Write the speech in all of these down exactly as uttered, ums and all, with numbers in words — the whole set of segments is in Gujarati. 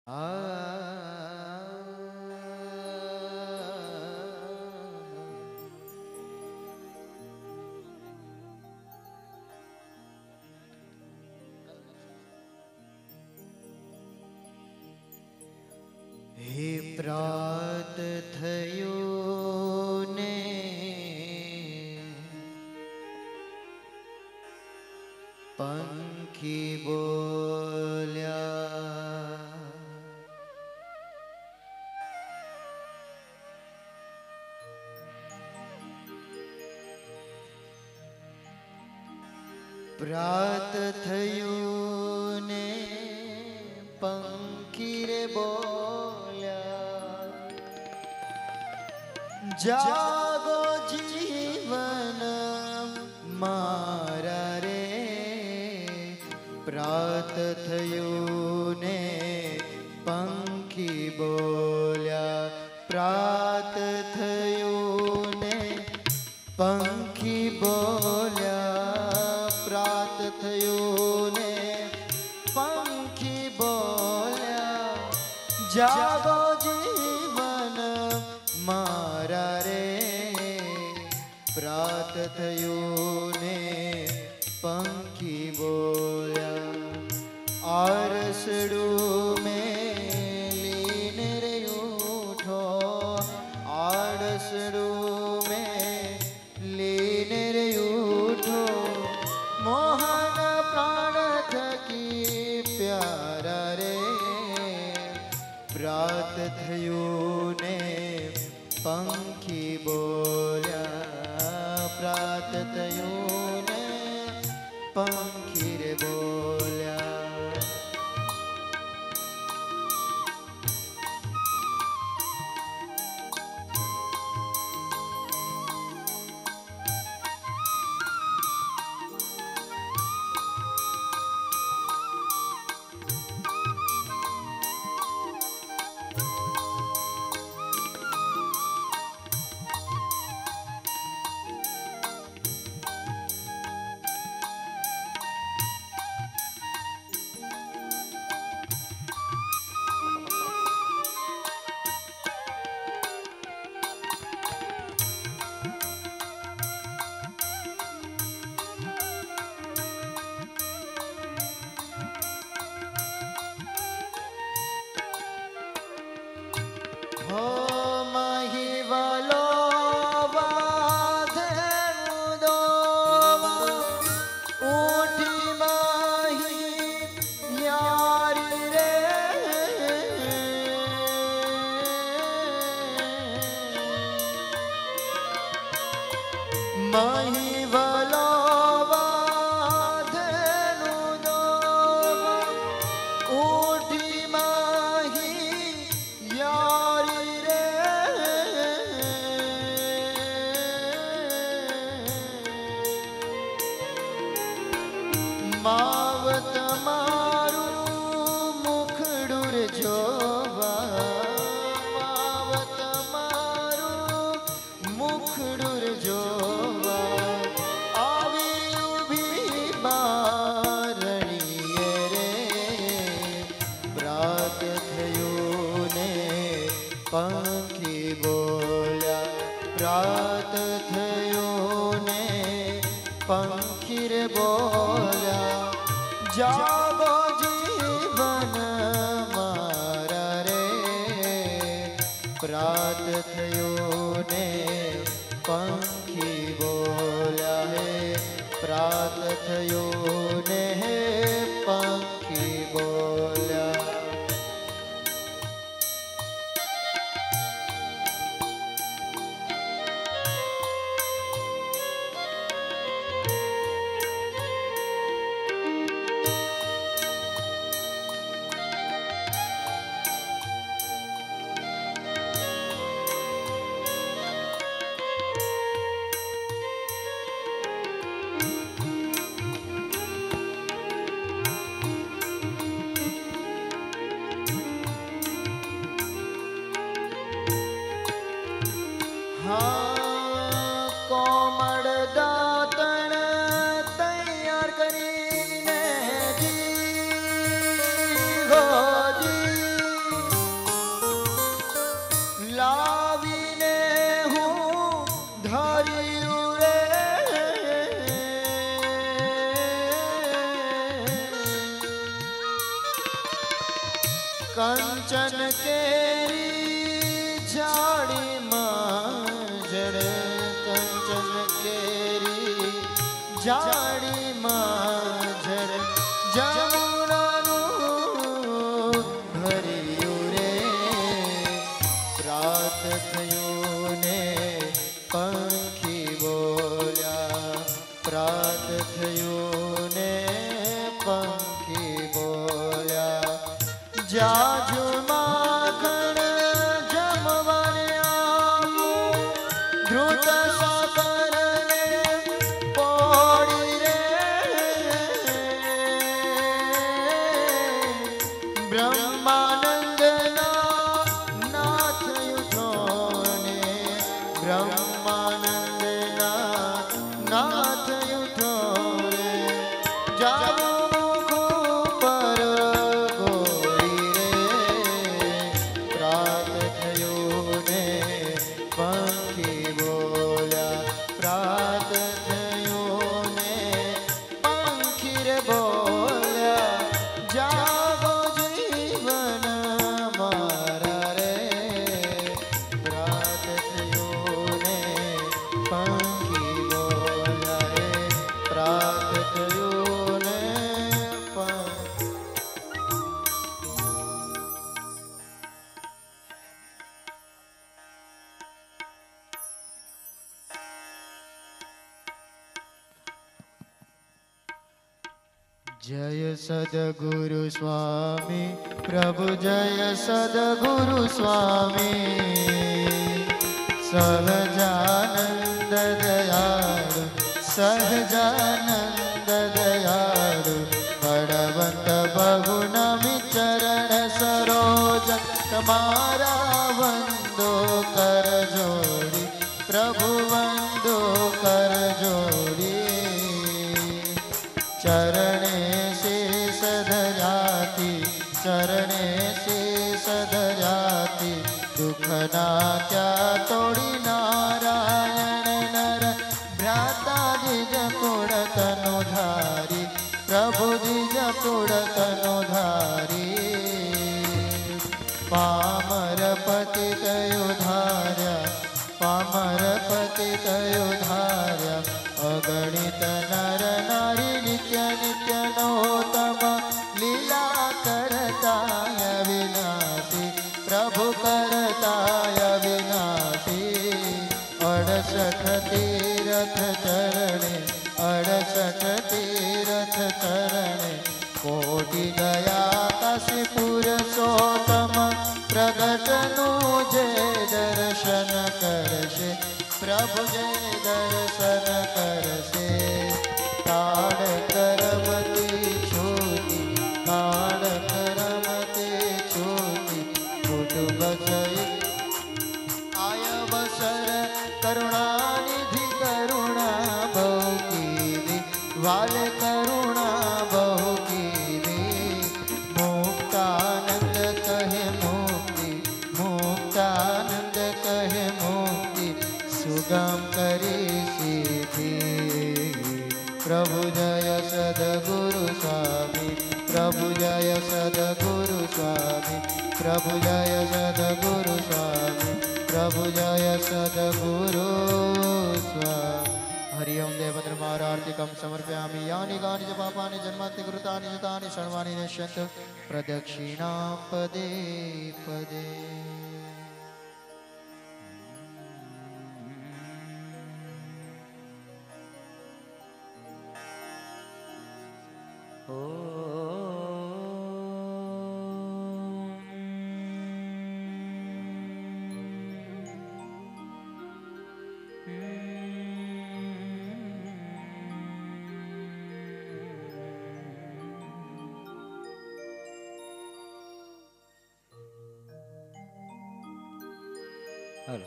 आ हे प्रात थयो ने पंखी बोल्या प्रात थयो ने पंखी रे बोल्या जागो जीवन मारा रे प्रात थयो ने पंखी बोल्या प्रात थयो ने पंखी बोल्या प्रात थयो ने पंखी बोल्या जागो जीवन मारा रे प्रात थयो ने पंखी बोल्या आरसड़ू में लीन रे उठो आरसड़ू में लीन रे उठो मोहन प्राण थकी प्यारा रे प्रात थयो ने पंखी बोल्या प्रात थयो ने पंखी रे बोल्या हो महिवलो बाधेनु दोमा उठी माही यारी रे महिवलो बाधेनु दोमा उठी माही यारी मावत मारू मुखडूर जोवा मावत मारू मुखडूर जोवा आवी उभी बारणीए रे प्रात थयो ने पंखी बोल्या प्रात थयो ने पंखी रे बोल्या जागो जीवन मारा रे प्रात थयो ने पंखी बोल्या है प्रात थयो ने पंखी बोल्या कंचन केरी झाड़ी मांझड़ कंचन केरी झाड़ी मांझड़ जमुनानु भरियु रे प्रात थयो ने पंखी बोल्या प्रात थयो ने पंखी बोल्या जाजू माखण जमवाने आमू द्रुत साकर ने पोड़ी रे ब्रह्मानंद ना नाथ युठोने ब्रह्मानंद ना नाथ युठोने जाओ जय सद्गुरु स्वामी प्रभु जय सद्गुरु स्वामी सहजानंद दयालु सहजानंद दयालु बड़वंत बहु नमि चरण सरोज तुम्हारा वंदो कर जोड़ी प्रभु वंदो कर जोड़ी चरणे से सधराती चरणे से सधराती दुख ना क्या तोड़ी नारायण नर भ्राता दिज कुड़ तनुधारी प्रभु दिज कुड़ तनुधारी पामर पति तयुधार्या पामर पति तयुधार्या अगणित नर नारी नित्य नित्य नोतम लीला करताय विनाशी प्रभु करताय विनाशी अड़सठ तीरथ चरणे अड़सठ तीरथ चरणे कोटि गया काशीपुर सोतम प्रगट नु जय दर्शन करशे प्रभु जय दर्शन करशे काल करमती छोटी काल करमती छोटी कुटुंब सहित आय बसर करुणानिधि करुणा बहुकीरी वाल करुणा बहुकीरी मुक्तानंद कहे मुक्ति मुक्तानंद कहे मुक्ति सुगम करे सीधी प्रभु जय सद्गुरु स्वामी प्रभु जय सद्गुरु स्वामी प्रभु जय सद्गुरु स्वामी प्रभु जय सद्गुरु स्वामी हरि ओम देवद्रमारार्तिकं समर्पयामि यानि गानि च पापानि जन्मान्ति कृतानि च तानि सर्वाणि नश्यन्तु प्रदक्षिणां पदे पदे हेलो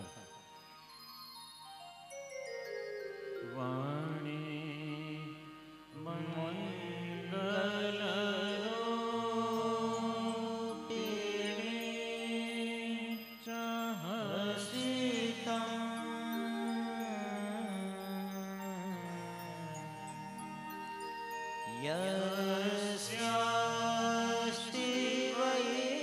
वाणी मंगल यस्यास्ति वै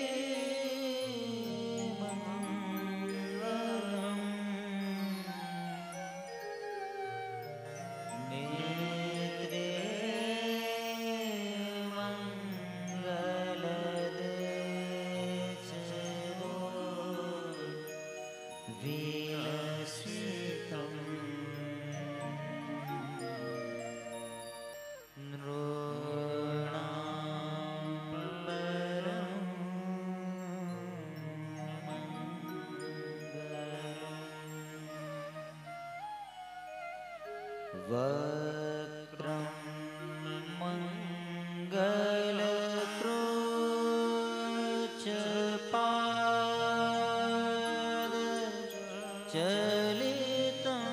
वक्रं मङ्गलक्रोचपाद चलितं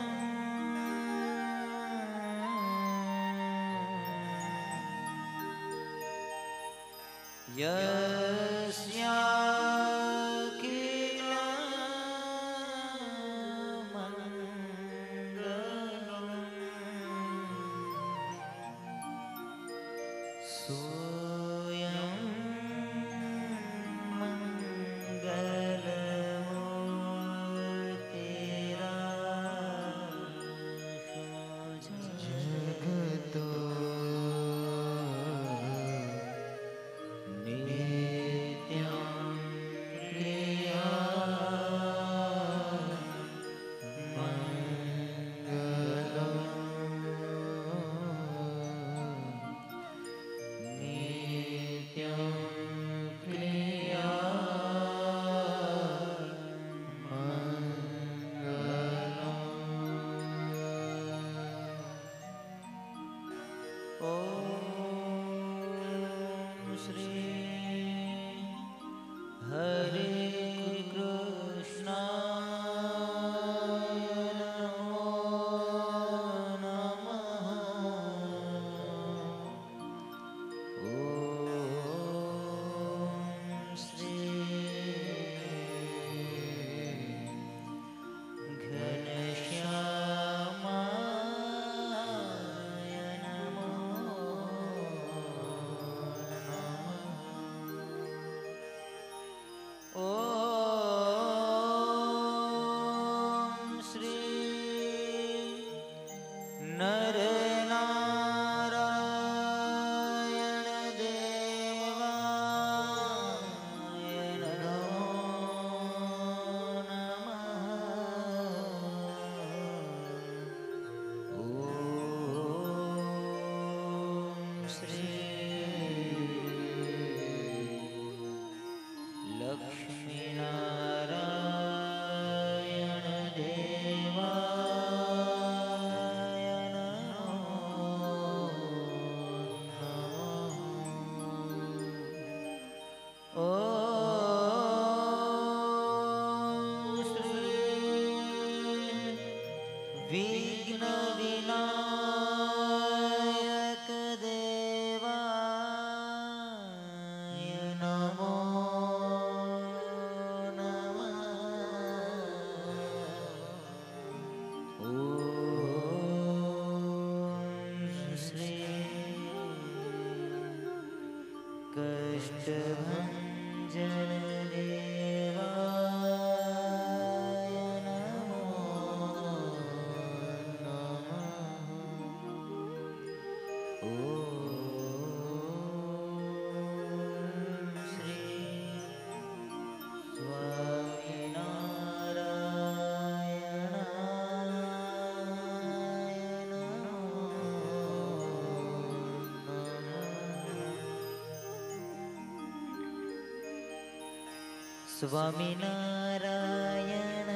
स्वामीनारायण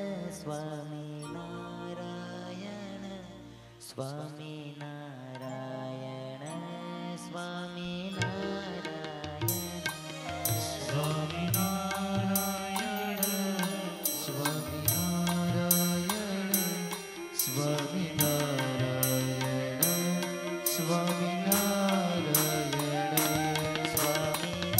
स्वामीनारायण स्वामीनारायण स्वामीनारायण स्वामीनारायण स्वामीनारायण स्वामीनारायण स्वामीनारायण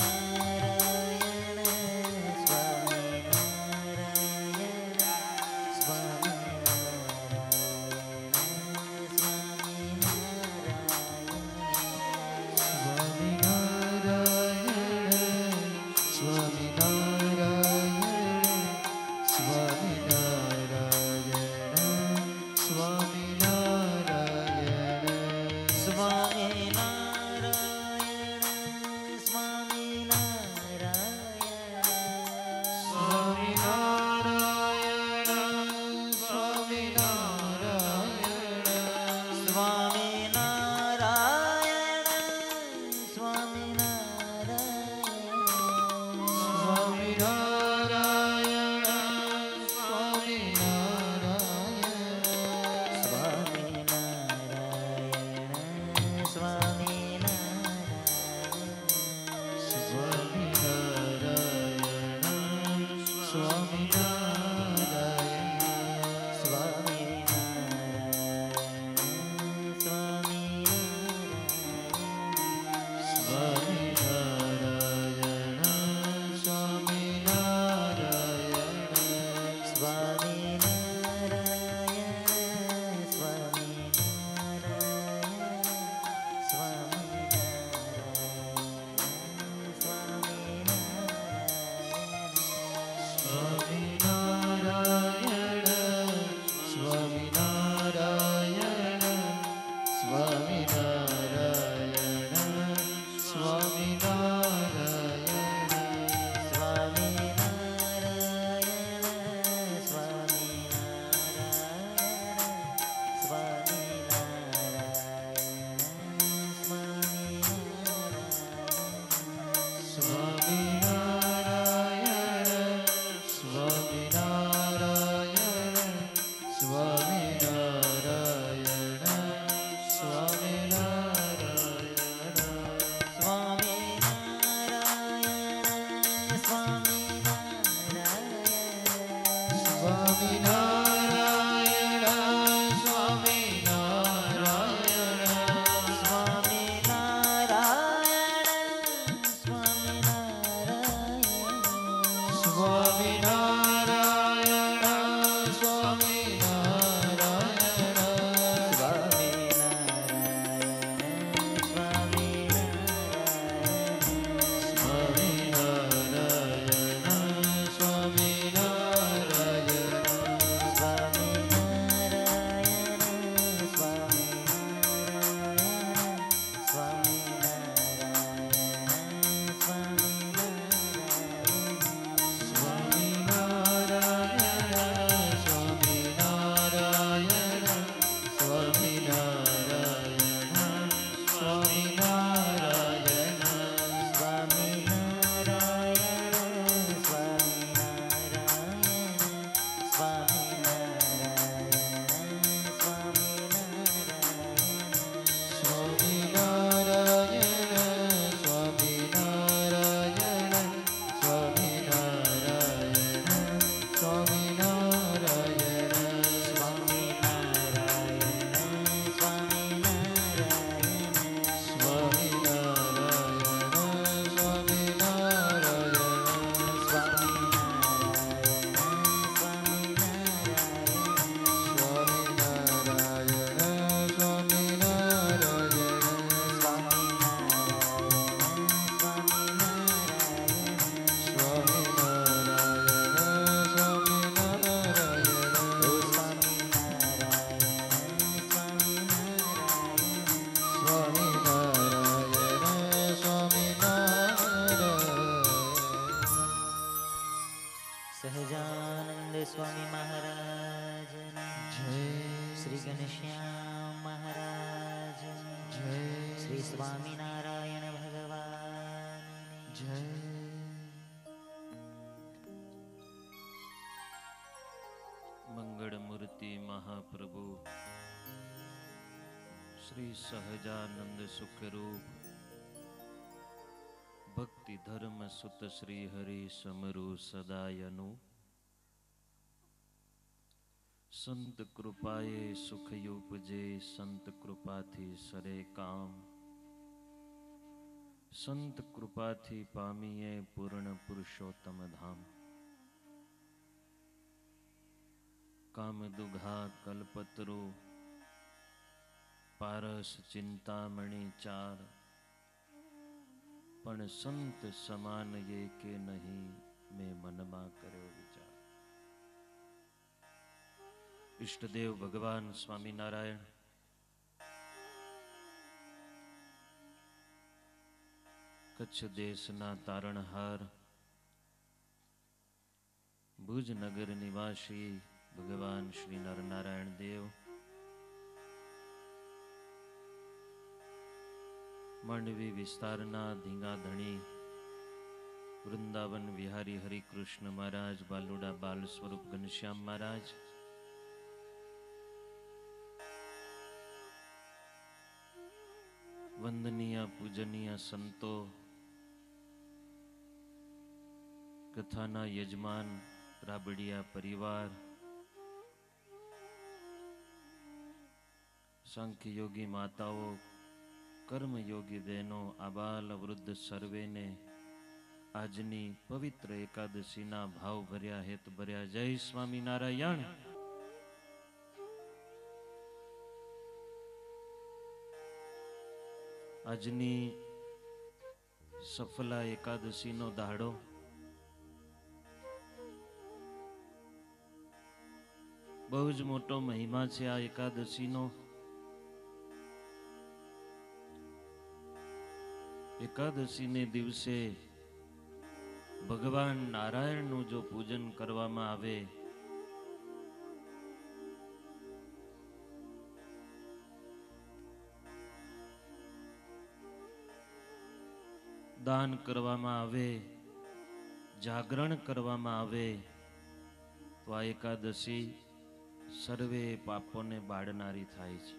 સહજાનંદ સ્વામી મહારાજની શ્રી ઘનશ્યામ મહારાજની શ્રી સ્વામિનારાયણ ભગવાનની જય. મંગળમૂર્તિ મહાપ્રભુ શ્રી સહજાનંદ સુખરૂપ ભક્તિ ધર્મ સુત શ્રી હરિ સમરુ સદાયનું સંત કૃપાએ સુખયુપજે સંત કૃપાથી સરે કામ સંત કૃપાથી પામીએ પૂર્ણ પુરુષોત્તમ ધામ કામ દુઘા કલ્પતરુ પારસ ચિંતામણી ચાર પણ સંત સમાન ये के नहीं मैं મનમાં કર્યો વિચાર. ઈષ્ટદેવ ભગવાન સ્વામિનારાયણ કચ્છ દેશના તારણહાર ભુજ નગર નિવાસી ભગવાન શ્રી નરનારાયણ દેવ માંડવી વિસ્તારના ધીંગાધણી વૃંદાવન વિહારી હરિકૃષ્ણ મહારાજ બાલુડા બાલ સ્વરૂપ ઘનશ્યામ મહારાજ વંદનીય પૂજનીય સંતો કથાના યજમાન રાબડિયા પરિવાર, સંખ્ય યોગી માતાઓ, કર્મયોગી બહેનો, આબાલ વૃદ્ધ સર્વેને આજની પવિત્ર એકાદશીના ભાવ ભર્યા હેત ભર્યા જય સ્વામિનારાયણ. આજની સફલા એકાદશીનો દાડો બહુ જ મોટો મહિમા છે. આ એકાદશીનો એકાદશીને દિવસે ભગવાન નારાયણનું જો પૂજન કરવામાં આવે દાન કરવામાં આવે, જાગરણ કરવામાં આવે તો આ એકાદશી સર્વે પાપોને બાળનારી થાય છે.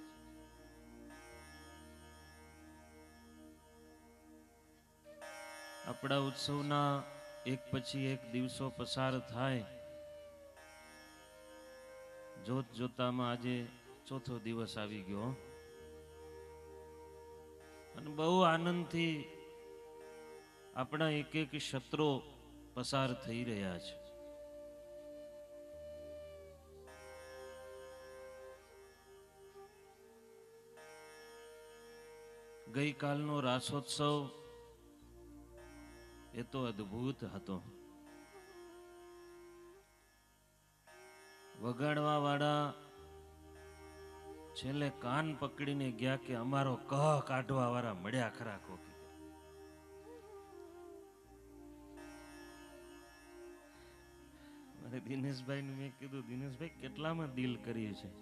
આપણા ઉત્સવના એક પછી એક દિવસો પસાર થાય, જોત જોતામાં આજે ચોથો દિવસ આવી ગયો અને બહુ આનંદથી આપણા એક એક ક્ષત્રો પસાર થઈ રહ્યા છે. ગઈકાલનો રાસોત્સવ એ તો અદ્ભુત હતો. વગાડવા વાળા છેલ્લે કાન પકડીને ગયા કે અમારો કહ કાઢવા વાળા મળ્યા ખરા કોકી. મારે દિનેશભાઈ ને મેં કીધું, દિનેશભાઈ કેટલામાં દિલ કર્યું છે?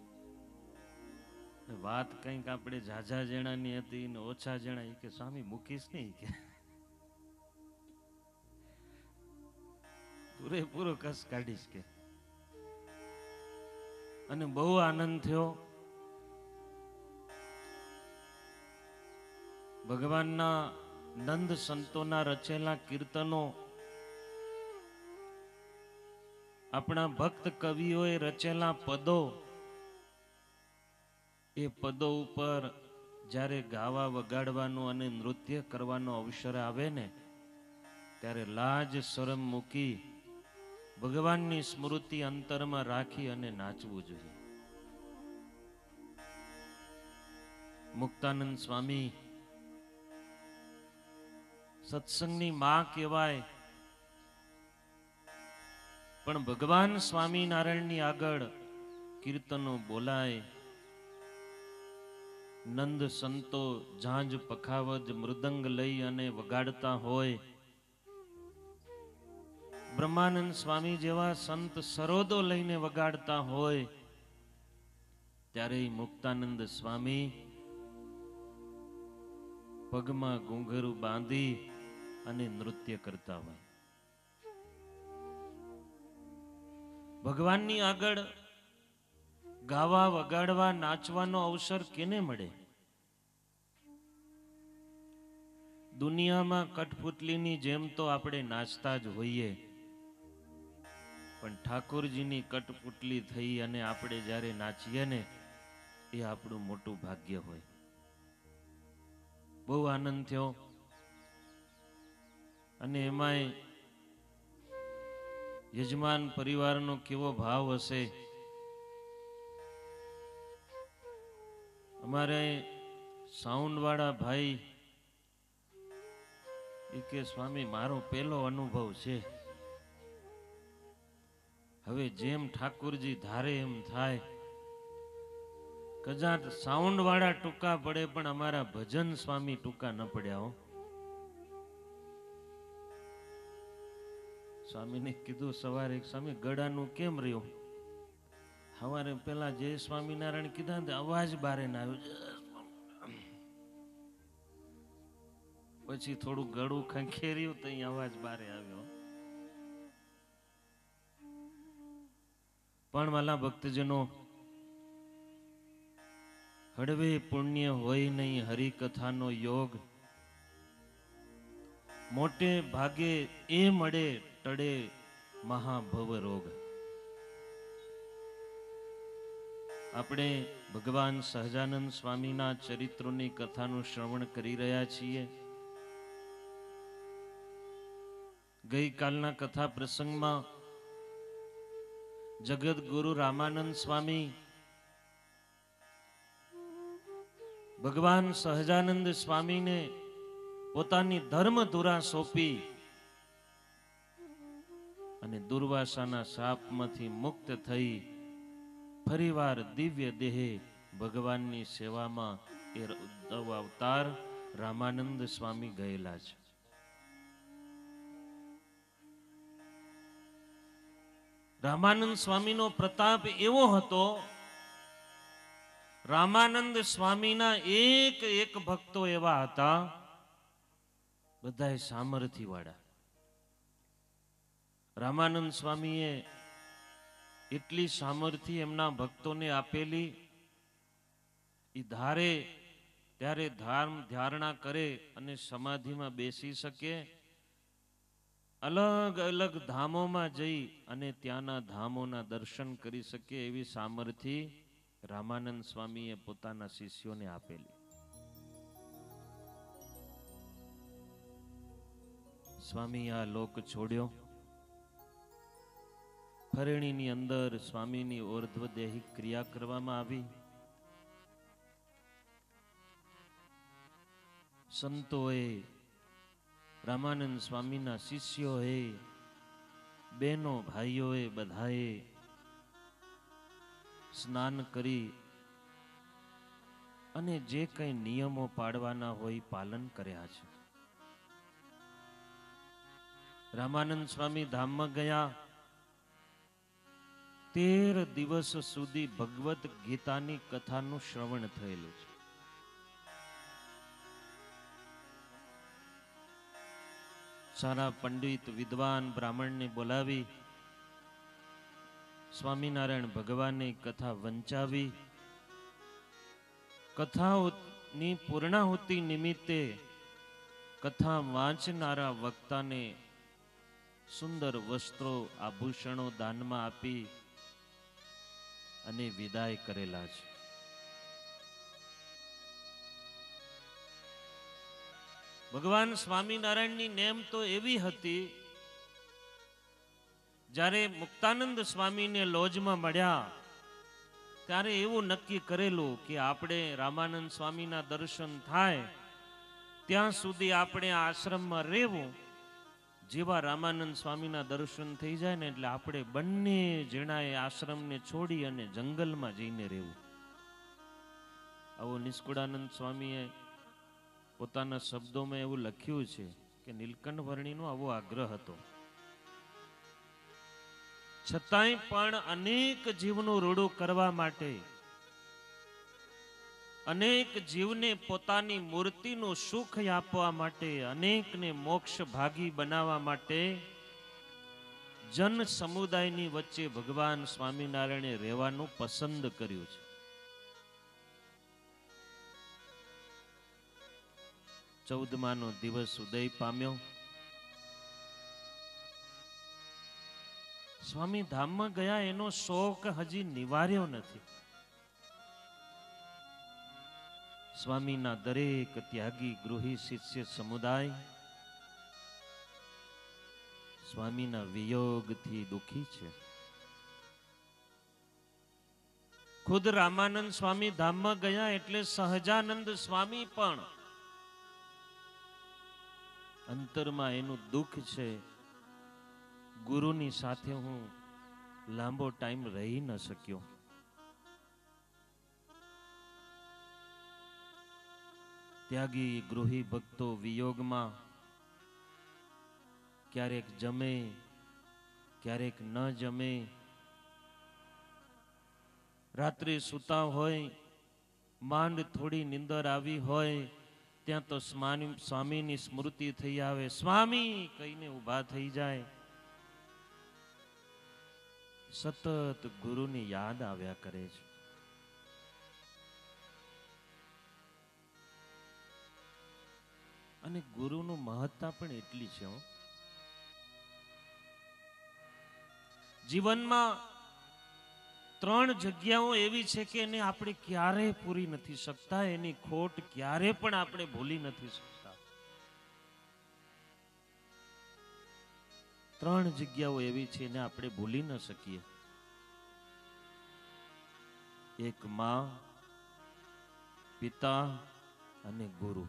વાત કંઈક આપણે ઝાઝા જણાની હતી ને ઓછા જણા, કે સ્વામી મૂકીશ નહીં કે પૂરેપૂરો કસ કાઢીશ કે. અને બહુ આનંદ થયો. ભગવાનના નંદ સંતોના રચેલા કીર્તનો આપણા ભક્ત કવિઓએ રચેલા પદો, એ પદો ઉપર જ્યારે ગાવા વગાડવાનો અને નૃત્ય કરવાનો અવસર આવે ને ત્યારે લાજ શરમ મૂકી ભગવાનની સ્મૃતિ અંતરમાં રાખી અને નાચવું જોઈએ. મુક્તાનંદ સ્વામી સત્સંગની માં કહેવાય, પણ ભગવાન સ્વામિનારાયણની આગળ કીર્તનો બોલાય, નંદ સંતો ઝાંઝ પખાવજ મૃદંગ લઈ અને વગાડતા હોય, બ્રહ્માનંદ સ્વામી જેવા સંત સરોદો લઈને વગાડતા હોય, ત્યારે મુક્તાનંદ સ્વામી પગમાં ઘૂંઘરું બાંધી અને નૃત્ય કરતા હોય. ભગવાનની આગળ ગાવા વગાડવા નાચવાનો અવસર કેને મળે? દુનિયામાં કઠપુતલીની જેમ તો આપણે નાચતા જ હોઈએ, પણ ઠાકોરજીની કઠપુતલી થઈ અને આપણે જ્યારે નાચીએ ને એ આપણું મોટું ભાગ્ય હોય. બહુ આનંદ થયો. અને એમાંય યજમાન પરિવારનો કેવો ભાવ હશે. અમારે સાઉન્ડ વાળા ભાઈ એ કે સ્વામી મારો પહેલો અનુભવ છે, હવે જેમ ઠાકોરજી ધારે એમ થાય. કદાચ સાઉન્ડ વાળા ટૂંકા પડે પણ અમારા ભજન સ્વામી ટૂંકા ન પડ્યા હો. સ્વામીને કીધું સવારે, સ્વામી ગળાનું કેમ રહ્યું? સવારે પેલા જય સ્વામિનારાયણ કીધા ને અવાજ બારે ના આવ્યો, પછી થોડું ગળું ખંખેર્યું તો અહીં અવાજ બારે આવ્યો. પણ વાલા ભક્તજનો, હળવે પુણ્ય હોય નહીં હરિકથાનો યોગ, મોટે ભાગે એ મળે ટળે મહાભવ રોગ. આપણે ભગવાન સહજાનંદ સ્વામીના ચરિત્રોની કથાનું શ્રવણ કરી રહ્યા છીએ. ગઈકાલના કથા પ્રસંગમાં જગતગુરુ રામાનંદ સ્વામી ભગવાન સહજાનંદ સ્વામીને પોતાની ધર્મ ધુરા સોંપી અને દુર્વાસાના શાપમાંથી મુક્ત થઈ ફરીવાર દિવ્ય દેહે ભગવાનની સેવામાં એ ઉદ્ધવ અવતાર રામાનંદ સ્વામી ગયેલા છે. રામાનંદ સ્વામીનો પ્રતાપ એવો હતો, રામાનંદ સ્વામીના એક એક ભક્તો એવા હતા, બધાય સામર્થ્ય વાળા. રામાનંદ સ્વામીએ એટલી સામર્થ્ય એમના ભક્તોને આપેલી, એ ધારે ત્યારે ધાર્મ ધારણા કરે અને સમાધિમાં બેસી શકે, અલગ અલગ ધામોમાં જઈ અને ત્યાંના ધામોના દર્શન કરી શકે એવી સામર્થ્ય રામાનંદ સ્વામીએ પોતાના શિષ્યોને આપેલી. સ્વામી આ લોક છોડ્યો. ફરેણીની અંદર સ્વામીની ઓર્ધ્વદેહિક ક્રિયા કરવામાં આવી. સંતોએ, રામાનંદ સ્વામીના શિષ્યોએ, બહેનો ભાઈઓએ બધાએ સ્નાન કરી અને જે કંઈ નિયમો પાડવાના હોય પાલન કર્યા છે. રામાનંદ સ્વામી ધામમાં ગયા. તેર દિવસ સુધી ભગવત ગીતાની કથાનું શ્રવણ થયેલું છે. સારા પંડિત વિદ્વાન બ્રાહ્મણને બોલાવી સ્વામિનારાયણ ભગવાનની કથા વંચાવી. કથાની પૂર્ણાહુતિ નિમિત્તે કથા વાંચનારા વક્તાને સુંદર વસ્ત્રો આભૂષણો દાનમાં આપી અને વિદાય કરેલા છે. ભગવાન સ્વામિનારાયણની નેમ તો એવી હતી, જ્યારે મુક્તાનંદ સ્વામીને લોજમાં મળ્યા ત્યારે એવું નક્કી કરેલું કે આપણે રામાનંદ સ્વામીના દર્શન થાય ત્યાં સુધી આપણે આશ્રમમાં રહેવું. જેવા રામાનંદ સ્વામીના દર્શન થઈ જાય ને એટલે આપણે બંને જણાએ આશ્રમને છોડી અને જંગલમાં જઈને રહેવું. આવો નિષ્કુળાનંદ સ્વામીએ પોતાના શબ્દોમાં એવું લખ્યું છે કે નીલકંઠ વર્ણીનો આવો આગ્રહ હતો. છતાંય પણ અનેક જીવનું રૂડું કરવા માટે, અનેક જીવને પોતાની મૂર્તિનું સુખ આપવા માટે, અનેકને મોક્ષ ભાગી બનાવવા માટે જન સમુદાયની વચ્ચે ભગવાન સ્વામિનારાયણે રહેવાનું પસંદ કર્યું છે. ચૌદમાનો દિવસ ઉદય પામ્યો. સ્વામી ધામમાં ગયા એનો શોક હજી નિવાર્યો નથી. સ્વામીના દરેક ત્યાગી ગૃહી શિષ્ય સમુદાય સ્વામીના વિયોગથી દુખી છે. ખુદ રામાનંદ સ્વામી ધામમાં ગયા એટલે સહજાનંદ સ્વામી પણ અંતરમાં એનું દુઃખ છે. ગુરુની સાથે હું લાંબો ટાઈમ રહી ન શક્યો. ત્યાગી ગૃહી ભક્તો વિયોગમાં ક્યારેક જમે, ક્યારેક ન જમે. રાત્રે સૂતા હોય, માંડ થોડી નિંદર આવી હોય ત્યાં તો સ્વામીની સ્મૃતિ થઈ આવે. સ્વામી કહીને ઊભા થઈ જાય. સતત ગુરુની યાદ આવ્યા કરે છે. અને ગુરુનું મહત્તા પણ એટલી છે. જીવનમાં ત્રણ જગ્યાઓ એવી છે કે એને આપણે ક્યારેય પૂરી નથી શકતા, એની ખોટ ક્યારે પણ આપણે ભૂલી નથી શકતા. ત્રણ જગ્યાઓ એવી છે એને આપણે ભૂલી ન શકીએ. એક માં, પિતા અને ગુરુ.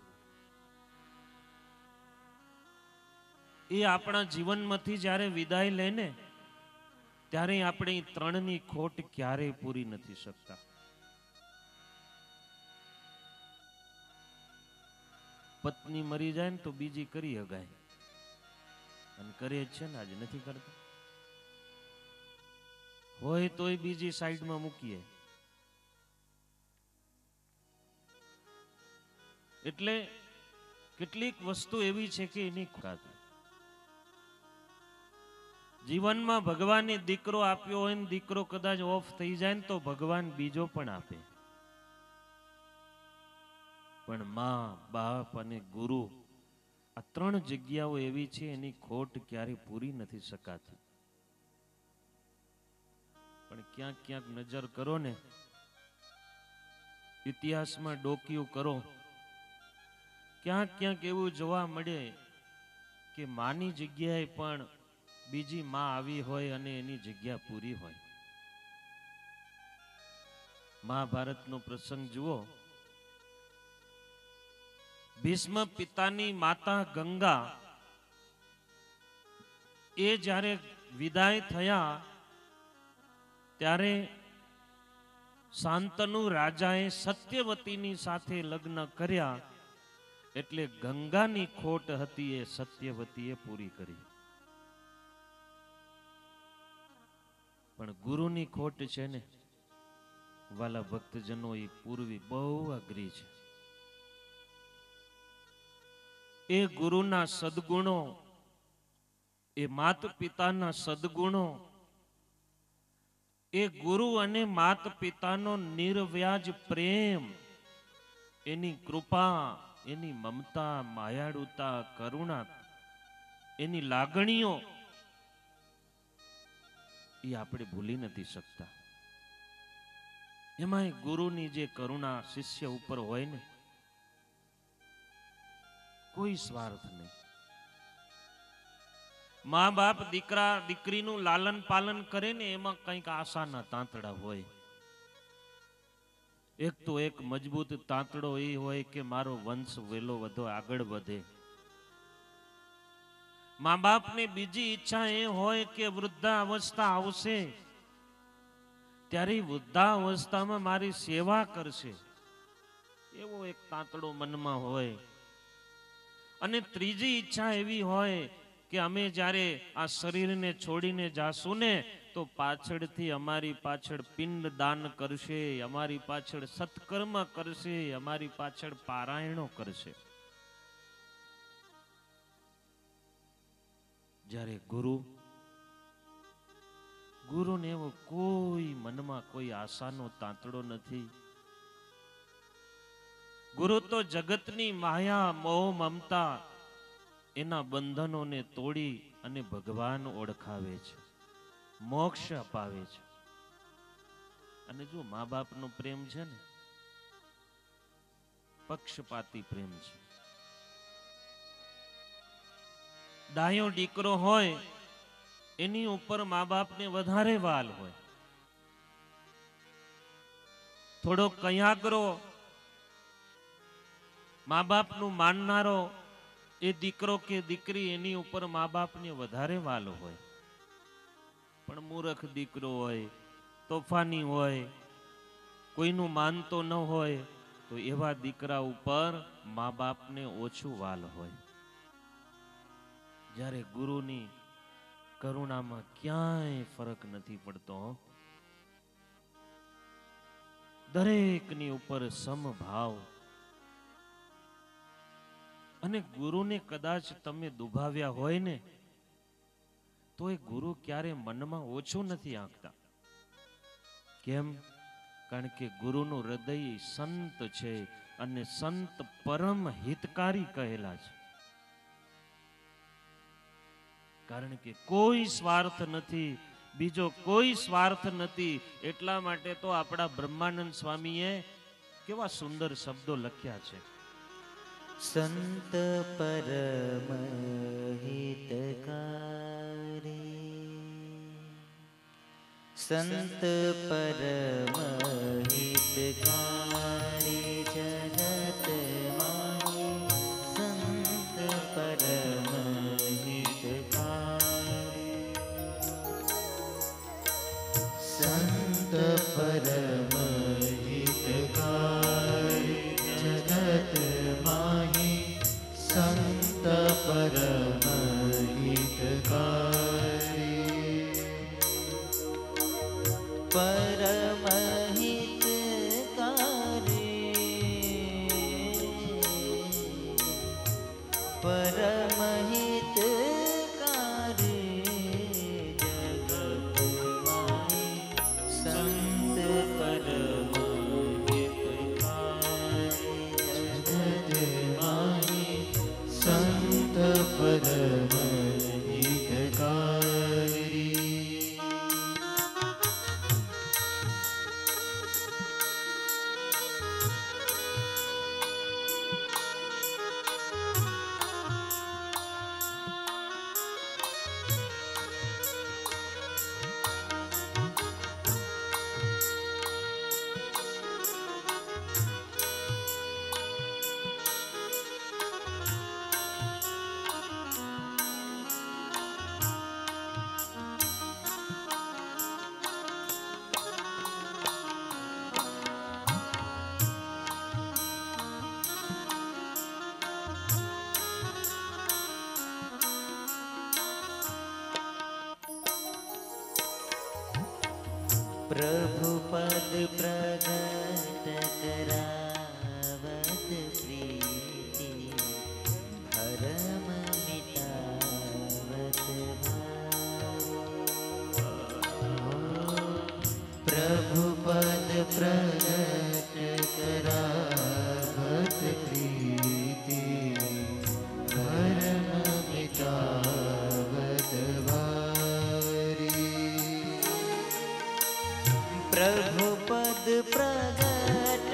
એ આપણા જીવનમાંથી જ્યારે વિદાય લે ને ત્યારે આપણે ઈ ત્રણની ખોટ ક્યારેય પૂરી નથી શકતા. પત્ની મરી જાય ને તો બીજી કરી હગાય, અને કરે જ છે ને, આજે નથી કરતા. હોય તોય બીજી સાઈડમાં મૂકીએ. એટલે કેટલીક વસ્તુ એવી છે કે એની ખોટ. જીવનમાં ભગવાને દીકરો આપ્યો હોય ને દીકરો કદાચ ઓફ થઈ જાય ને તો ભગવાન બીજો પણ આપે. પણ માં, બાપ અને ગુરુ આ ત્રણ જગ્યાઓ એવી છે એની ખોટ ક્યારે પૂરી નથી શકાતી. પણ ક્યાંક ક્યાંક નજર કરો ને, ઇતિહાસમાં ડોકિયું કરો, ક્યાંક ક્યાંક એવું જોવા મળે કે માની જગ્યાએ પણ બીજી માં આવી હોય અને એની જગ્યા પૂરી હોય. મહાભારતનો પ્રસંગ જુઓ. ભીષ્મ પિતાની માતા ગંગા એ જ્યારે વિદાય થયા ત્યારે શાંતનુ રાજાએ સત્યવતીની સાથે લગ્ન કર્યા, એટલે ગંગાની ખોટ હતી એ સત્યવતીએ પૂરી કરી. પણ ગુરુની ખોટ છે ને વાલા ભક્તજનો, એ પૂરવી બહુ અઘરી છે. એ ગુરુના સદગુણો, એ માત પિતાના સદગુણો, એ ગુરુ અને માત પિતાનો નિર્વ્યાજ પ્રેમ, એની કૃપા, એની મમતા, માયાળુતા, કરુણા, એની લાગણીઓ એ આપણે ભૂલી નથી શકતા. એમાં ગુરુની જે કરુણા શિષ્ય ઉપર હોય ને, કોઈ સ્વાર્થ નહીં. મા બાપ દીકરા દીકરીનું લાલન પાલન કરે ને એમાં કંઈક આશાના તાંતડા હોય. એક તો એક મજબૂત તાંતડો એ હોય કે મારો વંશ વેલો વધો આગળ વધે. મા બાપને બીજી ઈચ્છા એ હોય કે વૃદ્ધાવસ્થા આવશે ત્યારે વૃદ્ધાવસ્થામાં મારી સેવા કરશે, એવો એક તાંતડો મનમાં હોય. અને ત્રીજી ઈચ્છા એવી હોય કે અમે જ્યારે આ શરીરને છોડીને જાશું ને તો પાછળથી અમારી પાછળ પિંડ દાન કરશે, અમારી પાછળ સત્કર્મ કરશે, અમારી પાછળ પારાયણો કરશે. જ્યારે ગુરુ ગુરુને એવો કોઈ મનમાં કોઈ આશાનો તાંતડો નથી. ગુરુ તો જગતની માયા, મોહ, મમતા એના બંધનોને તોડી અને ભગવાન ઓળખાવે છે, મોક્ષ અપાવે છે. અને જો મા બાપનો પ્રેમ છે ને પક્ષપાતી પ્રેમ છે. ડાયો દીકરો હોય એની ઉપર મા બાપને વધારે વાલ હોય. થોડો કયાગરો, મા બાપનું માનનારો એ દીકરો કે દીકરી એની ઉપર મા બાપને વધારે વાલો હોય. પણ મૂર્ખ દીકરો હોય, તોફાની હોય, કોઈનું માનતો ન હોય તો એવા દીકરા ઉપર મા બાપને ઓછું વાલ હોય. જ્યારે ગુરુની કરુણામાં ક્યાંય ફરક નથી પડતો. દરેકની ઉપર સમભાવ. અને ગુરુને કદાચ તમે દુભાવ્યા હોય ને તો એ ગુરુ ક્યારે મનમાં ઓછું નથી આંકતા. કેમ? કારણ કે ગુરુનું હૃદય સંત છે અને સંત પરમ હિતકારી કહેલા છે. કારણ કે કોઈ સ્વાર્થ નથી, બીજો કોઈ સ્વાર્થ નથી. એટલા માટે તો આપણા બ્રહ્માનંદ સ્વામીએ કેવા સુંદર શબ્દો લખ્યા છે. સંત પરમ હિતકારી, સંત પરમ હિતકારી જગત માહી, સંત પરમ હિતકારી, સંત પરમ હિતકારી જગત માહી, સંત પરમ હિતકારી, પરમ હિતકારી, પરમ હિતકારી જગત માહી, સંત પરમ હિતકારી જગત માહી, સંત પરમ હિતકારી. प्रभु पद प्रगट करावत प्रीति, भरम मिटावत भाव. प्रभु पद प्रगट करावत प्रीति, भरम मिटावत भारी. प्रभु पद प्रगट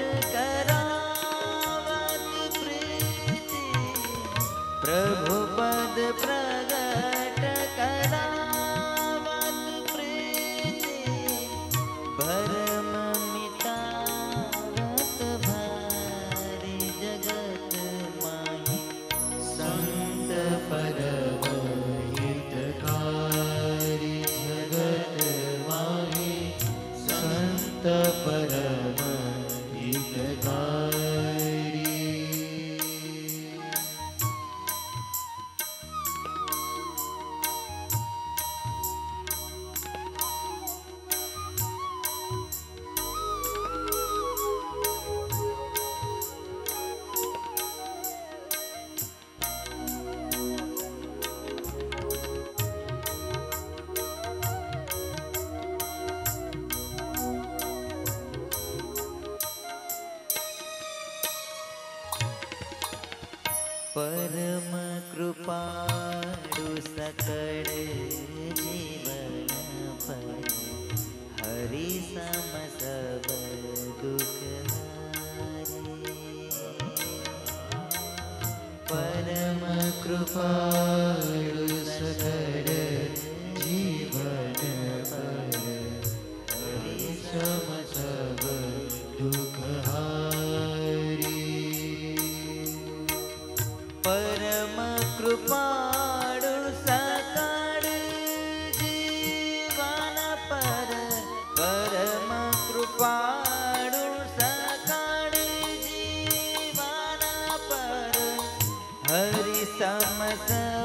करावत प्रीति, प्रभु पद प्रगट करावत प्रीति, भरम मिटावत भारी जगत माही, संत परम हितकारी जगत माही, संत परम हितकारी. परम कृपाळु सकळ जीवन पर, हरि सम सब दुख हारी. परम कृपाळु सकळ जीवन पर, हरि सम सब दुख हारी. परम कृपाळु सकळ जीवन पर, परम कृपाळु सकळ जीवन पर, हरि सम सब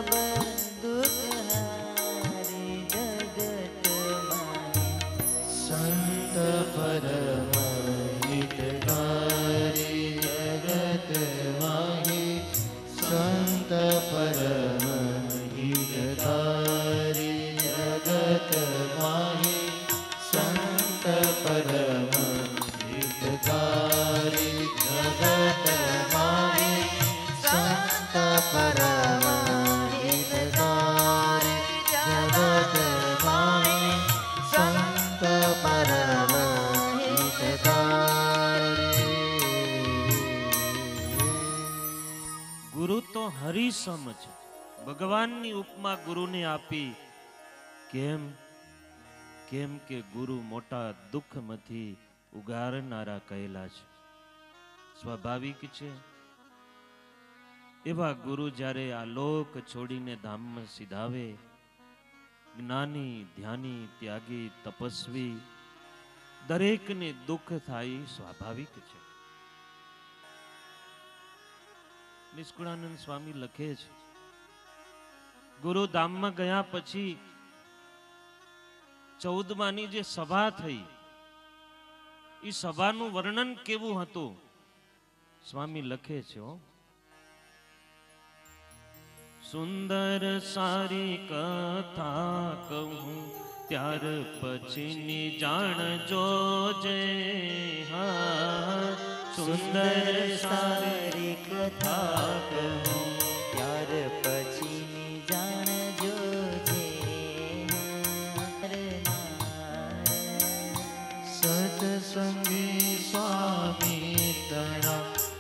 સમ છે. ભગવાનની ઉપમા ગુરુને આપી. કેમ? કેમ કે ગુરુ મોટા દુઃખમાંથી ઉગારનારા કહેલા છે. સ્વાભાવિક છે. એવા ગુરુ જ્યારે આ લોક છોડીને ધામમાં સિધાવે, જ્ઞાની, ધ્યાની, ત્યાગી, તપસ્વી દરેકને દુઃખ થાય સ્વાભાવિક છે. નિષ્કુળાનંદ સ્વામી લખે છે, ગુરુ ધામમાં ગયા પછી ચૌદમાની જે સભા થઈ, એ સભાનું વર્ણન કેવું હતું? સ્વામી લખે છે, હો, સુંદર સારી કથા કહું ત્યાર પછીની જાણજો જે. હા, સુંદર સારી કથા કહું ત્યાર પછીની જાણજો જે. સત્સંગી સ્વામી તણા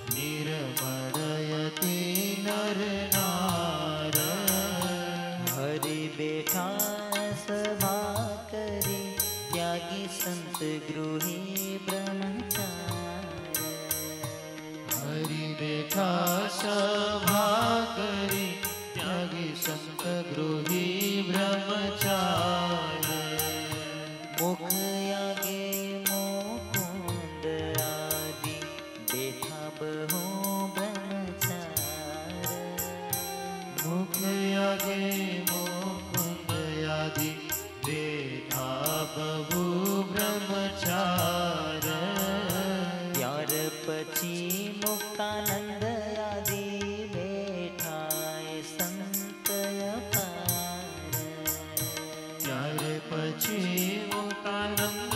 નિર્મળયતી નર નાર. હરિ બેઠા સભા કરી ત્યાગી સંત ગૃહે બ્રહ્મચાર. હરિ બેઠા સભા કરી ત્યાગી સંત ગૃહી બ્રહ્મચાર. મુખ યાગે મુકુંદ આદિ બેઠા બહુ બ્રહ્મચાર. મુખ યાગે મુકુંદ યાદિ બેઠા બહુ બ્રહ્મચાર. ત્યાર પછી મુક્તાનંદ આદિ બેઠા એ સંત અપાર. ત્યારે પછી મુક્તાનંદ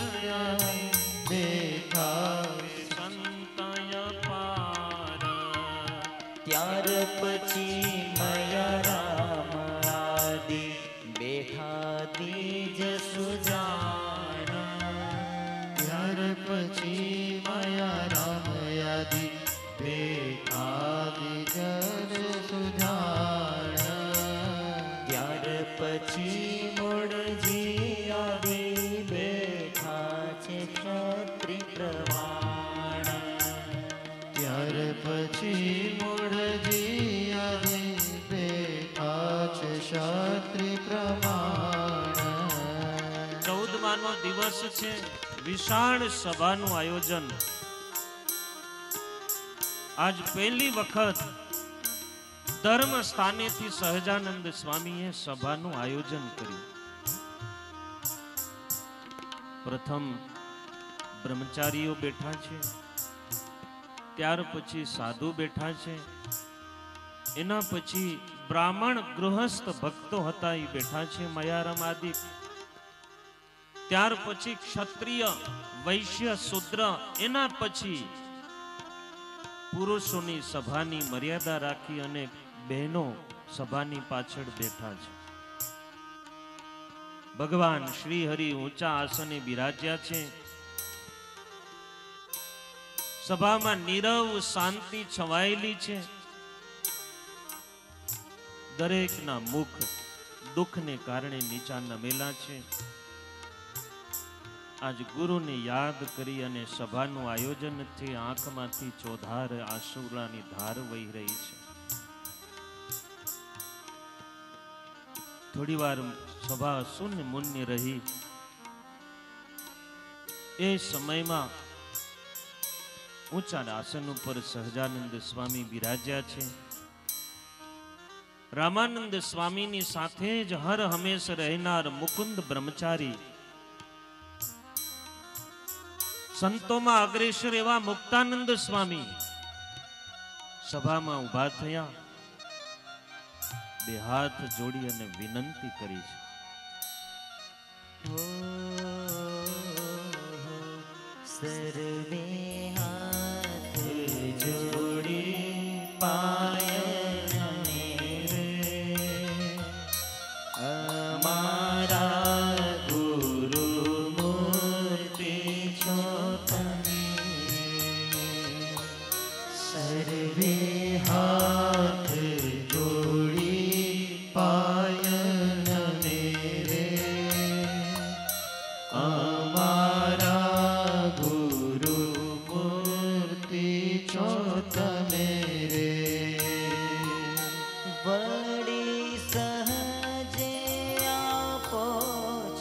બેઠા સંતય પાર. ત્યાર પછી મયા રામ આદિ બેઠા બીજ સુજાણ. ત્યાર પછી માયા રામ યાદી બેઠા બીજર સુજાણ. ત્યાર પછી મૂળજી આદિ બેઠા છે ક્ષત્રિ પ્રમાણ. ત્યાર પછી મૂળજી આદિ બેઠા છે ક્ષત્રિ પ્રમાણ. ચૌદમાનો દિવસ છે. વિશાળ સભાનું આયોજન. આજ પહેલી વખત ધર્મ સ્થાનેથી સહજાનંદ સ્વામીએ સભાનું આયોજન કર્યું. પ્રથમ બ્રહ્મચારીઓ બેઠા છે, ત્યાર પછી સાધુ બેઠા છે, એના પછી બ્રાહ્મણ ગૃહસ્થ ભક્તો હતા એ બેઠા છે, મયારામ આદિ. ત્યાર પછી ક્ષત્રિય, વૈશ્ય, શુદ્ર, એના પછી પુરુષોની સભાની મર્યાદા રાખી અને બહેનો સભાની પાછળ બેઠા છે. ભગવાન શ્રી હરિ ઊંચા આસને બિરાજ્યા છે. સભામાં નીરવ શાંતિ છવાયેલી છે. દરેકના મુખ દુઃખને કારણે નીચા નમેલા છે. આજ ગુરુને યાદ કરી અને સભાનું આયોજન થી આંખમાંથી ચોધાર આંસુડાની ધાર વહી રહી છે. થોડી વાર સભા શૂન્ય મુન્ય રહી. એ સમયમાં ઊંચા આસન ઉપર સહજાનંદ સ્વામી બિરાજ્યા છે. રામાનંદ સ્વામીની સાથે જ હર હંમેશ રહેનાર મુકુંદ બ્રહ્મચારી, સંતોમાં અગ્રેસર એવા મુક્તાનંદ સ્વામી સભામાં ઉભા થયા. બે હાથ જોડી અને વિનંતી કરી છે. સર્વે હાથ જોડી પાયને રે અમારા ગુરુ મૂર્તિ છો તમે. સર્વે હાથ જોડી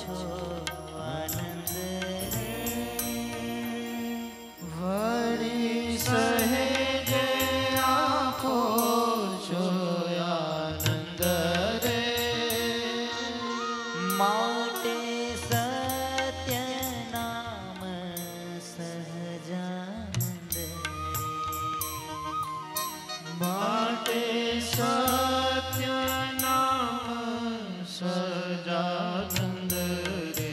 છો આનંદ રે વળી સહેજે આપો છો આનંદ રે માટે સત્ય નામ સહજાનંદ રે માટે સત્ય નામ સહજાનંદ રે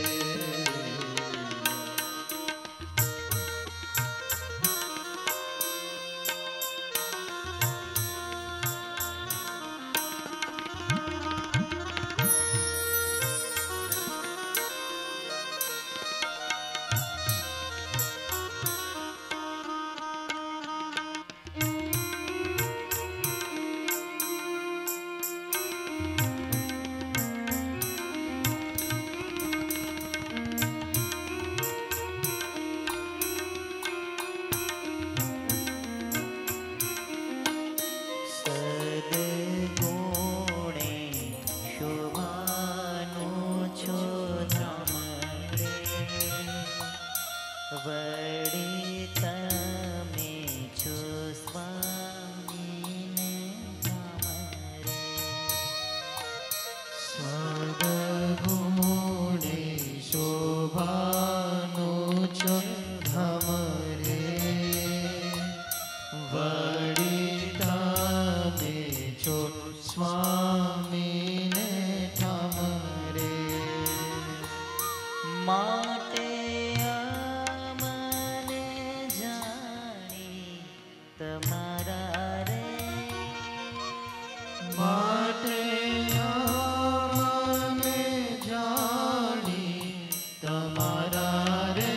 સદગુણે શોભાનું છો ધામ રે વળી તમે છો સ્વામીને ધામ રે સદગુણે શોભાનું છો ધામ રે વળી તમે છો સ્વામીને ઠામ રે માટે અમને જાણી તમારા રે માટે અમને જાણી તમારા રે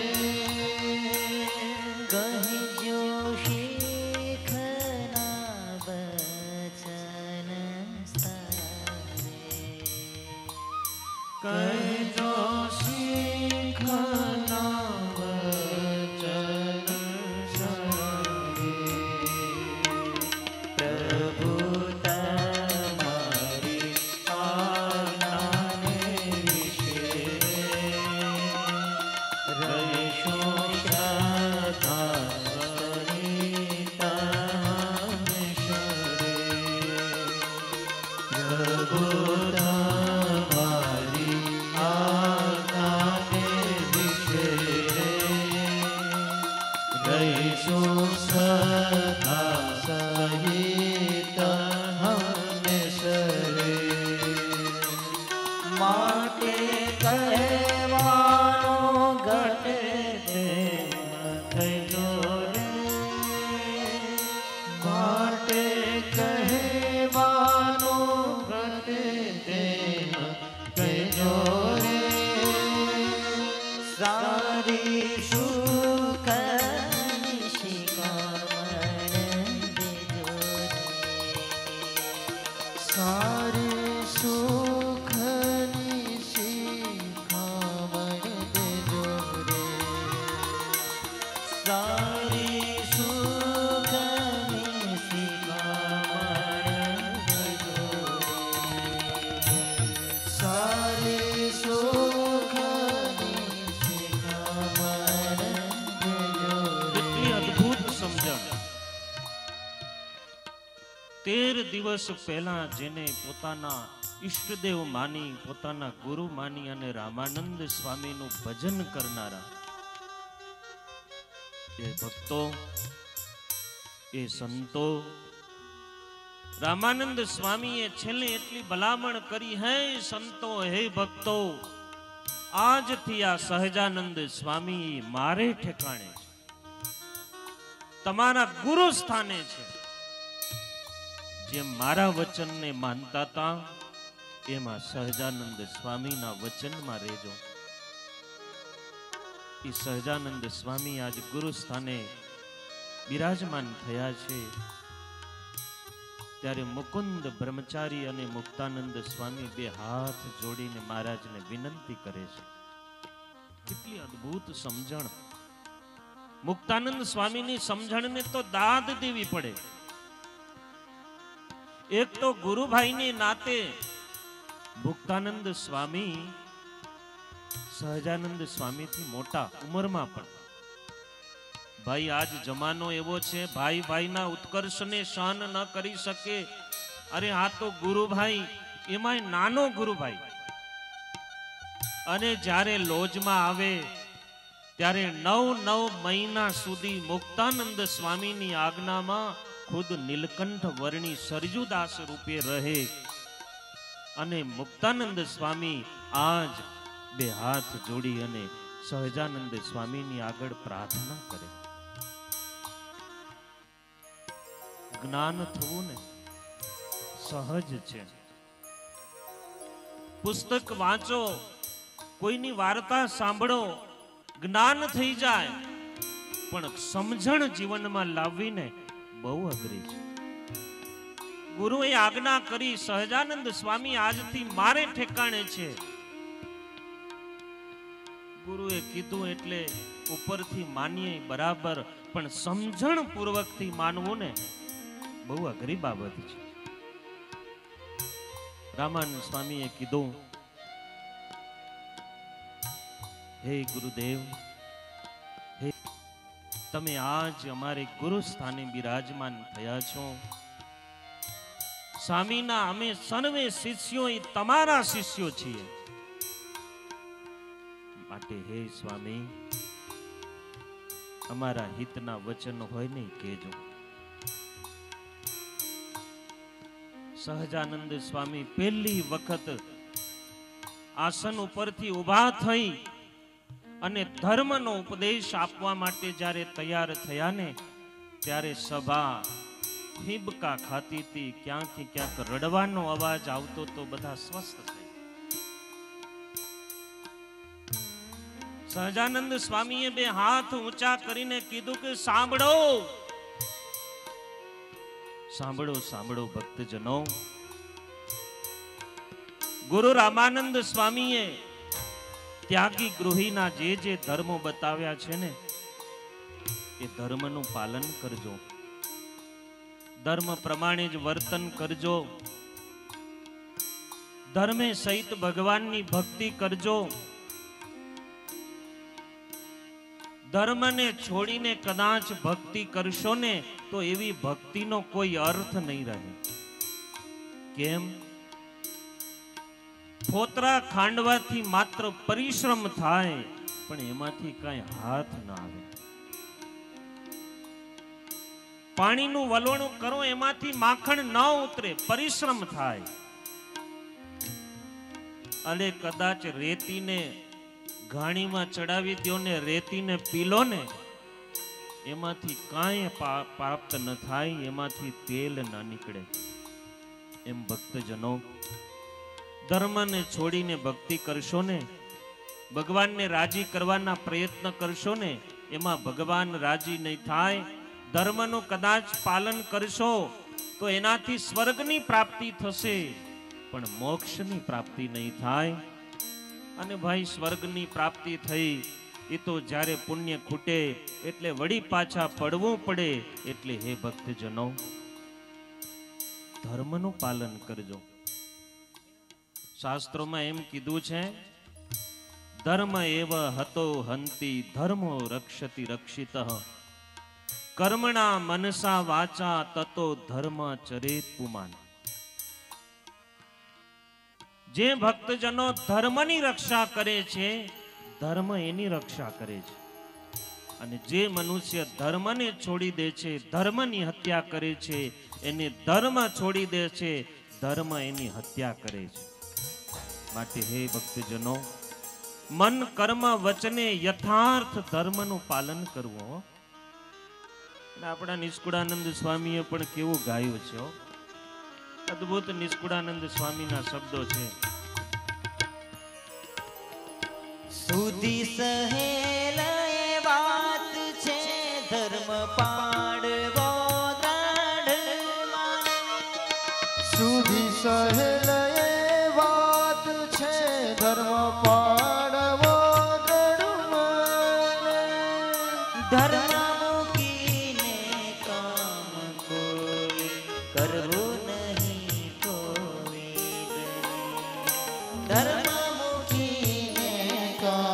કહીજો શીખના વચન સારે કહેજો શીખના વચન સરે પ્રભુ તમારી આજ્ઞાને વિશે રહીશું શ્રદ્ધા સહિત હંમેશરે. પ્રભુ તમારી આજ્ઞાને વિશે રહીશું શ્રદ્ધા સહિત હંમેશરે. માટે કહેવાનો ઘટે તેમ થજો રે માટે કહેવાનો ઘટે તેમ કહેજો રે. સારી સુખની શિખામણ દેજો રે સારી સુખની શિખામણ દેજો રે. સારી સુખની શિખામણ દેજો રે સારી સુખની શિખામણ દેજો કેટલી રે. અદ્ભુત સમજણ. તેર દિવસ પહેલા જેને પોતાના ઈષ્ટદેવ માની પોતાના ગુરુ માની અને રામાનંદ સ્વામીનું ભજન કરનારા એ ભક્તો એ સંતો રામાનંદ સ્વામીએ છેલ્લે એટલી ભલામણ કરી, હે સંતો હે ભક્તો, આજથી આ સહજાનંદ સ્વામી મારે ઠેકાણે છે, તમારા ગુરુ સ્થાને છે. જેમ મારા વચનને માનતા હતા એમાં સહજાનંદ સ્વામીના વચનમાં રહેજો. એ સહજાનંદ સ્વામી આજ ગુરુ સ્થાને બિરાજમાન થયા છે. ત્યારે મુકુંદ બ્રહ્મચારી અને મુક્તાનંદ સ્વામી બે હાથ જોડીને મહારાજને વિનંતી કરે છે. કેટલી અદ્ભુત સમજણ. મુક્તાનંદ સ્વામીની સમજણને તો દાદ દેવી પડે. એક તો ગુરુભાઈને નાતે મુક્તાનંદ સ્વામી સહજાનંદ સ્વામીથી મોટા ઉંમરમાં પણ. ભાઈ આજ જમાનો એવો છે, ભાઈ ભાઈના ઉત્કર્ષને સહન ન કરી શકે. અરે આ તો ગુરુભાઈ, એમાંય નાનો ગુરુભાઈ. અને જ્યારે લોજમાં આવે ત્યારે નવ નવ મહિના સુધી મુક્તાનંદ સ્વામીની આજ્ઞામાં ખુદ નીલકંઠ વર્ણી સરજુદાસ રૂપે રહે. અને મુક્તાનંદ સ્વામી આજ બે હાથ જોડી અને સહજાનંદ સ્વામીની આગળ પ્રાર્થના કરે. જ્ઞાન થવું ને સહજ છે. પુસ્તક વાંચો, કોઈની વાર્તા સાંભળો, જ્ઞાન થઈ જાય, પણ સમજણ જીવનમાં લાવવીને બહુ અઘરી છે. ગુરુએ આજ્ઞા કરી, સહજાનંદ સ્વામી આજથી મારે ઠેકાણે છે. ગુરુએ કીધું એટલે ઉપરથી માનીએ બરાબર, પણ સમજણ પૂર્વકથી માનવું ને બહુ અઘરી બાબત છે. રામાનંદ સ્વામીએ કીધું, હે ગુરુદેવ, હે તમે આજ અમારે ગુરુ સ્થાને બિરાજમાન થયા છો. સ્વામીના અમે સર્વે શિષ્યો એ તમારા શિષ્યો છીએ. માટે હે સ્વામી, અમારા હિતના વચન હોય ને કહેજો. સહજાનંદ સ્વામી પહેલી વખત આસન ઉપરથી ઊભા થઈ અને ધર્મનો ઉપદેશ આપવા માટે જ્યારે તૈયાર થયા ને, ત્યારે સભા હિબકા ખાતી હતી. ક્યાંથી ક્યાંક રડવાનો અવાજ આવતો તો બધા સ્વસ્થ થઈ. સહજાનંદ સ્વામીએ બે હાથ ઊંચા કરીને કીધું કે સાંભળો, સાંભળો, સાંભળો ભક્તજનો. ગુરુ રામાનંદ સ્વામીએ ત્યાગી ગૃહીના જે જે ધર્મો બતાવ્યા છે ને, એ ધર્મનું પાલન કરજો. ધર્મ પ્રમાણે જ વર્તન કરજો. ધર્મે સહિત ભગવાનની ભક્તિ કરજો. ધર્મને છોડીને કદાચ ભક્તિ કરશો ને તો એવી ભક્તિનો કોઈ અર્થ નહીં રહે. કેમ? ફોતરા ખાંડવાથી માત્ર પરિશ્રમ થાય, પણ એમાંથી કઈ હાથ ના આવે. પાણીનું વલોણું કરો, એમાંથી માખણ ન ઉતરે, પરિશ્રમ થાય. અને કદાચ રેતીને ઘાણીમાં ચડાવી દો ને રેતીને પીલો ને, એમાંથી કાંઈ પ્રાપ્ત ન થાય, એમાંથી તેલ ના નીકળે. એમ ભક્તજનો, ધર્મને છોડીને ભક્તિ કરશો ને, ભગવાનને રાજી કરવાના પ્રયત્ન કરશો ને, એમાં ભગવાન રાજી નહીં થાય. ધર્મનું કદાચ પાલન કરશો તો એનાથી સ્વર્ગની પ્રાપ્તિ થશે, પણ મોક્ષની પ્રાપ્તિ નહીં થાય. અને ભાઈ, સ્વર્ગની પ્રાપ્તિ થઈ એ તો જ્યારે પુણ્ય ખૂટે એટલે વળી પાછા પડવું પડે. એટલે હે ભક્તજનો, ધર્મનું પાલન કરજો. શાસ્ત્રોમાં એમ કીધું છે, ધર્મ એવ હતો હંતિ ધર્મો રક્ષતિ રક્ષિતઃ, કર્મણા મનસા વાચા તતો ધર્મ ચરેત પુમાન. જે ભક્તજનો ધર્મની રક્ષા કરે છે, ધર્મ એની રક્ષા કરે છે. અને જે મનુષ્ય ધર્મને છોડી દે છે, ધર્મની હત્યા કરે છે, એને ધર્મ છોડી દે છે, ધર્મ એની હત્યા કરે છે. માટે હે ભક્તજનો, મન કર્મ વચને યથાર્થ ધર્મનું પાલન કરવું. આપણા નિષ્કુળાનંદ સ્વામીએ પણ કેવું ગાયું છે. અદ્ભુત નિષ્કુળાનંદ સ્વામીના શબ્દો છે. સુધી સહેલ એ વાત છે, ધર્મ પાડવો દ્રઢ માન. સુધી સહેલ એ વાત છે, ધર્મ પાડવો દ્રઢ માન. ધર્મ મૂકીને કામ કોઈ કરવું નહીં કોઈ. ધર્મ મૂકીને કામ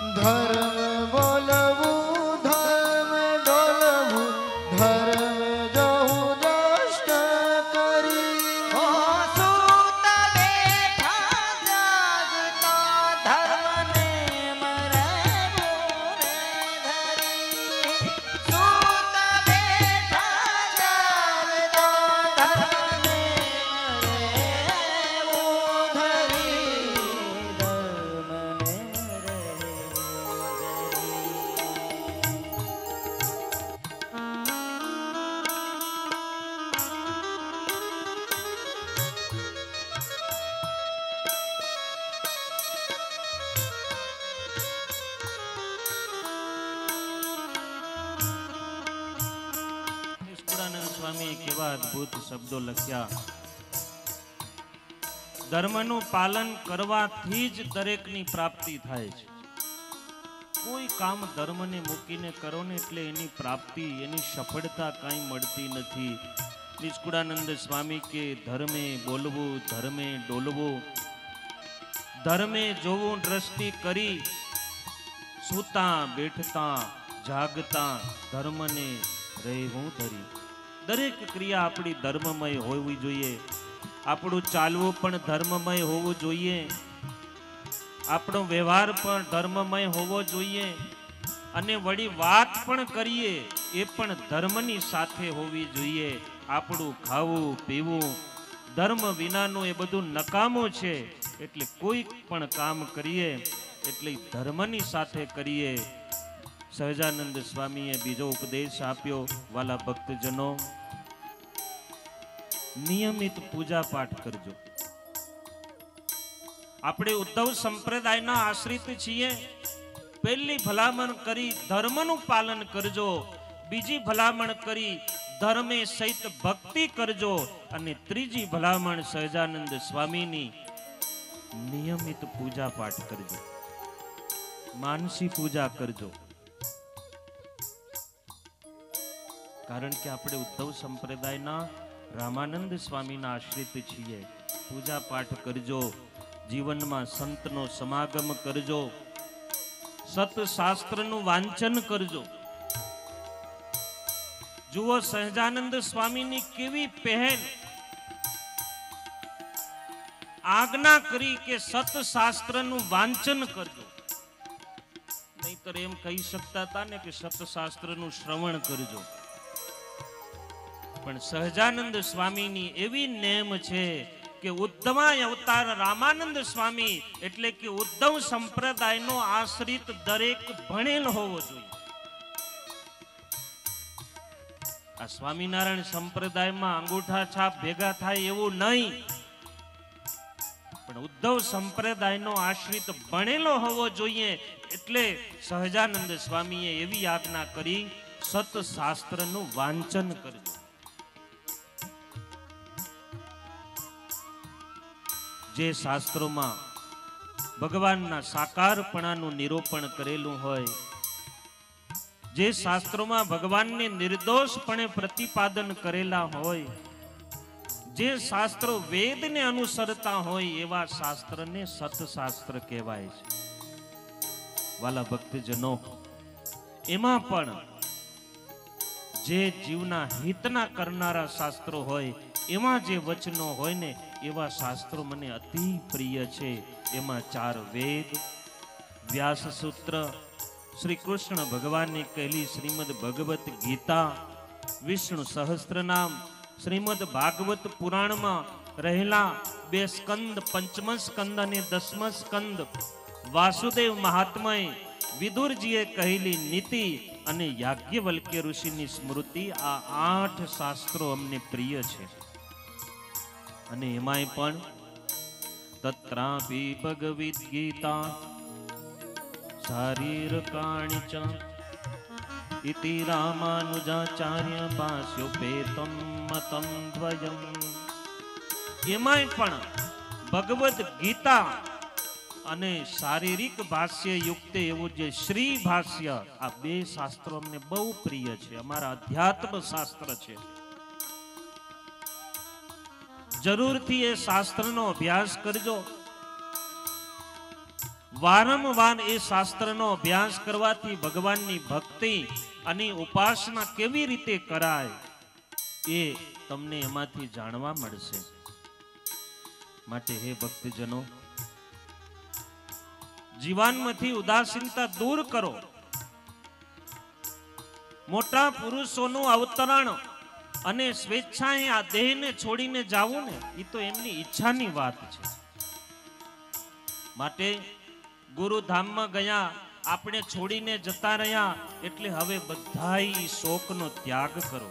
ધર્મ બોલવું ધર્મ ડોલવું ધર્મ જવું દ્રષ્ટ કરી ઓ સૂત બેઠા જાગતા ધર્મને મરવું રે ધરી. સૂત બેઠા જાગતા ધર્મને મરવું ધરી. ધર્મને નિષ્કુળાનંદ સ્વામી કેવા અદ્ભુત શબ્દો લખ્યા. ધર્મનું પાલન કરવાથી જ દરેકની પ્રાપ્તિ થાય છે. કોઈ કામ ધર્મને મૂકીને કરો ને એટલે એની પ્રાપ્તિ એની સફળતા કાંઈ મળતી નથી. નિષ્કુળાનંદ સ્વામી કે ધર્મે બોલવું ધર્મે ડોલવું ધર્મે જોવું દ્રષ્ટિ કરી સૂતા બેઠતા જાગતા ધર્મને રહેવું ધરી. દરેક ક્રિયા આપણી ધર્મમય હોવી જોઈએ. આપણું ચાલવું પણ ધર્મમય હોવું જોઈએ. આપણો વ્યવહાર પણ ધર્મમય હોવો જોઈએ. અને વળી વાત પણ કરીએ એ પણ ધર્મની સાથે હોવી જોઈએ. આપણું ખાવું પીવું ધર્મ વિનાનું એ બધું નકામું છે. એટલે કોઈ પણ કામ કરીએ એટલે ધર્મની સાથે કરીએ. સહજાનંદ સ્વામીએ બીજો ઉપદેશ આપ્યો. વાલા ભક્તજનો, નિયમિત પૂજા પાઠ કરજો. આપણે ઉદ્ધવ સંપ્રદાયના આશ્રિત છીએ. પહેલી ભલામણ કરી ધર્મનું પાલન કરજો. બીજી ભલામણ કરી ધર્મે સહિત ભક્તિ કરજો. અને ત્રીજી ભલામણ સહજાનંદ સ્વામીની નિયમિત પૂજા પાઠ કરજો. માનસી પૂજા કરજો. કારણ કે આપણે ઉદ્ધવ સંપ્રદાયના રામાનંદ સ્વામીના આશ્રિત છીએ. પૂજા પાઠ કરજો. જીવનમાં સંતનો સમાગમ કરજો. સતશાસ્ત્રનું વાંચન કરજો. જુઓ સહજાનંદ સ્વામીની કેવી પહેલ. આજ્ઞા કરી કે સતશાસ્ત્રનું વાંચન કરજો. નહીતર એમ કહી શકતા હતા ને કે સતશાસ્ત્રનું શ્રવણ કરજો. પણ સહજાનંદ સ્વામીની એવી નેમ છે કે ઉદ્ધવાય અવતાર રામાનંદ સ્વામી એટલે કે ઉદ્ધવ સંપ્રદાયનો આશ્રિત દરેક ભણેલ હોવો જોઈએ. આ સ્વામિનારાયણ સંપ્રદાયમાં અંગૂઠા છાપ ભેગા થાય એવું નહીં. પણ ઉદ્ધવ સંપ્રદાયનો આશ્રિત ભણેલો હોવો જોઈએ. એટલે સહજાનંદ સ્વામીએ એવી આજ્ઞા કરી, સતશાસ્ત્રનું વાંચન કરજો. જે શાસ્ત્રોમાં ભગવાનના સાકારપણાનું નિરૂપણ કરેલું હોય, જે શાસ્ત્રોમાં ભગવાનને નિર્દોષપણે પ્રતિપાદન કરેલા હોય, જે શાસ્ત્રો વેદને અનુસરતા હોય એવા શાસ્ત્રને સતશાસ્ત્ર કહેવાય છે. વાલા ભક્તજનો, એમાં પણ જે જીવના હિતના કરનારા શાસ્ત્રો હોય, એમાં જે વચનો હોય ને એવા શાસ્ત્રો મને અતિ પ્રિય છે. એમાં ચાર વેદ, વ્યાસ સૂત્ર, શ્રી કૃષ્ણ ભગવાનની કહેલી શ્રીમદ ભગવત ગીતા, વિષ્ણુ સહસ્ત્રનામ, શ્રીમદ ભાગવત પુરાણમાં રહેલા બે સ્કંદ, પંચમ સ્કંદ અને દસમ સ્કંદ, વાસુદેવ મહાત્મય, વિદુરજીએ કહેલી નીતિ અને યાજ્ઞવલ્ક્ય ઋષિની સ્મૃતિ, આ આઠ શાસ્ત્રો અમને પ્રિય છે. અને એમાંય પણ તત્રાપી ભગવદ્ ગીતા શારીરકાણિ ચ ઇતિ રામાનુજાચાર્ય ભાષ્યોપેતમ મતમ દ્વયમ. એમાંય પણ ભગવદ્ ગીતા અને શારીરિક ભાષ્ય યુક્ત એવું જે શ્રી ભાષ્ય, આ બે શાસ્ત્રો અમને બહુ પ્રિય છે. અમારા અધ્યાત્મ શાસ્ત્ર છે. જરૂરથી એ શાસ્ત્રનો અભ્યાસ કરજો. વારંવાર એ શાસ્ત્રનો અભ્યાસ કરવાથી ભગવાનની ભક્તિ અને ઉપાસના કેવી રીતે કરાય એ તમને એમાંથી જાણવા મળશે. માટે હે ભક્તજનો, જીવનમાંથી ઉદાસીનતા દૂર કરો. મોટા પુરુષોનું અવતરણ અને સ્વેચ્છાએ આ દેહને છોડીને જાવું ને એ તો એમની ઈચ્છાની વાત છે. માટે ગુરુધામમાં ગયા, આપણે છોડીને જતા રહ્યા, એટલે હવે બધાય શોકનો ત્યાગ કરો.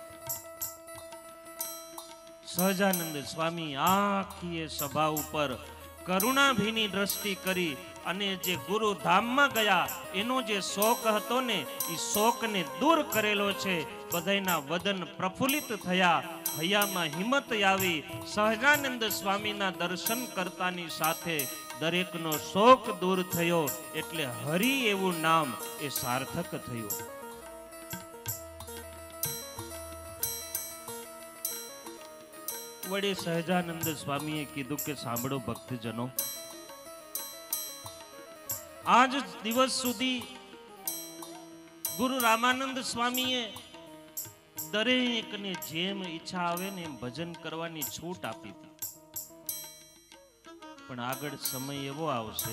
સહજાનંદ સ્વામી આખી એ સભા ઉપર કરુણાભીની દ્રષ્ટિ કરી અને જે ગુરુધામમાં ગયા એનો જે શોક હતો ને એ શોકને દૂર કરેલો છે. બધાયના વદન પ્રફુલ્લિત થયા, હૈયામાં હિંમત આવી. સહજાનંદ સ્વામીના દર્શન કરતાની સાથે દરેકનો શોક દૂર થયો. એટલે હરિ એવું નામ એ સાર્થક થયું. વડે સહજાનંદ સ્વામીએ કીધું કે સાંભળો ભક્તજનો, આજ દિવસ સુધી ગુરુ રામાનંદ સ્વામીએ દરેકને જેમ ઈચ્છા આવે ને એમ ભજન કરવાની છૂટ આપી હતી. પણ આગળ સમય એવો આવશે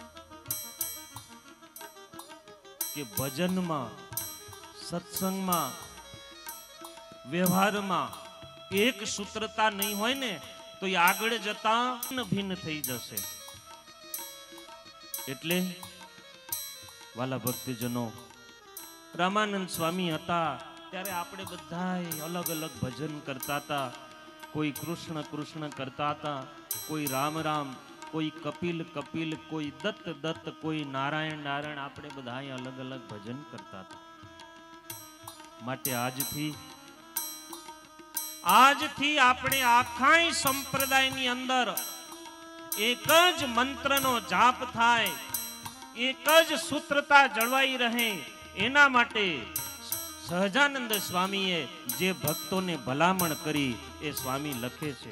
કે ભજનમાં, સત્સંગમાં, વ્યવહારમાં એક સૂત્રતા નહીં હોય ને તો એ આગળ જતા ભિન્ન થઈ જશે. એટલે વાલા ભક્તજનો, રામાનંદ સ્વામી હતા ત્યારે આપણે બધા અલગ અલગ ભજન કરતા હતા. કોઈ કૃષ્ણ કૃષ્ણ કરતા હતા, કોઈ રામ રામ, કોઈ કપિલ કપિલ, કોઈ દત્ત દત્ત, કોઈ નારાયણ નારાયણ. આપણે બધા અલગ અલગ ભજન કરતા હતા. માટે આજથી આજથી આપણે આખા સંપ્રદાયની અંદર એક જ મંત્રનો જાપ થાય, એક જ સૂત્રતા જળવાઈ રહે, એના માટે સહજાનંદ સ્વામીએ જે ભક્તોને ભલામણ કરી એ સ્વામી લખે છે.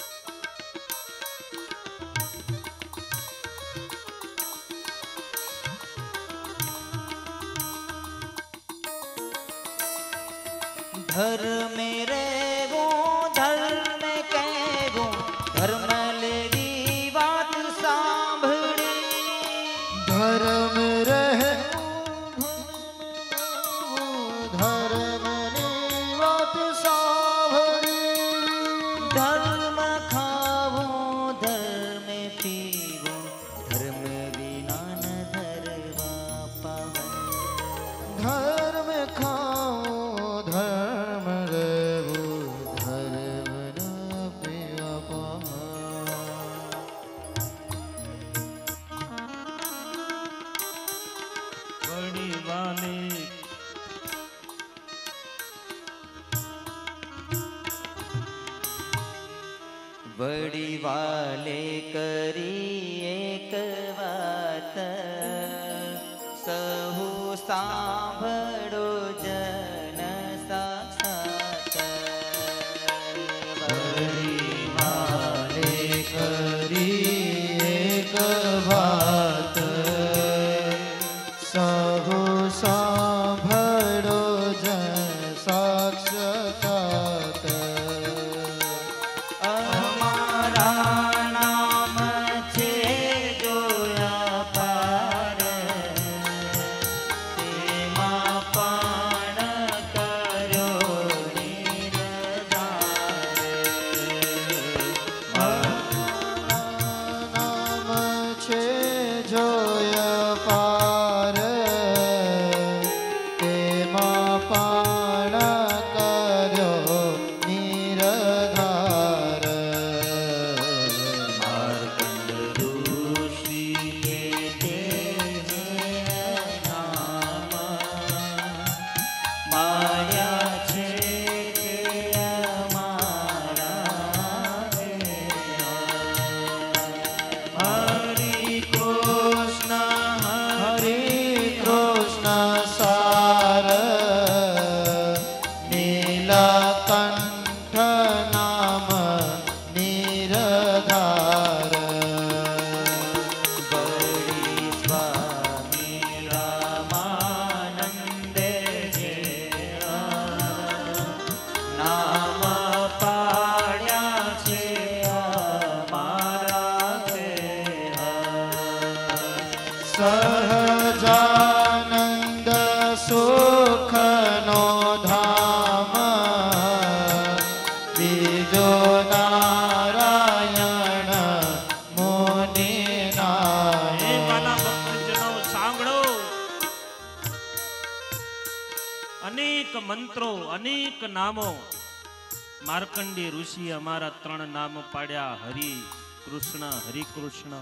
धर्म रेगो धर्म कहेगो, धर्म लेगी बात सांभळी. ધર્મ રહે ધર્મની વાત સાંભળી. धर्म खावो धर्म पीवो, धर्म विना न धरवा पावै. ધર્મ ખાઓ ધર્મ રહેવું, ધર્મ ન પીવા. વળી વાલે वडी वाले करी एक बात, सहु सांभळो जन साक्षात. वडी વાલે કરી એક વાત, સહુ સાંભળો જન સાક્ષાત. અમારા નામ છે જોયા પાર, તે સહજાનંદ સુખનો ધામ બીજો નારાયણ મુનિ નામ. હે માના ભક્તજનો સાંભળો, અનેક મંત્રો, અનેક નામો. માર્કંડી ઋષિ અમારા ત્રણ નામ પાડ્યા, હરિ કૃષ્ણ, હરિ કૃષ્ણ.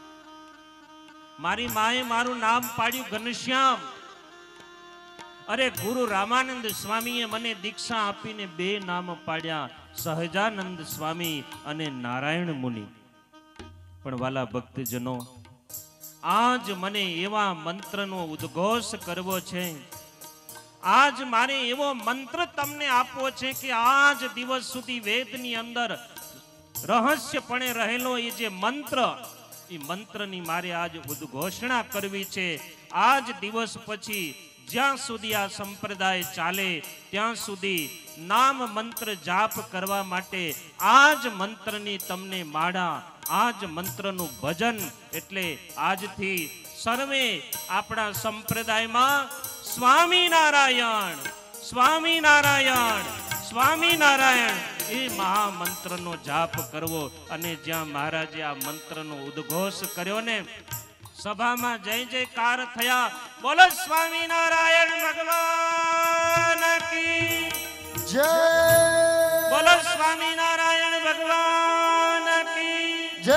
મારી માએ મારું નામ પાડ્યું ઘનશ્યામ. અરે ગુરુ રામાનંદ સ્વામીએ મને દીક્ષા આપીને બે નામ પાડ્યા, સહજાનંદ સ્વામી અને નારાયણ મુનિ. પણ વાલા ભક્તજનો, આજ મને એવા મંત્રનો ઉદ્ઘોષ કરવો છે, આજ મારે એવો મંત્ર તમને આપવો છે કે આજ દિવસ સુધી વેદની અંદર રહસ્યપણે રહેલો એ જે મંત્ર, એ મંત્રની મારે આજ ઉદ્ઘોષણા કરવી છે. આજ દિવસ પછી જ્યાં સુધી આ સંપ્રદાય ચાલે ત્યાં સુધી નામ મંત્ર જાપ કરવા માટે આજ મંત્રની તમને માળા, આજ મંત્રનું ભજન. એટલે આજથી સર્વે આપણા સંપ્રદાયમાં સ્વામિનારાયણ, સ્વામિનારાયણ, સ્વામિનારાયણ એ મહામંત્રનો જાપ કરવો. અને જ્યાં મહારાજે આ મંત્રનો ઉદ્ઘોષ કર્યો ને, સભામાં જય જયકાર થયા. બોલો સ્વામિનારાયણ ભગવાન કી જય. બોલો સ્વામિનારાયણ ભગવાન કી જય.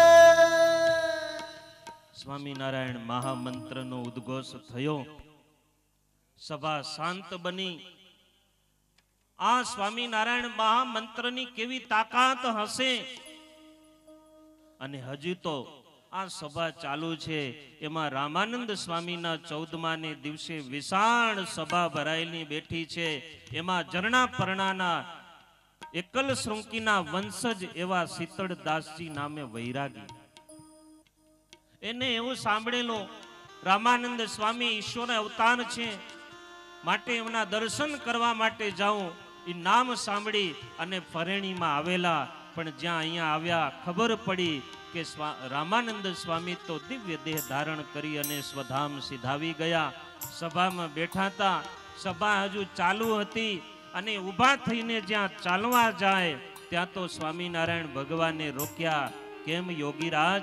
સ્વામિનારાયણ મહામંત્રનો ઉદ્ઘોષ થયો. સભા શાંત બની. આ સ્વામિનારાયણ મહામંત્રની કેવી તાકાત હશે! અને હજી તો આ સભા ચાલુ છે, એમાં રામાનંદ સ્વામીના ચૌદમા ને દિવસે વિશાળ સભા ભરાયેલી બેઠી છે. એમાં ઝરણા પરણાના એકલ શૃંખીના વંશજ એવા શીતળદાસજી નામે વૈરાગી. એને એવું સાંભળેલો રામાનંદ સ્વામી ઈશ્વર અવતાર છે, માટે એમના દર્શન કરવા માટે જાઉં. એ નામ સાંભળી અને ફરેણીમાં આવેલા. પણ જ્યાં અહીંયા આવ્યા ખબર પડી કે રામાનંદ સ્વામી તો દિવ્ય દેહ ધારણ કરી અને સ્વધામ સિધાવી ગયા. સભામાં બેઠા હતા, સભા હજુ ચાલુ હતી અને ઊભા થઈને જ્યાં ચાલવા જાય ત્યાં તો સ્વામિનારાયણ ભગવાને રોક્યા. કેમ યોગીરાજ,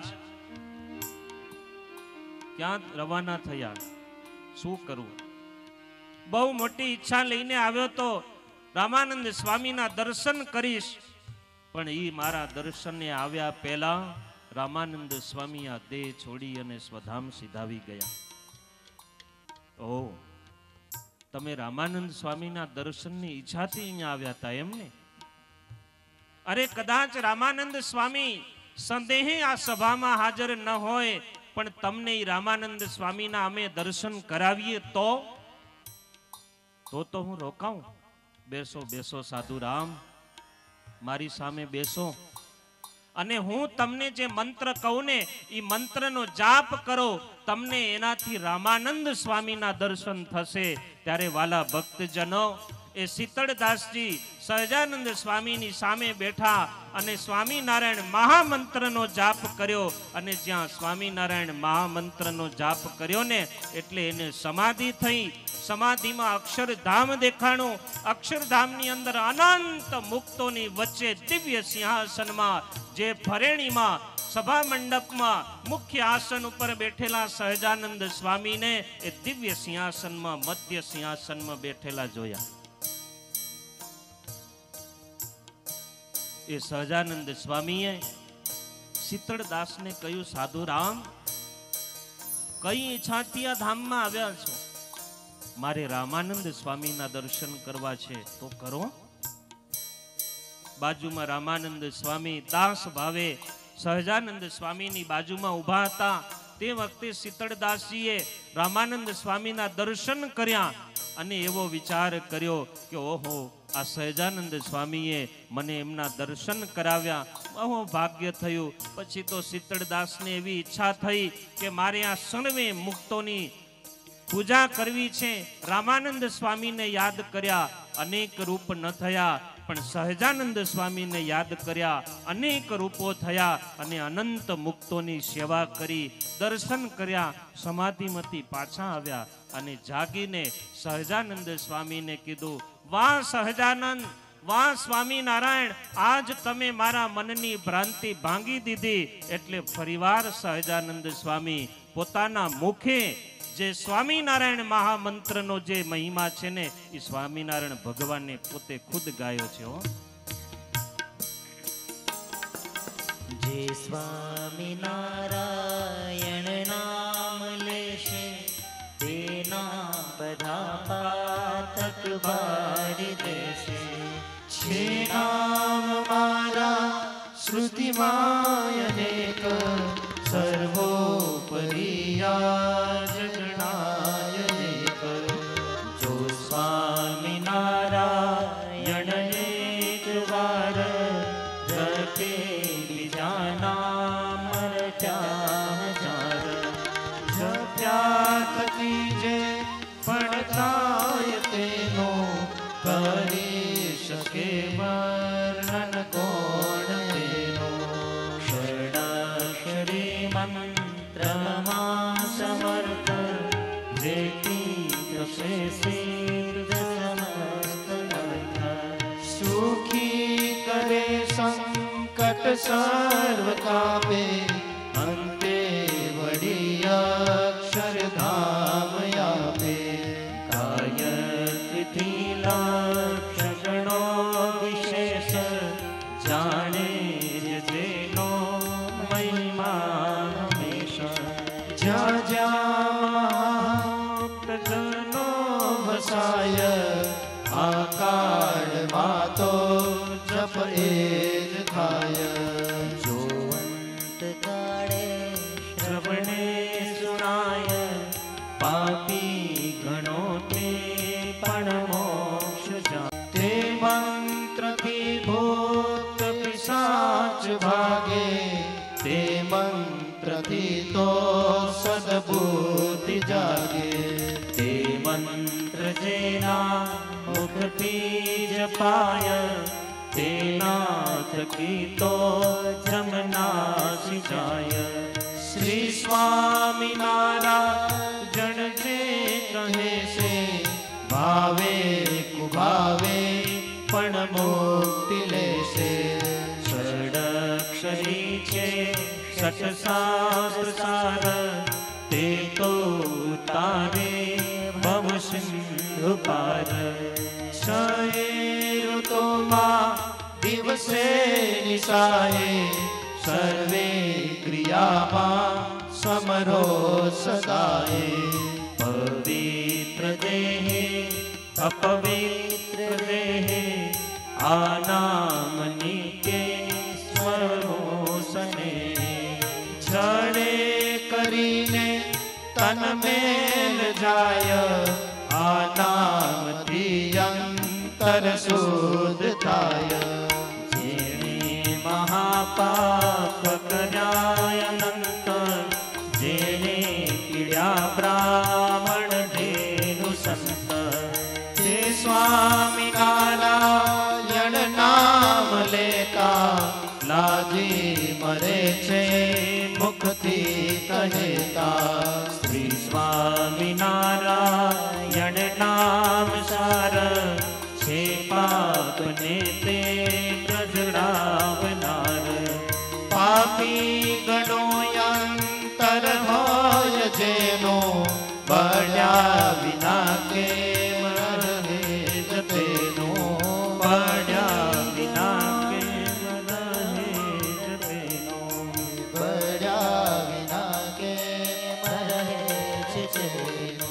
ક્યાં રવાના થયા? શું કરવું? બહુ મોટી ઈચ્છા લઈને આવ્યો તો રામાનંદ સ્વામીના દર્શન કરીશ. પણ ઈ મારા દર્શને આવ્યા પહેલા રામાનંદ સ્વામી આ દેહ છોડી અને સ્વધામ સિધાવી ગયા. ઓ, તમે રામાનંદ સ્વામીના દર્શનની ઈચ્છાથી અહીંયા આવ્યા હતા એમને? અરે કદાચ રામાનંદ સ્વામી સંદેહે આ સભામાં હાજર ન હોય, પણ તમને રામાનંદ સ્વામીના અમે દર્શન કરાવીએ તો તો તો હું રોકાઉં. બેસો બેસો સાધુ રામ, મારી સામે બેસો. અને હું તમને જે મંત્ર કહું ને એ મંત્રનો જાપ કરો, તમને એનાથી રામાનંદ સ્વામીના દર્શન થશે. ત્યારે વાલા ભક્તજનો, એ શીતળદાસજી સહજાનંદ સ્વામીની સામે બેઠા અને સ્વામિનારાયણ મહામંત્રનો જાપ કર્યો. અને જ્યાં સ્વામિનારાયણ મહામંત્રનો જાપ કર્યો ને એટલે એને સમાધિ થઈ. સમાધિમાં અક્ષરધામ દેખાણું. અક્ષરધામની અંદર અનંત મુક્તોની વચ્ચે દિવ્ય સિંહાસનમાં, જે ફરેણીમાં સભા મંડપમાં મુખ્ય આસન ઉપર બેઠેલા સહજાનંદ સ્વામીને એ દિવ્ય સિંહાસનમાં, મધ્ય સિંહાસનમાં બેઠેલા જોયા. એ સહજાનંદ સ્વામીએ શીતળદાસને કહ્યું, સાધુ રામ, કઈ ઈચ્છાથી આ ધામમાં આવ્યા છો? મારે રામાનંદ સ્વામીના દર્શન કરવા છે. તો કરો. બાજુમાં રામાનંદ સ્વામી દાસ ભાવે સહજાનંદ સ્વામીની બાજુમાં ઊભા હતા. તે વખતે શીતળદાસજીએ રામાનંદ સ્વામીના દર્શન કર્યા અને એવો વિચાર કર્યો કે ઓહો, આ સહજાનંદ સ્વામીએ મને એમના દર્શન કરાવ્યા, બહુ ભાગ્ય થયું. પછી તો શીતળદાસને એવી ઈચ્છા થઈ કે મારે આ સર્વે મુક્તોની પૂજા કરવી છે. રામાનંદ સ્વામીને યાદ કર્યા, અનેક રૂપ ન થયા. પણ સહજાનંદ સ્વામીને યાદ કર્યા, અનેક રૂપો થયા અને અનંત મુક્તોની સેવા કરી, દર્શન કર્યા, સમાધિમાંથી પાછા આવ્યા અને જાગીને સહજાનંદ સ્વામીને કીધું, વાહ સહજાનંદ, વાહ સ્વામિનારાયણ, આજ તમે મારા મનની ભ્રાંતિ ભાંગી દીધી. એટલે ફરીવાર સહજાનંદ સ્વામી પોતાના મુખે જે સ્વામિનારાયણ મહામંત્રનો જે મહિમા છે ને એ સ્વામિનારાયણ ભગવાનને પોતે ખુદ ગાયો છે. હો, જે સ્વામિનારાયણ નામ લેશે તેના બધા પાતક બારી દેશે. છે નામ મારા શ્રુતિમાં અનેક, સર્વોપરિયા જગણાયનેક. જો સ્વામિનારાયણ એક વાર રટે બીજા નામ રટ્યા હજાર. જપ્યા થકી જે પણ થાય તેનો, કરી શકે વર્ણન કોણ તેનો. ષડાક્ષરી મંત્રમાં સમર્થ જેથી થશે સિદ્ધ સમસ્ત અર્થ. સુખી કરે સંકટ સર્વ કાપે, અંતે વડી અક્ષરધામ આપે. ગાયત્રીથી લક્ષ ગણો વિશેષ જાણે જ જેનો મહિમા હંમેશા. જ્યાં જ્યાં જનો વસાય, આ કાળમાં તો જપ એ જ થાય. જોવંત કાળે શ્રવણે સુનાય, પાપી ગણો તે પણ મોક્ષ જાય. તે મંત્રથી ભૂત પિશાચ ભાગે, તે મંત્રથી તો સદબુદ્ધિ જાગે. તે મંત્ર જેના મુખથી જપાય, તેના થકી તો જમનાસી જાય. શ્રી સ્વામિનારાયણ જે કહે છે, ભાવે કુભાવે પણ મુક્તિ લેશે. ષડક્ષરી છે સટશાસ્ત્ર સાર, તે તો તારે ભવ સિંધુ પાર. છ ઋતુમાં દિવસે નિશાએ, સર્વે ક્રિયામાં સમરો સદાએ. પવિત્ર દેહે અપવિત્ર દેહે, આ નામ નિત્ય સ્મરો સને. જડે કરીને તન મેલ જાય, આ નામથી અંતર શુદ્ધ થાય. જેણે મહાપાપ કર્યા અનંત, જેણે પીડ્યા બ્રાહ્મણ ધેનુ સંત. તે સ્વામિનારાયણ નામ લેતા, લાજી મરે છે મુખથી કહેતા. શ્રી સ્વામિનારાયણ નામ સાર, છે પાપને તે પ્રજડાવનાર. પાપી ગણો અંતર હોય જેનો, બળ્યા વિના કેમ રહે જ તેનો. પડ્યા વિના કેમ રહે જ તેનો. બળ્યા વિના કેમ રહે છે તેનો.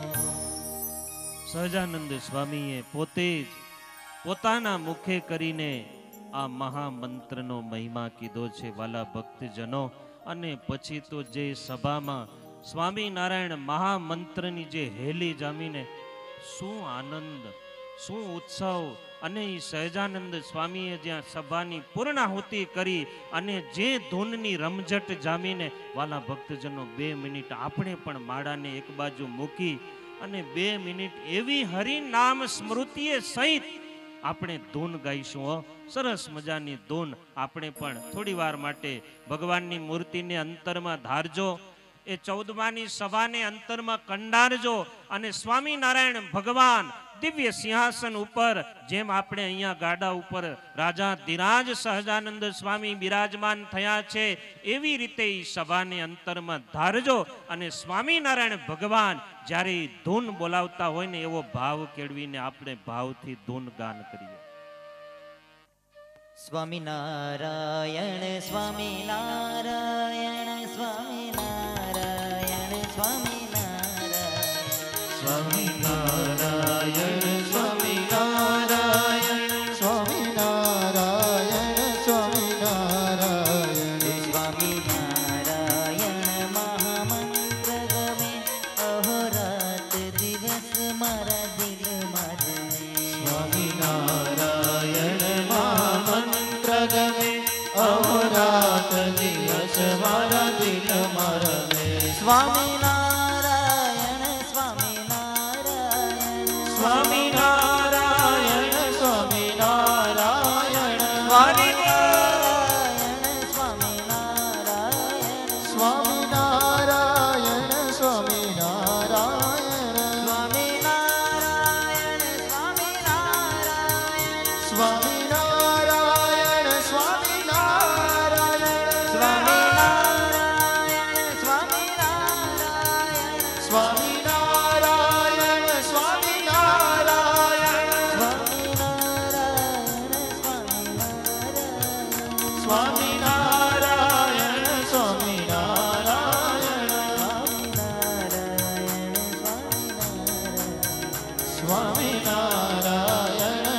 સહજાનંદ સ્વામીએ પોતે જ પોતાના મુખે કરીને આ મહામંત્રનો મહિમા કીધો છે વાલા ભક્તજનો. અને પછી તો જે સભામાં સ્વામિનારાયણ મહામંત્રની જે હેલી જામીને શું આનંદ, શું ઉત્સવ. અને એ સહજાનંદ સ્વામીએ જ્યાં સભાની પૂર્ણાહુતિ કરી અને જે ધૂનની રમઝટ જામીને વાલા ભક્તજનો બે મિનિટ આપણે પણ માળાને એક બાજુ મૂકી અને બે મિનિટ એવી હરિનામ સ્મૃતિએ સહિત આપણે ધૂન ગાઈશું હો. સરસ મજાની ધૂન આપણે પણ થોડી વાર માટે ભગવાનની મૂર્તિને અંતરમાં ધારજો. એ ચૌદમાની સભાને અંતરમાં કંડારજો અને સ્વામિનારાયણ ભગવાન દિવ્ય સિંહાસન ઉપર જેમ આપણે અહીંયા ગાડા ઉપર રાજા ધીરાજ સહજાનંદ સ્વામી બિરાજમાન થયા છે એવી રીતે એ સભાને અંતરમાં ધારજો અને સ્વામિનારાયણ ભગવાન જ્યારે ધૂન બોલાવતા હોય ને એવો ભાવ કેળવીને આપણે ભાવથી ધૂન ગાન કરીએ. સ્વામિનારાયણ સ્વામિનારાયણ સ્વામિનારાયણ સ્વામિનારાયણ સ્વામિનારાયણ સ્વામિનારાયણ સ્વામિનારાયણ સ્વામિનારાયણ સ્વામિનારાયણ મહામંત્ર ગમે અહોરાત દિવસ મારા દિલમાં રમે. સ્વામિનારાયણ મહામંત્ર ગમે અહોરાત દિવસ મારા દિલમાં રમે. સ્વામિનારાયણ સ્વામિનારાયણ સ્વામિનારાયણ સ્વામિનારાયણ સ્વામિનારાયણ સ્વામિનારાયણ સ્વામિનારાયણ સ્વામિનારાયણ સ્વામિનારાયણ સ્વામિનારાયણ સ્વામિનારાયણ સ્વામિનારાયણ સ્વામિનારાયણ સ્વામિનારાયણ સ્વામિનારાયણ સ્વામિનારાયણ સ્વામિનારાયણ સ્વામિનારાયણ સ્વામિનારાયણ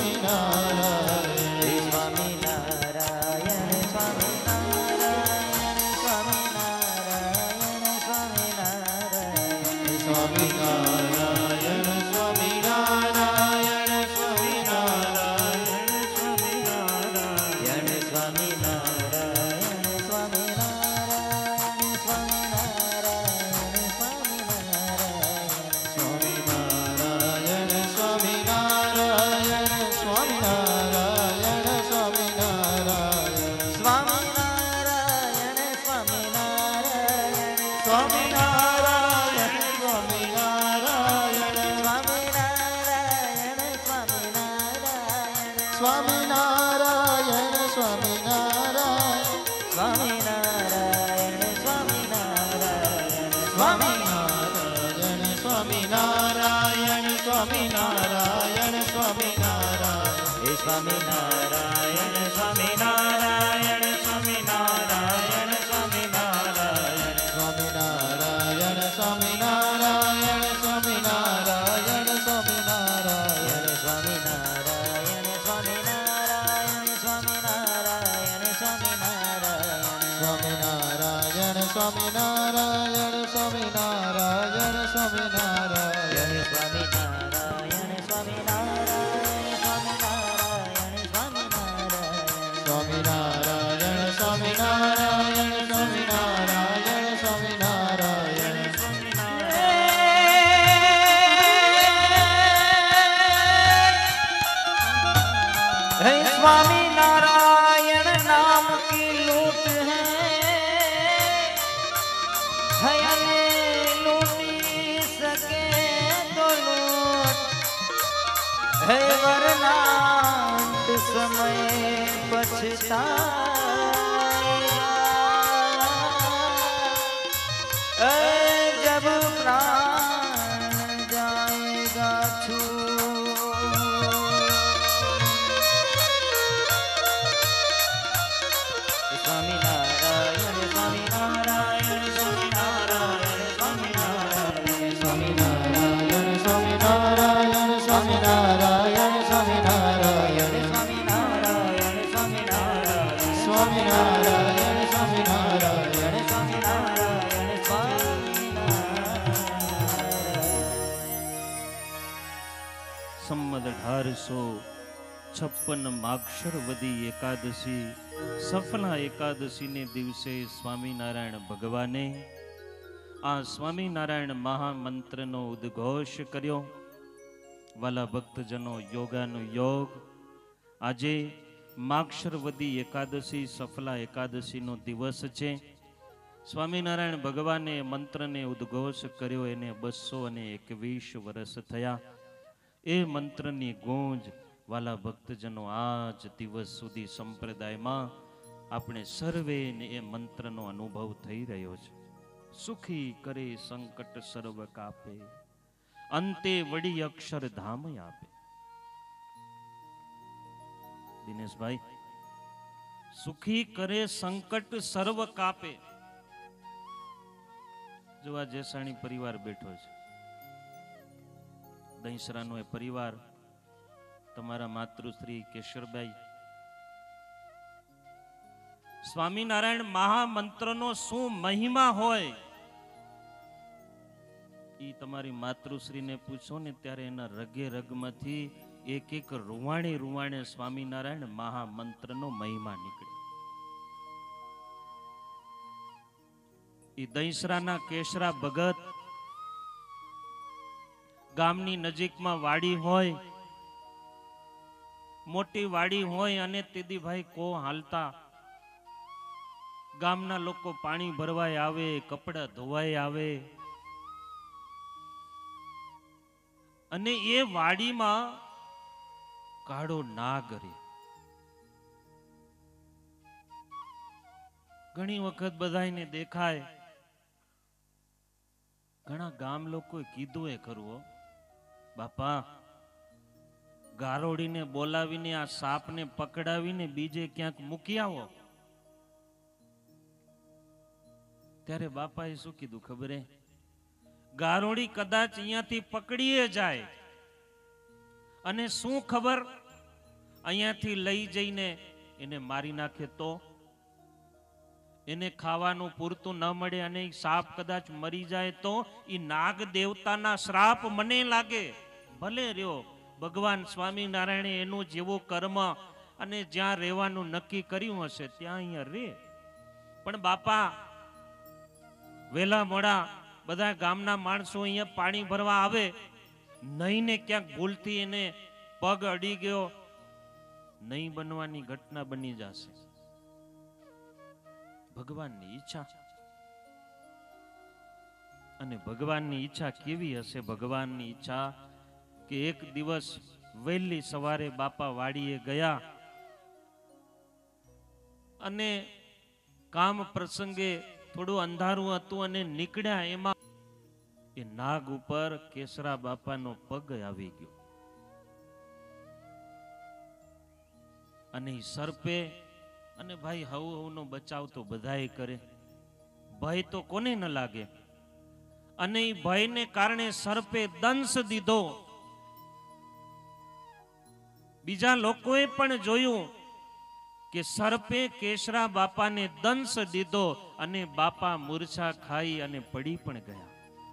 स्वामीनारायण नाम की लूट है, हयने लूटी सके तो लूट है, वरना अंत समय पछताएगा जब प्राण जाएगा छूट। स्वामीनारायण स्वामीनारायण स्वामीनारायण स्वामीनारायण स्वामीनारायण स्वामीनारायण स्वामीनारायण स्वामीनारायण स्वामीनारायण स्वामीनारायण स्वामीनारायण स्वामीनारायण स्वामीनारायण સંમત અઢારસો છપ્પન માગશર વદી એકાદશી સફલા એકાદશીને દિવસે સ્વામિનારાયણ ભગવાને આ સ્વામિનારાયણ મહામંત્રનો ઉદ્ઘોષ કર્યો. વાલા ભક્તજનો, યોગાનું યોગ. આજે માક્ષરવદી એકાદશી, સફલા એકાદશીનો દિવસ છે. સ્વામિનારાયણ ભગવાને મંત્રને ઉદ્ઘોષ કર્યો એને બસો અને એકવીસ વર્ષ થયા. એ મંત્રની ગૂંજ વાલા ભક્તજનો આજ દિવસ સુધી સંપ્રદાયમાં આપણે સર્વેને એ મંત્રનો અનુભવ થઈ રહ્યો છે. સુખી કરે સંકટ સર્વ કાપે, અંતે વડી અક્ષરધામ આપે. દિનેશભાઈ, સુખી કરે સંકટ સર્વ કાપે. જો આ જેસાણી પરિવાર બેઠો છે, દહીંસરાનો એ પરિવાર, તમારા માતૃશ્રી કેશરબાઈ, સ્વામિનારાયણ મહામંત્રનો શું મહિમા હોય ઈ તમારી માતૃશ્રીને પૂછો ને ત્યારે એના રગે રગમાંથી એક એક રૂવાણે રૂવાણે સ્વામિનારાયણ મહામંત્રનો મહિમા નીકળે. ઈ દહીંસરાના કેશરા ભગત ગામની નજીકમાં વાડી હોય, મોટી વાડી હોય અને તેદીભાઈ કો હાલતા ગામના લોકો પાણી ભરવાય આવે, કપડા ધોવાય આવે, અને એ વાડીમાં કાળો નાગ રહે. ઘણી વખત બધાને દેખાય. ઘણા ગામ લોકોએ કીધું એ ખરું, બાપા ગારોડીને બોલાવીને આ સાપને પકડાવીને બીજે ક્યાંક મૂકી આવો. ત્યારે બાપાએ શું કીધું ખબર હે? ગારોડી કદાચ અહીંયાથી પકડીએ જાય અને શું ખબર અહીંયાથી લઈ જઈને એને મારી નાખે તો? એને ખાવાનું પૂરતું ન મળે અને સાપ કદાચ મરી જાય તો ઈ નાગ દેવતાના શ્રાપ મને લાગે. ભલે રહ્યો, ભગવાન સ્વામિનારાયણે એનું જેવું કર્મ અને જ્યાં રહેવાનું નક્કી કર્યું હશે ત્યાં અહીંયા રે. પણ બાપા વેલા મોડા બધા ગામના માણસો અહીંયા પાણી ભરવા આવે, નહીં ને ક્યાંક ભૂલથી એને પગ અડી ગયો, નહીં બનવાની ઘટના બની જશે. ભગવાનની ઈચ્છા, અને ભગવાનની ઈચ્છા કેવી હશે? ભગવાનની ઈચ્છા કે એક દિવસ વહેલી સવારે બાપા વાડીએ ગયા અને કામ પ્રસંગે થોડું અંધારું હતું અને નીકળ્યા, એમાં એ નાગ ઉપર કેસરા બાપાનો પગ આવી ગયો અને સર્પે, અને ભાઈ હવ હવનો બચાવ તો બધાએ કરે, ભય તો કોને ન લાગે, અને એ ભયને કારણે સર્પે દંશ દીધો. બીજા લોકોએ પણ જોયું કે સર્પે કેશરા બાપાને દંશ દીધો અને બાપા મૂર્છા ખાઈ અને પડી પણ ગયા.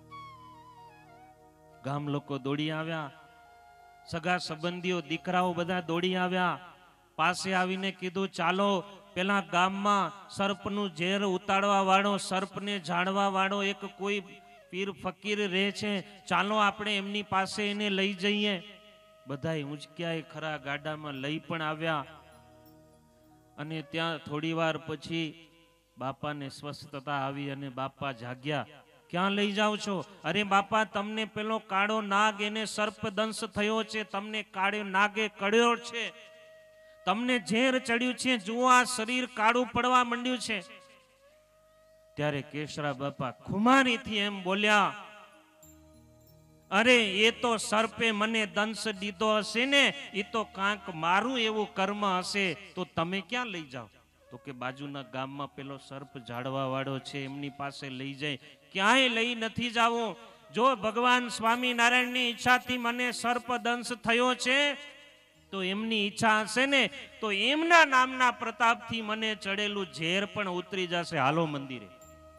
ગામ લોકો દોડી આવ્યા, સગા સંબંધીઓ દીકરાઓ બધા દોડી આવ્યા, પાસે આવીને કીધું ચાલો પેલા ગામમાં સર્પનું ઝેર ઉતારવા વાળો, સર્પને જાણવા વાળો એક કોઈ પીર ફકીર રહે છે, ચાલો આપણે એમની પાસે એને લઈ જઈએ. બધાય ઊંચક્યા ખરા, ગાડામાં લઈ પણ આવ્યા અને ત્યાં થોડી વાર પછી બાપાને સ્વસ્થતા આવી અને બાપા જાગ્યા. ક્યાં લઈ જાઓ છો? અરે બાપા તમને પેલો કાળો નાગ, એને સર્પ દંશ થયો છે, તમને કાળો નાગે કડ્યો છે, તમને ઝેર ચડ્યું છે, જુઓ આ શરીર કાળું પડવા માંડ્યું છે. ત્યારે કેશરા બાપા ખુમારીથી એમ બોલ્યા, અરે એ તો સર્પે મને દંશ દીધો હશે ને, એ તો કાંક મારું એવું કર્મ હશે, તો તમે ક્યાં લઈ જાઓ? તો કે બાજુના ગામમાં પેલો સર્પ ઝાડવા વાળો છે, એમની પાસે લઈ જાય. ક્યાંય લઈ નથી જાવું. જો ભગવાન સ્વામિનારાયણની ઈચ્છાથી મને સર્પ દંશ થયો છે તો એમની ઈચ્છા હશે ને તો એમના નામના પ્રતાપથી મને ચડેલું ઝેર પણ ઉતરી જશે. હાલો મંદિરે.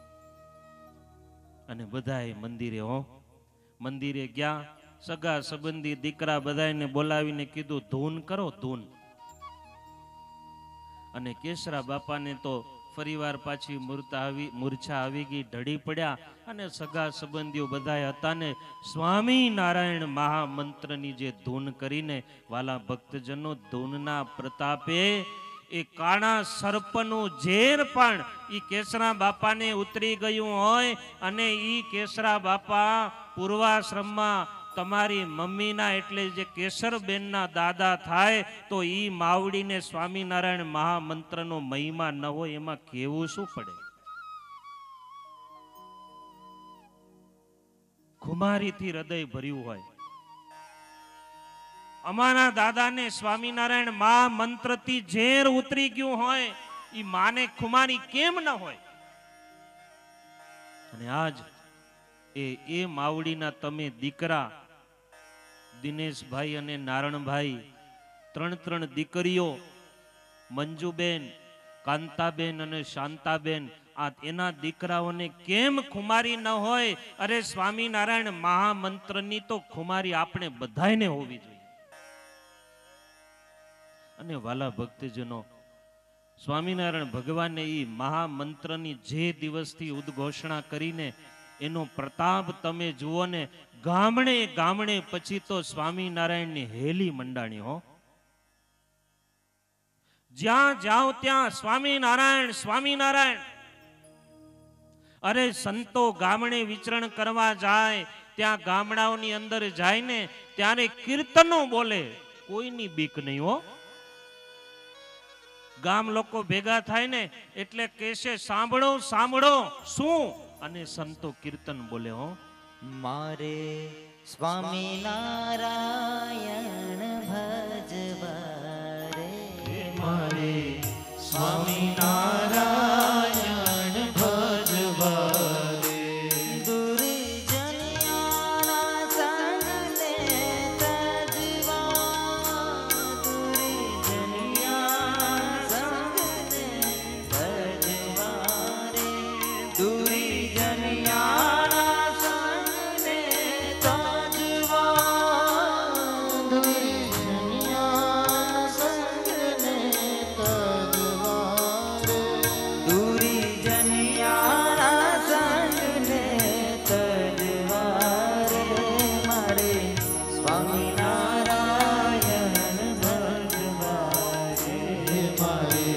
અને બધાએ મંદિરે હો મંદિરે ગયા, સગા સંબંધી દીકરા બધાને બોલાવીને કીધું ધૂન કરો, ધૂન. અને કેશરા બાપાને તો ફરીવાર પાછી મૂર્તા આવી મૂર્છા આવી ગઈ, ઢળી પડ્યા અને સગા સંબંધીઓ બધાય હતા ને સ્વામી નારાયણ મહામંત્રની જે ધૂન કરીને વાલા ભક્તજનો ધૂનના પ્રતાપે એ કાણા સર્પનું ઝેર પણ ઈ કેસરા બાપાને ઉતરી ગયું હોય અને ઈ કેસરા બાપા પૂર્વાશ્રમમાં તમારી મમ્મીના એટલે જે કેસરબેનના દાદા થાય તો ઈ માવડીને સ્વામિનારાયણ મહામંત્રનો મહિમા ન હોય એમાં કેવું શું પડે? ખુમારીથી હૃદય ભર્યું હોય. અમારા દાદાને સ્વામિનારાયણ મહામંત્રથી ઝેર ઉતરી ગયું હોય, ઈ માને ખુમારી કેમ ન હોય? અને આજ એ એ માવડીના તમે દીકરા દિનેશભાઈ અને નારણભાઈ ત્રણ ત્રણ દીકરીઓ મંજુબેન, કાંતાબેન અને શાંતાબેન, આ એના દીકરાઓને કેમ ખુમારી ન હોય? અરે સ્વામિનારાયણ મહામંત્રની તો ખુમારી આપણે બધાને હોવી જોઈએ. અને વાલા ભક્તજનો, સ્વામિનારાયણ ભગવાને ઈ મહામંત્રની જે દિવસથી ઉદ્ઘોષણા કરીને એનો પ્રતાપ તમે જુઓ ને, ગામડે ગામડે પછી તો સ્વામિનારાયણની હેલી મંડાણી હો. જ્યાં જાઓ ત્યાં સ્વામિનારાયણ સ્વામિનારાયણ. અરે સંતો ગામડે વિચરણ કરવા જાય, ત્યાં ગામડાઓની અંદર જાય ને ત્યારે કીર્તનો બોલે, કોઈની બીક નહીં હો. ગામ લોકો ભેગા થાય ને એટલે કહેશે સાંભળો સાંભળો, શું? અને સંતો કીર્તન બોલે હો. મારે સ્વામિનારાયણ ભજવા રે, મારે સ્વામિનારાયણ ભજવા રે, દુર્જનિયાના સંગને તજવા, દુર્જનિયાના સંગને તજવા રે, દુર્જનિયાના સંગને તજવા, દુર્જનિયા સંગને તજવા રે, દુર્જનિયાના સંગને તજવા રે, મારે સ્વામિનારાયણ ભજવા રે, મારે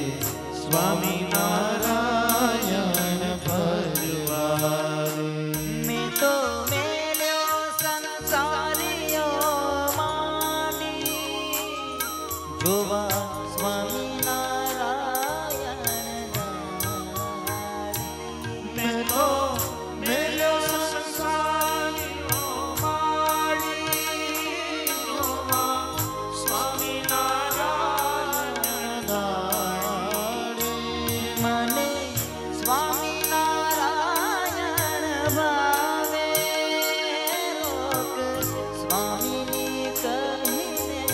સ્વામિનારાયણ ભજવા રે. મેં તો મેલ્યો સંસારીઓ માંડી, જોવા સ્વામિનારાયણ નાડી. મેં તો મેલ્યો સંસારીઓ માડી, જોવા સ્વામિનારાયણ નાડી. મને સ્વામિનારાયણ ભાવે, લોક સ્વામીની કહીને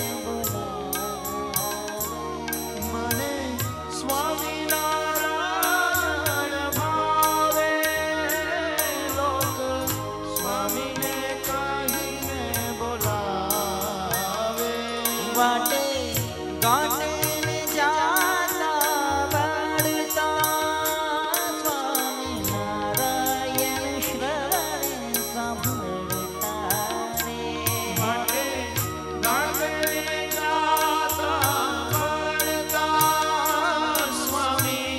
બોલાવે, મને સ્વામિનારાયણ ભાવે, લોક સ્વામીને કહીને બોલાવે. વાટે ગાંઠે ને જાતા વળતા, સ્વામિનારાયણ શ્રવણ સાંભળતા રે, માટે ગાંઠે જાતા વળતા, સ્વામી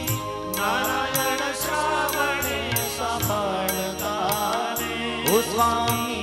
નારાયણ શ્રાવણે સાંભળતા રે. ઓ સ્વામી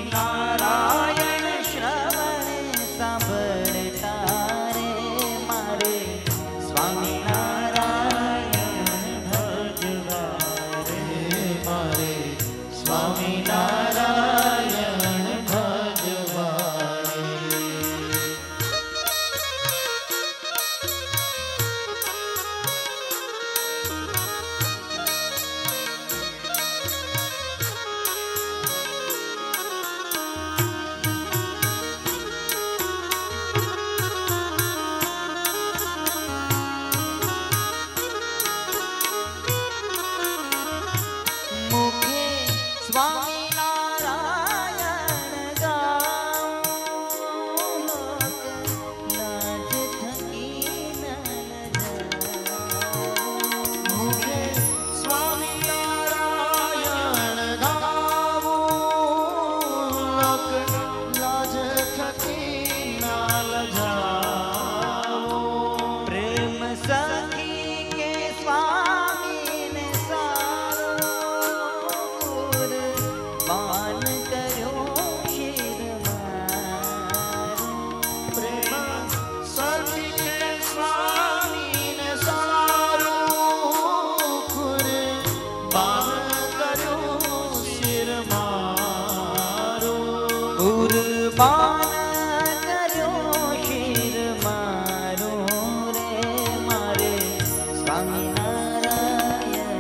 કુરબાન કર્યો શિર મારો રે મારે સ્વામિનારાયણ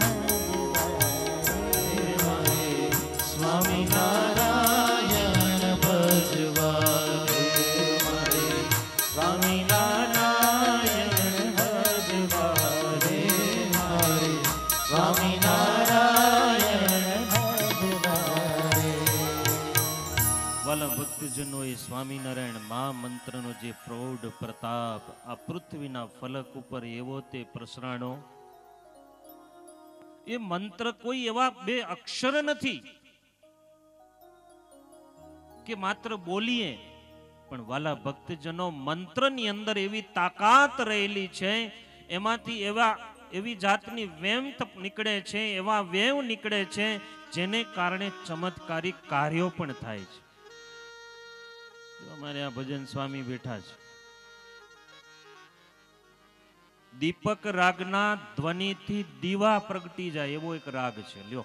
સ્વામિનારાયણ ભજવા મારે સ્વામિનારાયણ ભજવા રે મારે સ્વામિનારાયણ વાલા ભક્તજનો એ સ્વામિનારાયણ મહા મંત્રનો જે પ્રૌઢ પ્રતાપ આ પૃથ્વીના ફલક ઉપર એવો તે પ્રસરાણો. એ મંત્ર કોઈ એવા બે અક્ષર નથી કે માત્ર બોલીએ, પણ વાલા ભક્તજનો મંત્રની અંદર એવી તાકાત રહેલી છે, એમાંથી એવા એવી જાતની વેમત નીકળે છે, એવા વેવ નીકળે છે જેને કારણે ચમત્કારિક કાર્યો પણ થાય છે. અમારે આ ભજન સ્વામી બેઠા છે. દીપક રાગના ધ્વનિથી દીવા પ્રગટી જાય એવો એક રાગ છે. લ્યો,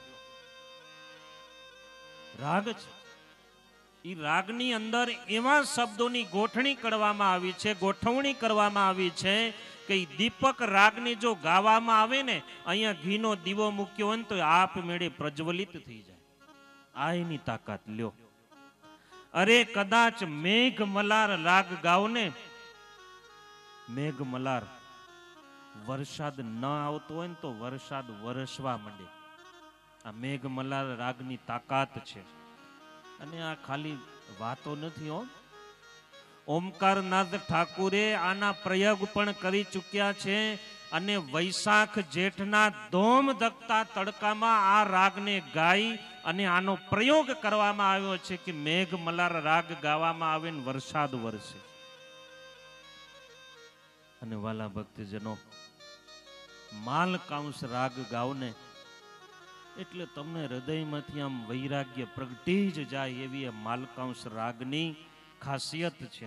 રાગ છે. ઈ રાગની અંદર એવા શબ્દોની ગોઠવણી કરવામાં આવી છે, ગોઠવણી કરવામાં આવી છે કે ઈ દીપક રાગને જો ગાવામાં આવે ને, અહીંયા ઘીનો દીવો મૂક્યો હોય ને તો આપમેળે પ્રજ્વલિત થઈ જાય. આ એની તાકાત. લ્યો, અરે કદાચ મેઘ મલાર રાગ ગાઓ ને, મેઘ મલાર વરસાદ ન આવતો હોય ને તો વરસાદ વરસવા માંડે. આ મેઘ મલાર રાગની તાકાત છે. અને આ ખાલી વાતો નથી હો. ઓમકારનાથ ઠાકુરે આના પ્રયોગ પણ કરી ચૂક્યા છે, અને વૈશાખ જેઠના ધોમ ધકતા તડકામાં આ રાગને ગાઈ અને આનો પ્રયોગ કરવામાં આવ્યો છે કે મેઘ મલાર રાગ ગાવામાં આવે ને વરસાદ વરસે. અને વાલા ભક્તજનો, માલકાંસ રાગ ગાઓ ને એટલે તમને હૃદયમાંથી આમ વૈરાગ્ય પ્રગટી જ જાય એવી આ માલકાંસ રાગની ખાસિયત છે.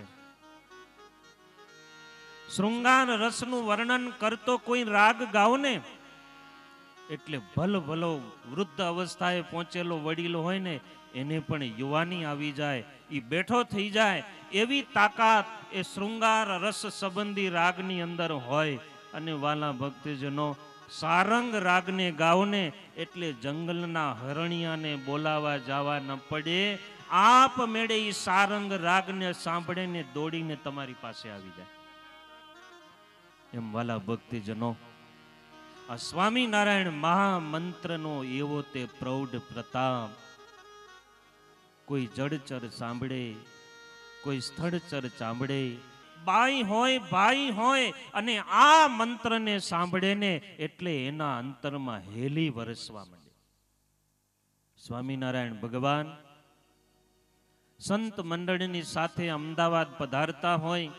શૃંગાર રસનું વર્ણન કરતો કોઈ રાગ ગાઓ ને એટલે ભલ ભલો વૃદ્ધ અવસ્થાએ પહોંચેલો વડીલો હોય ને એને પણ યુવાની આવી જાય, એ બેઠો થઈ જાય એવી તાકાત એ શૃંગાર રસ સંબંધી રાગની અંદર હોય. અને વાલા ભક્તજનો, સારંગ રાગને ગાઓ ને એટલે જંગલના હરણિયાને બોલાવા જવા ન પડે, આપ મેળે ઈ સારંગ રાગને સાંભળે ને દોડીને તમારી પાસે આવી જાય. એમ વાલા ભક્તિજનો, આ સ્વામિનારાયણ મહામંત્રનો એવો તે પ્રૌઢ પ્રતાપ કોઈ જડચર સાંભળે, કોઈ સ્થળચર સાંભળે, બાઈ હોય ભાઈ હોય અને આ મંત્રને સાંભળે ને એટલે એના અંતરમાં હેલી વરસવા માંડે. સ્વામિનારાયણ ભગવાન સંત મંડળની સાથે અમદાવાદ પધારતા હોય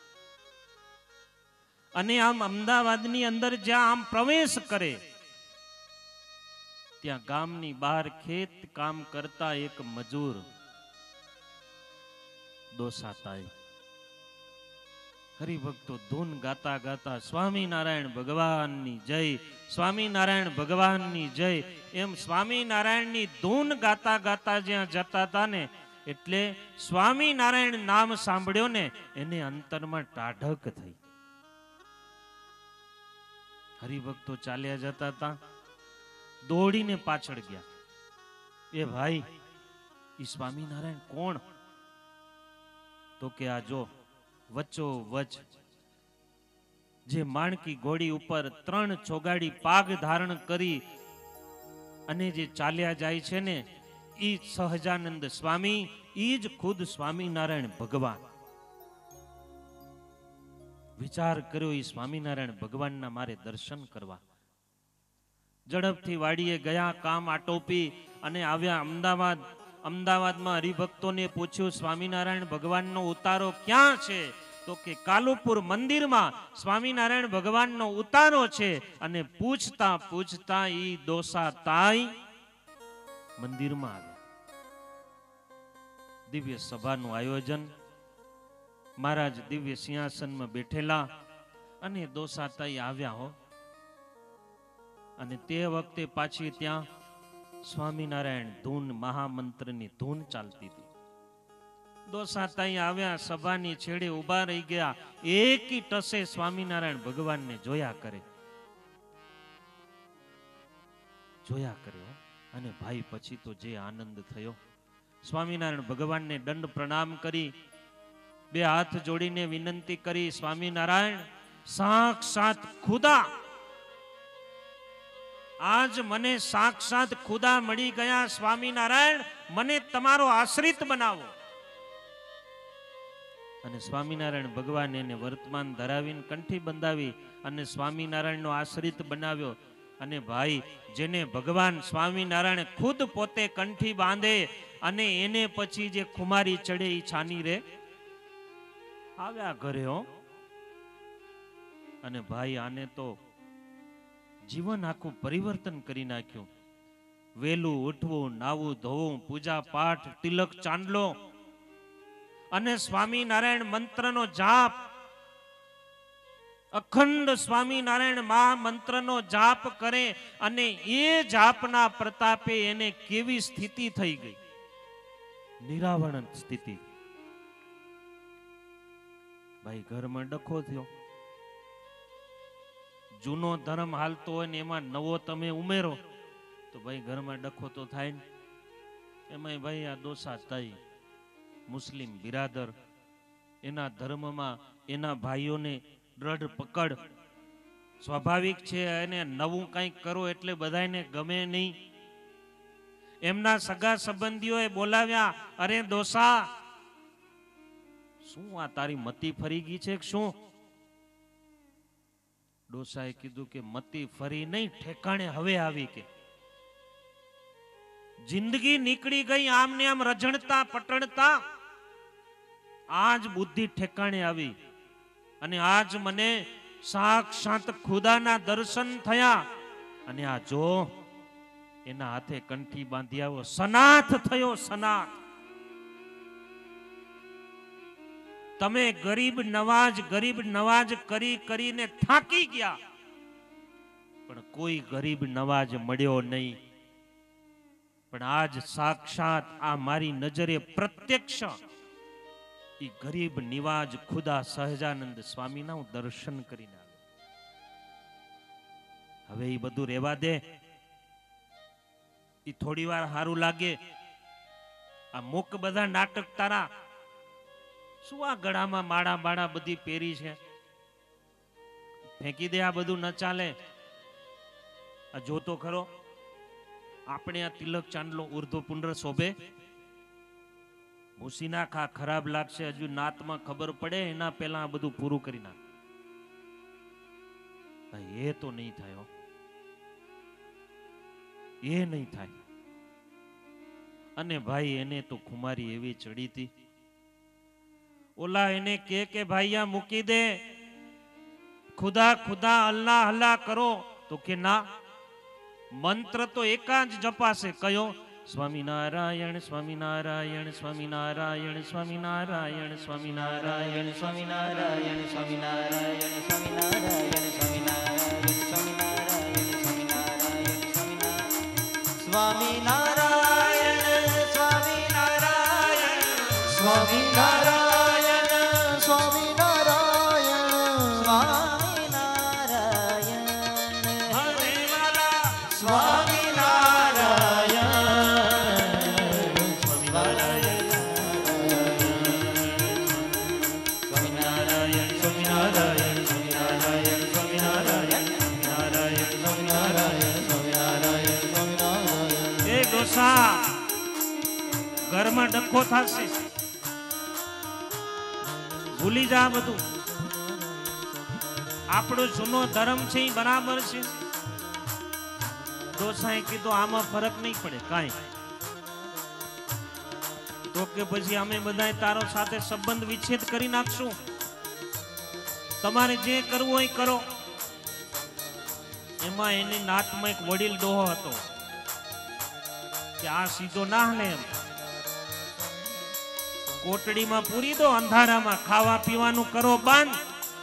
અને આમ અમદાવાદની અંદર જ્યાં આમ પ્રવેશ કરે ત્યાં ગામની બહાર ખેત કામ કરતા એક મજૂર દોસાતા હરિભક્તો ધૂન ગાતા ગાતા સ્વામિનારાયણ ભગવાનની જય, સ્વામિનારાયણ ભગવાનની જય, એમ સ્વામિનારાયણની ધૂન ગાતા ગાતા જ્યાં જતા હતા ને એટલે સ્વામિનારાયણ નામ સાંભળ્યો ને એને અંતરમાં ટાઢક થઈ. હરિભક્તો ચાલ્યા જતા હતા, દોડીને પાછળ ગયા. એ ભાઈ, ઈ સ્વામિનારાયણ કોણ? તો કે આ જો વચ્ચો વચ જે માણકી ઘોડી ઉપર ત્રણ ચોગાડી પાગ ધારણ કરી અને જે ચાલ્યા જાય છે ને ઈ સહજાનંદ સ્વામી, ઈ જ ખુદ સ્વામિનારાયણ ભગવાન. વિચાર કર્યો, ઈ સ્વામિનારાયણ ભગવાનના મારે દર્શન કરવા. ઝડપથી વાડીએ ગયા, કામ આટોપી અને આવ્યા અમદાવાદ. અમદાવાદમાં હરિભક્તોને પૂછ્યું સ્વામિનારાયણ ભગવાનનો ઉતારો ક્યાં છે? તો કે કાલુપુર મંદિરમાં સ્વામિનારાયણ ભગવાનનો ઉતારો છે. અને પૂછતા પૂછતા ઈ દોસા તાઈ મંદિરમાં આવ્યા. દિવ્ય સભાનું આયોજન, મહારાજ દિવ્ય સિંહાસનમાં બેઠેલા અને દોસા તાઈ આવ્યા હો. અને તે વખતે પાછી ત્યાં સ્વામિનારાયણ ધૂન મહામંત્રની ધૂન ચાલતી હતી. દોસા ત્યાં આવ્યા, સભાની છેડે ઊભા રહી ગયા, એકી ટસે સ્વામિનારાયણ ભગવાનને જોયા કરે જોયા કર્યો. અને ભાઈ પછી તો જે આનંદ થયો, સ્વામિનારાયણ ભગવાનને દંડ પ્રણામ કરી બે હાથ જોડીને વિનંતી કરી, સ્વામિનારાયણ સાક્ષાત ખુદા, આજ મને સાક્ષાત ખુદા મળી ગયા, સ્વામિનારાયણ મને તમારો આશ્રિત બનાવો. અને સ્વામિનારાયણ ભગવાન એને વર્તમાન ધરાવીને કંઠી બંધાવી અને સ્વામિનારાયણનો આશ્રિત બનાવ્યો. અને ભાઈ જેને ભગવાન સ્વામિનારાયણ ખુદ પોતે કંઠી બાંધે અને એને પછી જે ખુમારી ચડે એ છાની રે આવ્યા ઘરે હો. અને ભાઈ આને તો જીવન આખું પરિવર્તન કરી નાખ્યું. વેલું ઉઠવું, નાવું ધોવું, પૂજા પાઠ, તિલક ચાંદલો અને સ્વામિનારાયણ મંત્રનો જાપ, અખંડ સ્વામિનારાયણ મહા મંત્રનો જાપ કરે. અને એ જાપના પ્રતાપે એને કેવી સ્થિતિ થઈ ગઈ, નિરાવરણ સ્થિતિ. ભાઈ ઘરમાં ડખો થયો, જૂનો ધર્મ હાલતો હોય ને એમાં નવો તમે ઉમેરો તો ભાઈ ઘરમાં ડખો તો થાય ને. એમાં ભાઈ આ દોસા તાઈ મુસ્લિમ બિરાદર, એના ધર્મમાં એના ભાઈઓને દ્રઢ પકડ સ્વાભાવિક છે. એને નવું કંઈક કરો એટલે બધાને ગમે નહીં. એમના સગા સંબંધીઓએ બોલાવ્યા, અરે દોસા શું આ તારી મતી ફરી ગઈ છે શું? ડોસાએ કીધું કે મતી ફરી નહીં, ઠેકાણે હવે આવી. કે જિંદગી નીકળી ગઈ આમને આમ રજણતા પટણતા, આજ બુદ્ધિ ઠેકાણે આવી. અને આજ મને સાક્ષાત ખુદાના દર્શન થયા. અને આ જો એના હાથે કંઠી બાંધી આવ્યો, સનાથ થયો સનાથ. તમે ગરીબ નવાજ ગરીબ નવાજ કરી કરીને થાકી ગયા, પણ કોઈ ગરીબ નવાજ મળ્યો નહીં. પણ આજ સાક્ષાત આ મારી નજરે પ્રત્યક્ષ ઈ ગરીબ નિવાજ ખુદા સહજાનંદ સ્વામીના હું દર્શન કરીને આવ્યો. હવે એ બધું રહેવા દે, ઈ થોડી વાર સારું લાગે. આ મુક બધા નાટક તારા શું આ ગળામાં માળા બાળા બધી પહેરી છે, ફેંકી દે, આ બધું ન ચાલે. આ જોતો ખરો, આપણે આ તિલક ચાંદલો ઉર્ધ્વ પુંડ્ર શોભે, ભૂસી નાખા, ખરાબ લાગશે. હજુ નાતમાં ખબર પડે એના પહેલા આ બધું પૂરું કરી નાખ. એ તો નહીં થાય, એ નહીં થાય. અને ભાઈ એને તો ખુમારી એવી ચડી હતી, ઓલા એને કે કે ભાઈ આ મૂકી દે, ખુદા ખુદા અલ્લાહ અલ્લાહ કરો, તો કે ના, મંત્ર તો એકા જ જપાશે. કયો? સ્વામિનારાયણ સ્વામિનારાયણ સ્વામિનારાયણ સ્વામિનારાયણ સ્વામિનારાયણ સ્વામિનારાયણ સ્વામિનારાયણ સ્વામિનારાયણ સ્વામિનારાયણ સ્વામિનારાયણ સ્વામિનારાયણ સ્વામિનારાયણ સ્વામિનારાયણ સ્વામિનારાયણ સ્વામિનારાયણ સ્વામિનારાયણ હરે વાલા સ્વામિનારાયણ સ્વામિનારાયણ સ્વામિનારાયણ સ્વામિનારાયણ સ્વામિનારાયણ સ્વામિનારાયણ સ્વામિનારાયણ સ્વામિનારાયણ સ્વામિનારાયણ. એ ડોસા ઘરમાં ડખો થશે, ભૂલી જા બધું. આપણો જૂનો ધર્મ છે એ બરાબર છે. ડોસાએ કીધું આમાં ફરક નહીં પડે કાંઈ. તો કે પછી અમે બધા તારો સાથે સંબંધ વિચ્છેદ કરી નાખશું, તમારે જે કરવું હોય કરો. એમાં એની નાતમાં એક વડીલ ડોહો હતો કે આ સીધો ના હાલે એમ, કોટડીમાં પૂરી દો, અંધારામાં ખાવા પીવાનું કરો બંધ.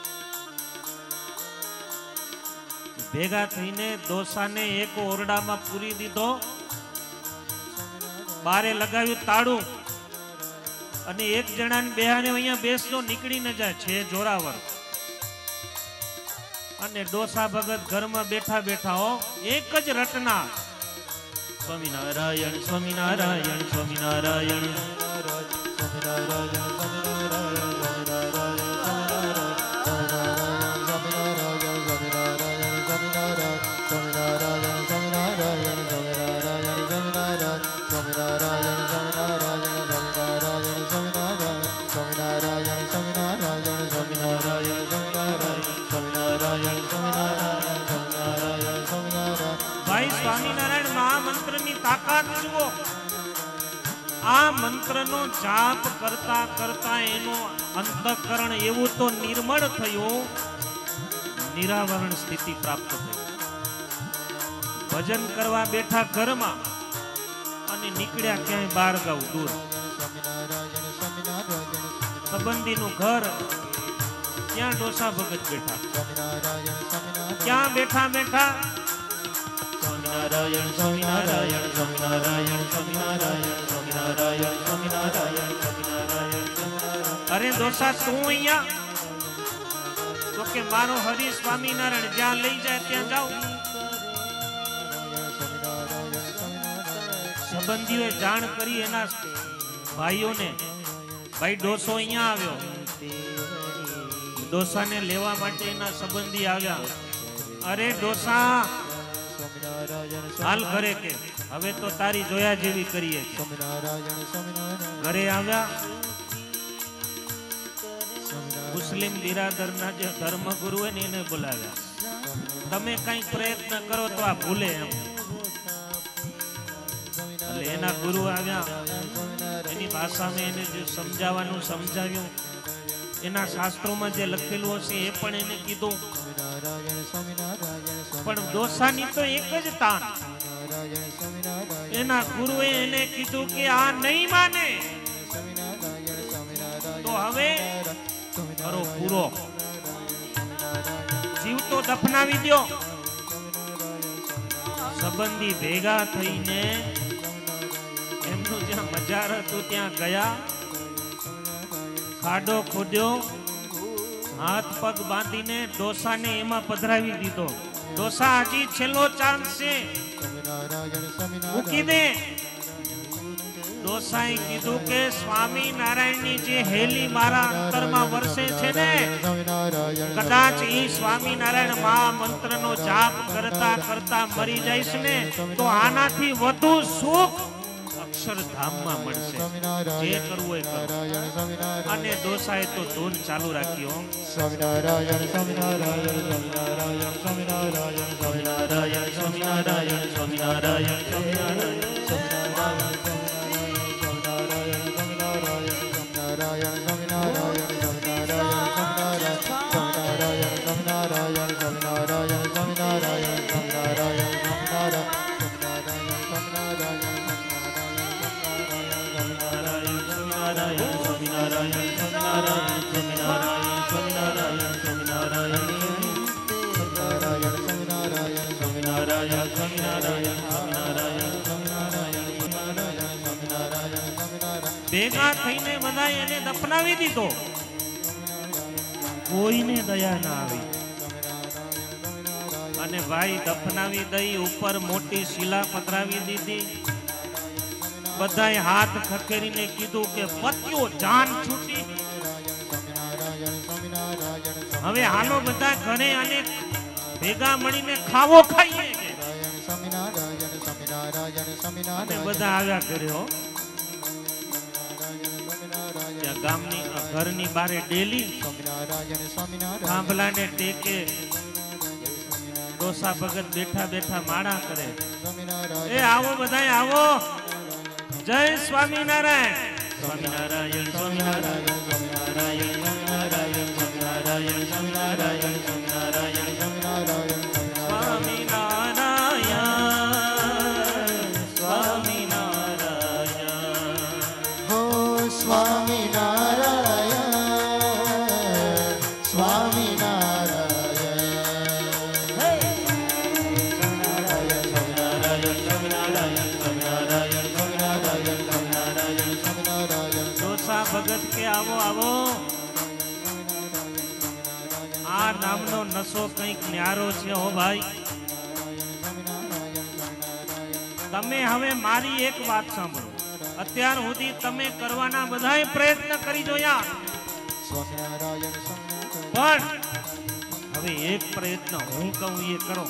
ભેગા થઈને ડોસાને એક ઓરડામાં પૂરી દીધો, બારે લગાવ્યું તાળું. અને એક જણાને બેહાને અહીંયા બેસજો, નીકળી ન જાય, છે જોરાવર. અને ડોસા ભગત ઘરમાં બેઠા બેઠા હો એક જ રટના સ્વામિનારાયણ સ્વામિનારાયણ સ્વામિનારાયણ ભાઈ સ્વામિનારાયણ મહામંત્રની તાકાત જુઓ. આ મંત્રનો જાપ કરતા કરતા એનું અંતઃકરણ એવું તો નિર્મળ થયું, નિરાવરણ સ્થિતિ પ્રાપ્ત થઈ. ભજન કરવા બેઠા ઘરમાં અને નીકળ્યા ક્યાંય બાર ગાઉ દૂર, સંબંધીનું ઘર, ત્યાં ડોસા ભગત બેઠા. ક્યાં બેઠા બેઠા સ્વામિનારાયણ સ્વામિનારાયણ સ્વામિનારાયણ સ્વામિનારાયણ સ્વામિનારાયણ સ્વામિનારાયણ સ્વામિનારાયણ. અરે ડોસા તું અહીંયા? તો કે મારો હરિ સ્વામિનારાયણ જ્યાં લઈ જાય ત્યાં જાઉં. સંબંધીઓએ જાણ કરી એના ભાઈઓને, ભાઈ ડોસો અહીંયા આવ્યો. ડોસાને લેવા માટે એના સંબંધી આવ્યા. અરે ડોસા હાલ ઘરે, કે હવે તો તારી જોયા જેવી કરીએ. ઘરે આવ્યા. મુસ્લિમ બિરાદરના જે ધર્મગુરુ હોય ને એને બોલાવ્યા. તમે કઈ પ્રયત્ન કરો તો આ ભૂલે એમ. એટલે એના ગુરુ આવ્યા, એની ભાષામાં એને જે સમજાવવાનું સમજાવ્યું, એના શાસ્ત્રોમાં જે લખેલું હશે એ પણ એને કીધું. પણ ડોસાની તો એક જ તાન. એના ગુરુએ એને કીધું કે આ નહીં માને તો હવે કરો પૂરો, જીવ તો દફનાવી દો. સંબંધી ભેગા થઈને એમનું જ્યાં મજાર હતું ત્યાં ગયા, ખાડો ખોદ્યો, હાથ પગ બાંધીને ડોસાને એમાં પધરાવી દીધો. ડોસા હજી છેલ્લો ચાન્સ છે, મૂકી દે. ડોસાએ કીધું કે સ્વામિનારાયણની જે હેલી મારા અંતરમાં વરસે છે ને, કદાચ એ સ્વામિનારાયણ મહામંત્રનો જાપ કરતા કરતા મરી જઈશ ને તો આનાથી વધુ સુખ અક્ષરધામમાં મળશે. જે કરવું એ કરો. અને ડોસાએ તો ધૂન ચાલુ રાખ્યો. સ્વામિનારાયણ સ્વામિનારાયણ સ્વામિનારાયણ સ્વામિનારાયણ સ્વામિનારાયણ સ્વામિનારાયણ સ્વામિનારાયણ સ્વામિનારાયણ ભેગા થઈને બધા એને દફનાવી દીધો. કોઈને દયા ના આવી. અને ભાઈ દફનાવી દઈ, ઉપર મોટી શિલા પધરાવી દીધી. બધાએ હાથ ખખેરીને કીધું કે પત્યો જાન છૂટી, હવે હાલો બધા ઘરે અને ભેગા મળીને ખાવો ખાઈએ. અને બધા આવ્યા કર્યો. ગામની ઘરની બારે ડેલી થાંભલાને ટેકે ડોસા ભગત બેઠા બેઠા માળા કરે. એ આવો બધાય આવો, જય સ્વામિનારાયણ. સ્વામિનારાયણ સ્વામિનારાયણ સ્વામિનારાયણ સ્વામિનારાયણ સ્વામિનારાયણ સ્વામિનારાયણ સ્વામિનારાયણ સ્વામિનારાયણ સ્વામિનારાયણ સ્વામિનારાયણ. હો સ્વામિનારાયણ સ્વામિનારાયણ. ડોસા ભગત કે આવો આવો આ નામનો નશો કંઈક ન્યારો છે હો ભાઈ. તમે હવે મારી એક વાત સાંભળો. અત્યાર સુધી તમે કરવાના બધાય પ્રયત્ન કરી જોયા, પણ હવે એક પ્રયત્ન હું કહું એ કરો.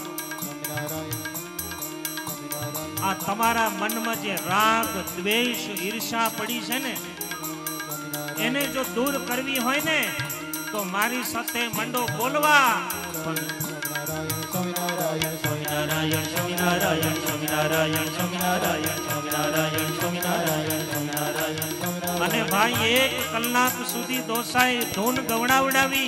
આ તમારા મનમાં જે રાગ દ્વેષ ઈર્ષા પડી છે ને એને જો દૂર કરવી હોય ને તો મારી સાથે મંડો બોલવા. સ્વામિનારાયણ સ્વામિનારાયણ સ્વામિનારાયણ સ્વામિનારાયણ સ્વામિનારાયણ સ્વામિનારાયણ સ્વામિનારાયણ સ્વામિનારાયણ. અને ભાઈ એક કલાક સુધી દોસાએ ધૂન ગવડાવડાવી.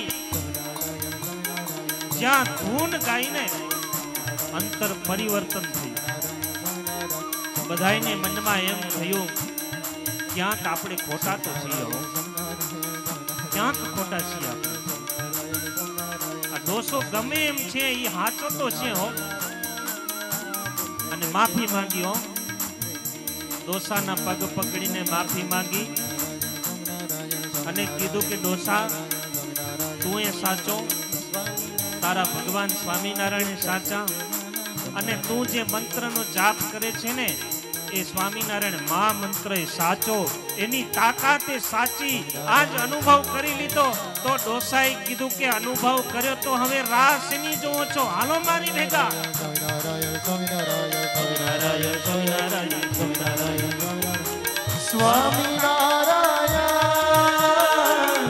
જ્યાં ધૂન ગાઈને અંતર પરિવર્તન થયું. બધાયને મનમાં એમ થયું ક્યાંક આપણે ખોટા તો છીએ હો, ક્યાંક ખોટા છીએ આપણે. આ દોષો ગમે એમ છે એ સાચો તો છે હો. અને માફી માંગી હો. ડોસાના પગ પકડીને માફી માંગી અને કીધું કે ડોસા તું એ સાચો, તારા ભગવાન સ્વામિનારાયણ સાચા, અને તું જે મંત્રનો જાપ કરે છે ને એ સ્વામિનારાયણ મહામંત્ર એ સાચો, એની તાકાત એ સાચી. આજ અનુભવ કરી લીધો. તો ડોસાએ કીધું કે અનુભવ કર્યો તો હવે રાસ એની જોવો છો, હાલો મારી ભેગા. સ્વામિનારાયણ સ્વામિનારાયણ સ્વામિનારાયણ સ્વામિનારાયણ સ્વામિનારાયણ સ્વામિનારાયણ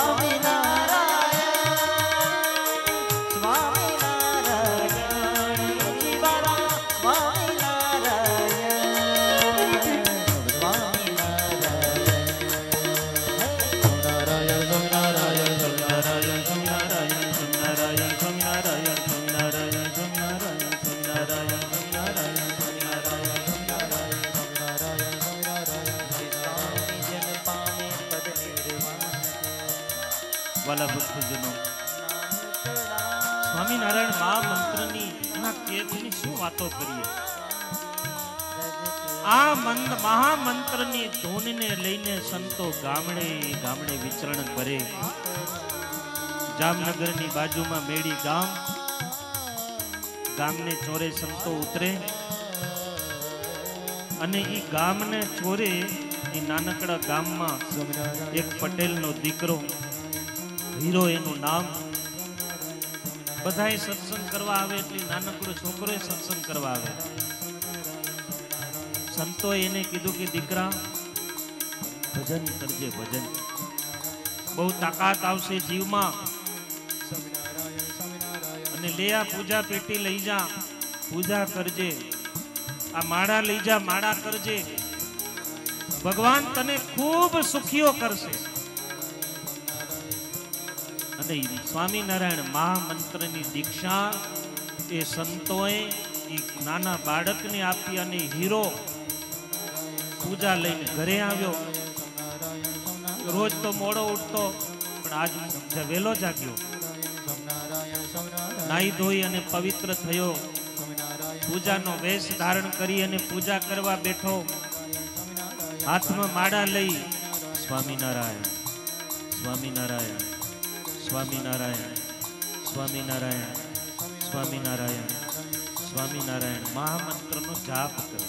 વાલા ભક્તજનો, સ્વામિનારાયણ મહામંત્રની એના તેજની શું વાતો કરીએ. આ મંદ મહામંત્રની ધૂનને લઈને સંતો ગામડે ગામડે વિચરણ કરે. જામનગરની બાજુમાં મેડી ગામ, ગામને ચોરે સંતો ઉતરે અને ઈ ગામને ચોરે ઈ નાનકડા ગામમાં એક પટેલનો દીકરો હીરો એનું નામ. બધાય સત્સંગ કરવા આવે એટલે નાનકડો છોકરો સત્સંગ કરવા આવે. સંતોએ એને કીધું કે દીકરા ભજન કરજે, ભજન બહુ તાકાત આવશે જીવમાં. અને લે આ પૂજા પેટી લઈ જા, પૂજા કરજે. આ માળા લઈ જા, માળા કરજે. ભગવાન તને ખૂબ સુખીઓ કરશે. અને સ્વામિનારાયણ મહામંત્રની દીક્ષા એ સંતોએ નાના બાળકને આપી અને હીરો પૂજા લઈને ઘરે આવ્યો. રોજ તો મોડો ઉઠતો પણ આજ વહેલો જાગ્યો. નાઈ ધોઈ અને પવિત્ર થયો. પૂજાનો વેશ ધારણ કરી અને પૂજા કરવા બેઠો. હાથમાં માળા લઈ સ્વામિનારાયણ સ્વામિનારાયણ સ્વામિનારાયણ સ્વામિનારાયણ સ્વામિનારાયણ સ્વામિનારાયણ મહામંત્રનો જાપ કર્યો.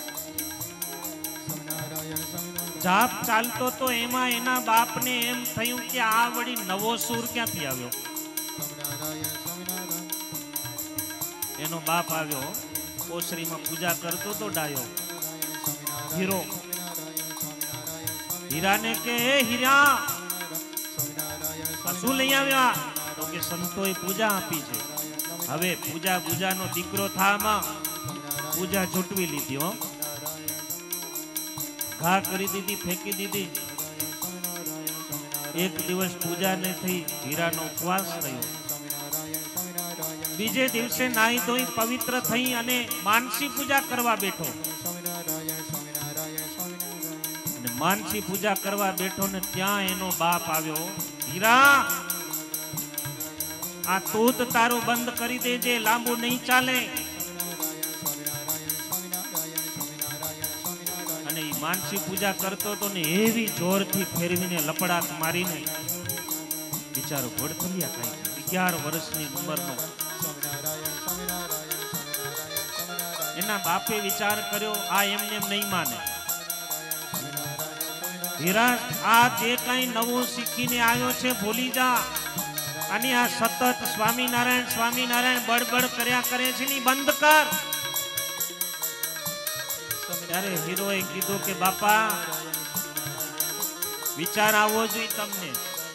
જાપ ચાલતો તો એમાં એના બાપને એમ થયું કે આ વળી નવો સૂર ક્યાંથી આવ્યો. એનો બાપ આવ્યો, ઓસરીમાં પૂજા કરતો તો ડાયો હીરો. હીરાને કે હે હીરા, શું લઈ આવ્યા? તો કે સંતોએ પૂજા આપી છે, હવે પૂજા પૂજાનો દીકરો થામાં. પૂજા છૂટવી લીધી હો, ઘા કરી દીધી, ફેંકી દીધી. એક દિવસ પૂજા ને થઈ, હીરાનો ઉપવાસ થયો. બીજે દિવસે નાહી ધોઈ પવિત્ર થઈ અને માનસી પૂજા કરવા બેઠો. માનસી પૂજા કરવા બેઠો ને ત્યાં એનો બાપ આવ્યો. હીરા, આ તૂત તારું બંધ કરી દેજે, લાંબુ નહીં ચાલે. અને માનસી પૂજા કરતો તો ને એવી જોરથી ફેરવીને લપડાક મારીને બિચારો ઘોડખલિયા ખાઈ ગયો. અગિયાર વર્ષની ઉંમરનો. એના બાપે વિચાર કર્યો આ એમને એમ નહીં માને. હીરા આ જે કઈ નવું શીખીને આવ્યો છે ભૂલી જા. અને આ સતત સ્વામિનારાયણ સ્વામિનારાયણ બળબડ કર્યા કરે છે ની બંધ કર. ત્યારે હીરોએ કીધું કે બાપા વિચાર આવવો જોઈએ તમને.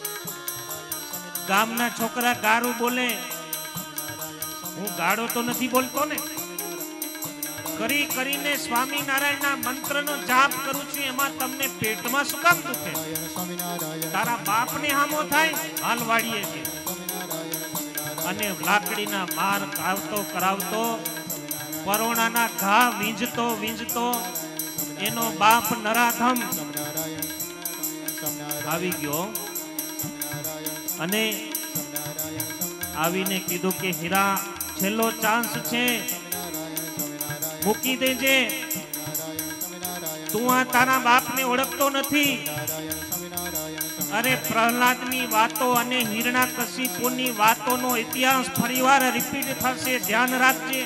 ગામના છોકરા ગારું બોલે, હું ગાળો તો નથી બોલતો ને. કરી કરીને સ્વામિનારાયણના મંત્રનો જાપ કરું છું, એમાં તમને પેટમાં શું કામ દુખે? તારા બાપને હામો થાય હાલ વાળીએ છે. અને લાકડીના માર કાવતો કરાવતો પરોણાના ઘા વીંજતો વીંજતો એનો બાપ નરાધમ આવી ગયો. અને આવીને કીધું કે હીરા છેલ્લો ચાન્સ છે, મૂકી દેજે. તું આ તારા બાપને ઓળખતો નથી. અરે પ્રહલાદની વાતો અને હિરણાકશિપુની વાતોનો ઇતિહાસ ફરીવાર રિપીટ થશે, ધ્યાન રાખજે.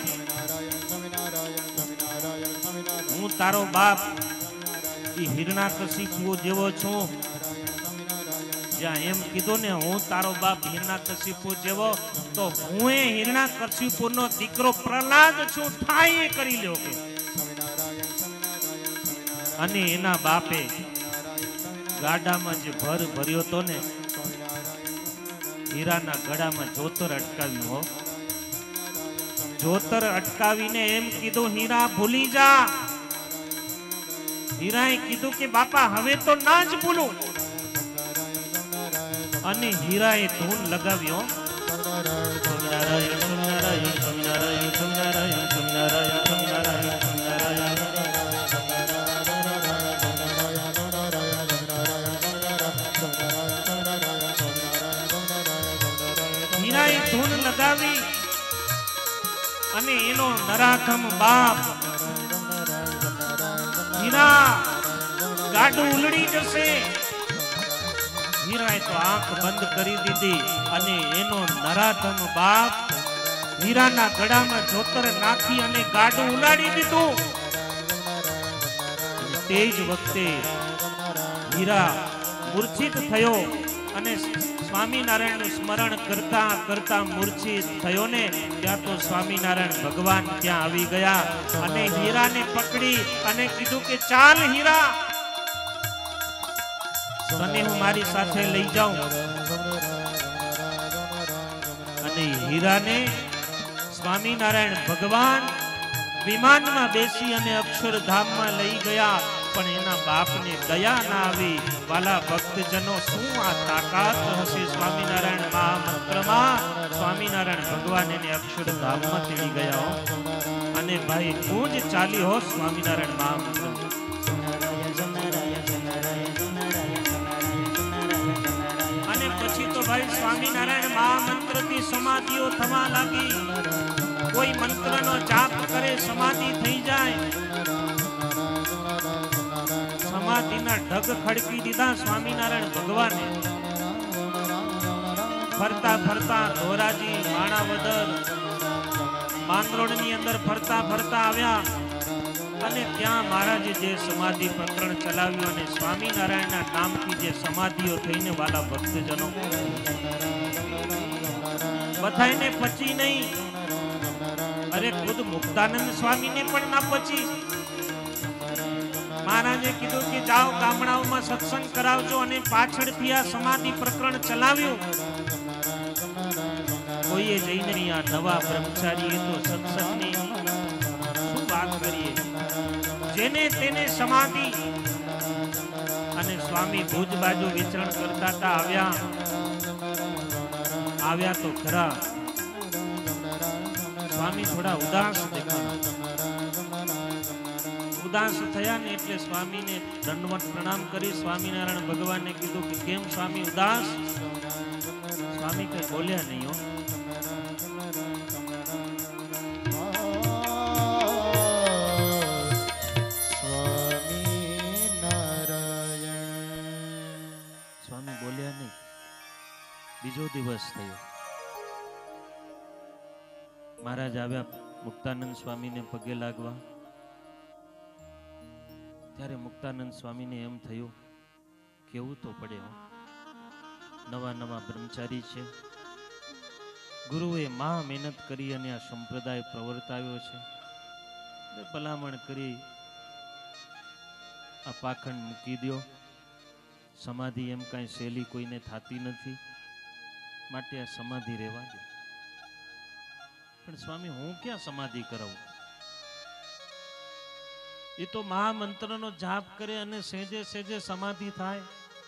હું તારો બાપ એ હિરણાકશિપુ જેવો છું. જ્યાં એમ કીધું ને હું તારો બાપ હિરણાકશિપુ જેવો, તો હું એ હિરણાકશિપુનો દીકરો પ્રહલાદ છું. ઠાઈ કરી લ્યો કે. અને એના બાપે ગાડામાં જે ભર ભર્યો તો ને, હીરાના ગળામાં જોતર અટકાવ્યું હો. જોતર અટકાવીને એમ કીધું હીરા ભૂલી જા. હીરાએ કીધું કે બાપા હવે તો ના જ ભૂલું. અને હીરાએ ધૂન લગાવ્યો. સ્વામિનારાયણ સ્વામિનારાયણ સ્વામિનારાયણ સ્વામિનારાયણ સ્વામિનારાયણ સ્વામિનારાયણ સ્વામિનારાયણ. હીરાએ ધૂન લગાવી અને એનો નરાધમ બાપ હીરા ગાડું ઉલડી જશે. હીરાએ તો આંખ બંધ કરી દીધી અને એનો નરાધમ બાપ હીરાના ગળામાં જોતર નાખી અને ગાડું ઉલાડી દીધું. તે જ વખતે હીરા મૂર્છિત થયો અને સ્વામિનારાયણનું સ્મરણ કરતા કરતા મૂર્છિત થયો ને, ત્યાં તો સ્વામિનારાયણ ભગવાન ત્યાં આવી ગયા અને હીરાને પકડી અને કીધું કે ચાલ હીરા, તને હું મારી સાથે લઈ જાઉં. અને હીરાને સ્વામિનારાયણ ભગવાન વિમાનમાં બેસી અને અક્ષરધામમાં લઈ ગયા. પણ એના બાપને દયા ના આવી. વાલા ભક્તજનો, શું આ તાકાત હશે સ્વામિનારાયણ મહામંત્રમાં? સ્વામિનારાયણ ભગવાન એને અક્ષરધામમાં તેડી ગયા હો. અને ભાઈ ગુંજ ચાલી હો સ્વામિનારાયણ મહામંત્ર. અને પછી તો ભાઈ સ્વામિનારાયણ મહામંત્રથી સમાધિઓ થવા લાગી. કોઈ મંત્રનો જાપ કરે સમાધિ થઈ જાય. સમાધિના ઢગ ખડકી દીધા સ્વામિનારાયણ ભગવાને. ફરતા ફરતા ધોરાજી, માણાવદર, માંગરોળની અંદર ફરતા ફરતા આવ્યા. અને ત્યાં મહારાજે જે સમાધિ પ્રકરણ ચલાવ્યું અને સ્વામિનારાયણના નામથી જે સમાધિઓ થઈને વાલા ભક્તજનો બધાને પચી નહીં. અરે ખુદ મુક્તાનંદ સ્વામીને પણ ના પચી. મહારાજે કીધું કે જાઓ ગામડાઓમાં સત્સંગ કરાવજો અને પાછળથી આ સમાધિ પ્રકરણ ચલાવ્યું. કોઈએ જઈને આ નવા બ્રહ્મચારીએ તો સત્સંગની શું વાત કરીએ. જેને તેને સમાધિ. અને સ્વામી ભુજ બાજુ વિચરણ કરતા હતા. આવ્યા આવ્યા તો ખરા. સ્વામી થોડા ઉદાસ દેખાયા. ઉદાસ થયા ને એટલે સ્વામીને દંડવત પ્રણામ કરી સ્વામિનારાયણ ભગવાનને કીધું કે કેમ સ્વામી ઉદાસ? સ્વામી કઈ બોલ્યા નહીં હો. બીજો દિવસ થયો. મહારાજ આવ્યા મુક્તાનંદ સ્વામીને પગે લાગવા. ત્યારે મુક્તાનંદ સ્વામીને એમ થયું કેવું તો પડે હો, નવા નવા બ્રહ્મચારી છે, ગુરુએ મહા મહેનત કરી અને આ સંપ્રદાય પ્રવર્તાવ્યો છે, ભલામણ કરી આ પાખંડ મૂકી દો, સમાધિ એમ કાંઈ સહેલી કોઈને થતી નથી, માટે આ સમાધિ રહેવા દો. પણ સ્વામી હું ક્યાં સમાધિ કરાવું? એ તો મહામંત્રનો જાપ કરે અને સેજે સેજે સમાધિ થાય.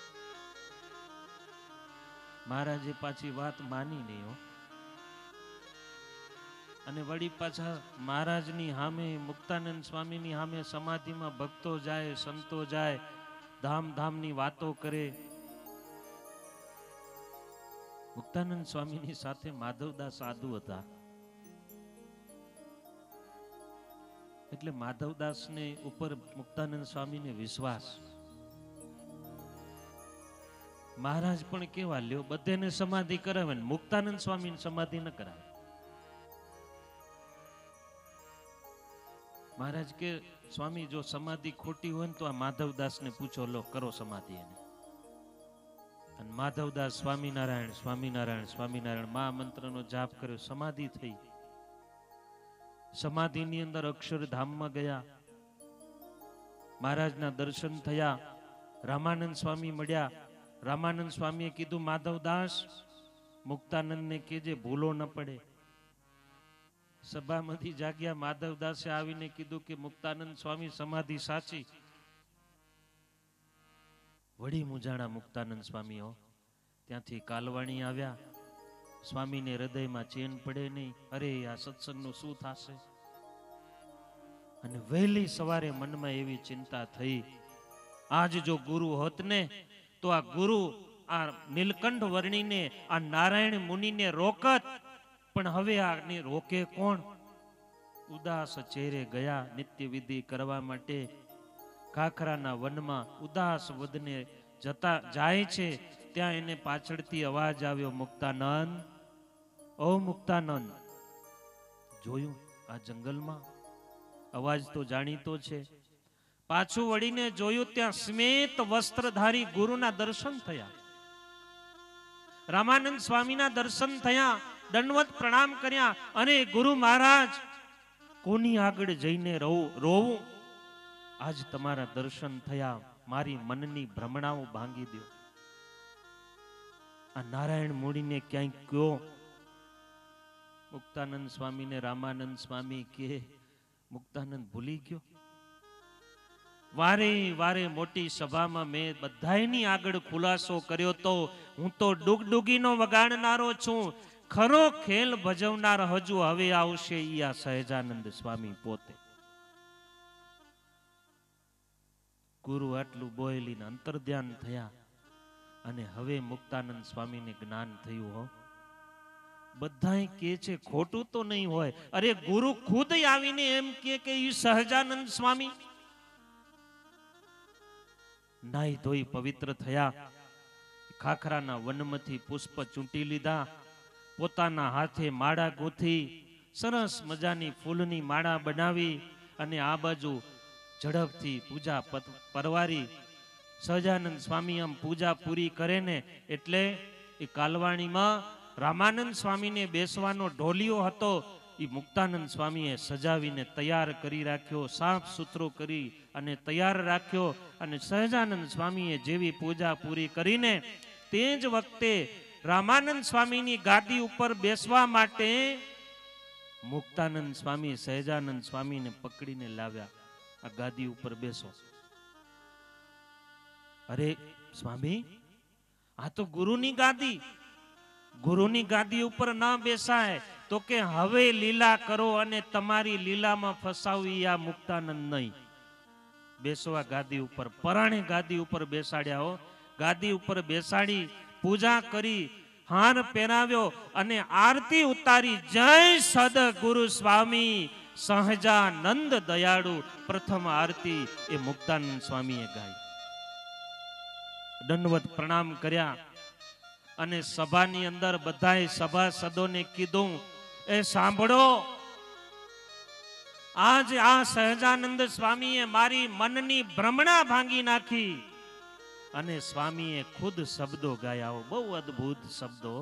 મહારાજે પાછી વાત માની નહીં હો. અને વળી પાછા મહારાજની સામે, મુક્તાનંદ સ્વામીની સામે સમાધિમાં ભક્તો જાય, સંતો જાય, ધામ ધામની વાતો કરે. મુક્તાનંદ સ્વામીની સાથે માધવદાસ સાધુ હતા. એટલે માધવદાસને ઉપર મુક્તાનંદ સ્વામીને વિશ્વાસ. મહારાજ પણ કેવા લ્યો, બધેને સમાધિ કરાવે, મુક્તાનંદ સ્વામીને સમાધિ ન કરાવે. મહારાજ કે સ્વામી જો સમાધિ ખોટી હોય ને તો આ માધવદાસને પૂછો, લો કરો સમાધિ એને. અને માધવદાસ સ્વામિનારાયણ સ્વામિનારાયણ સ્વામિનારાયણ મહામંત્રનો જાપ કર્યો, સમાધિ થઈ. સમાધિની અંદર અક્ષરધામમાં ગયા, મહારાજના દર્શન થયા, રામાનંદ સ્વામી મળ્યા. રામાનંદ સ્વામીએ કીધું, માધવદાસ મુક્તાનંદને કહેજે ભૂલો ન પડે. સભામાંથી જાગ્યા. માધવદાસે આવીને કીધું કે મુક્તાનંદ સ્વામી સમાધિ સાચી. વળી મુજાણા મુક્તાનંદ સ્વામીઓ. ત્યાંથી કાલવાણી આવ્યા. સ્વામીને હૃદયમાં ચેન પડે નહીં, અરે આ સત્સંગનું શું થશે? અને વહેલી સવારે મનમાં એવી ચિંતા થઈ, આજ જો ગુરુ હોત ને તો આ ગુરુ આ નીલકંઠ વર્ણીને, આ નારાયણ મુનિને રોકત. પણ હવે આને રોકે કોણ? ઉદાસ ચહેરે ગયા નિત્ય વિધિ કરવા માટે. ખાખરાના વનમાં ઉદાસ વદને જતા જાય છે, ત્યાં એને પાછળથી અવાજ આવ્યો, મુક્તાનંદ, ઓ મુક્તાનંદ. જોયું આ જંગલમાં અવાજ તો જાણીતો છે. પાછું વળીને જોયું, ત્યાં સ્મેત વસ્ત્રધારી ગુરુના દર્શન થયા. રામાનંદ સ્વામીના દર્શન થયા. દંડવત પ્રણામ કર્યા. અને ગુરુ મહારાજ, કોની આગળ જઈને રોવું? આજ તમારા દર્શન થયા, મારી મનની ભ્રમણાઓ ભાંગી દો. આ નારાયણ મૂડીને ક્યાંય કયો. મુક્તાનંદ સ્વામીને રામાનંદ સ્વામી કે, મુક્તાનંદ ભૂલી ગયો? વારે વારે મોટી સભામાં મેં બધાયની આગળ ખુલાસો કર્યો તો હું તો ડુગડુગીનો વગાડનારો છું, ખરો ખેલ ભજવનાર હજુ હવે આવશે ઈ આ સહજાનંદ સ્વામી પોતે. ગુરુ આટલું બોયલીને અંતર્ધ્યાન થયા. અને હવે મુક્તાનંદ સ્વામીને જ્ઞાન થયું. હો, બધાય કે છે ખોટું તો નહીં હોય. અરે ગુરુ ખુદ આવીને એમ કે કે ઈ સહજાનંદ સ્વામી. નાઈ ધોઈ પવિત્ર થયા. ખાખરાના વનમાંથી પુષ્પ ચૂંટી લીધા. પોતાના હાથે માળા ગૂંથી સરસ મજાની ફૂલની માળા બનાવી અને આ બાજુ ઝડપથી પૂજા પરવારી. સહજાનંદ સ્વામી આમ પૂજા પૂરી કરે ને એટલે એ કાલવાણીમાં રામાનંદ સ્વામીને બેસવાનો ઢોલિયો હતો, એ મુક્તાનંદ સ્વામીએ સજાવીને તૈયાર કરી રાખ્યો, સાફ સુથરો કરી અને તૈયાર રાખ્યો. અને સહજાનંદ સ્વામીએ જેવી પૂજા પૂરી કરીને તે જ વખતે રામાનંદ સ્વામીની ગાદી ઉપર બેસવા માટે મુક્તાનંદ સ્વામી સહજાનંદ સ્વામીને પકડીને લાવ્યા. આ ગાદી ઉપર બેસો. અરે સ્વામી, આ તો ગુરુની ગાદી, ગુરુની ગાદી ઉપર ના બેસાય. તો કે હવે લીલા કરો અને તમારી લીલામાં ફસાવી આ મુક્તાનંદ નહીં. બેસવા ગાદી ઉપર, પરાણે ગાદી ઉપર બેસાડ્યા. હો, ગાદી ઉપર બેસાડી પૂજા કરી, હાર પહેરાવ્યો અને આરતી ઉતારી. જય સદગુરુ સ્વામી સહજાનંદ દયાળુ. પ્રથમ આરતી એ મુક્તાનંદ સ્વામીએ ગાઈ. દંડવત પ્રણામ કર્યા. અને સભાની અંદર બધાએ સભાસદોને કીધું, એ સાંભળો, આજ આ સહજાનંદ સ્વામીએ મારી મનની ભ્રમણા ભાંગી નાખી અને સ્વામીએ ખુદ શબ્દો ગાયા. બહુ અદ્ભુત શબ્દો.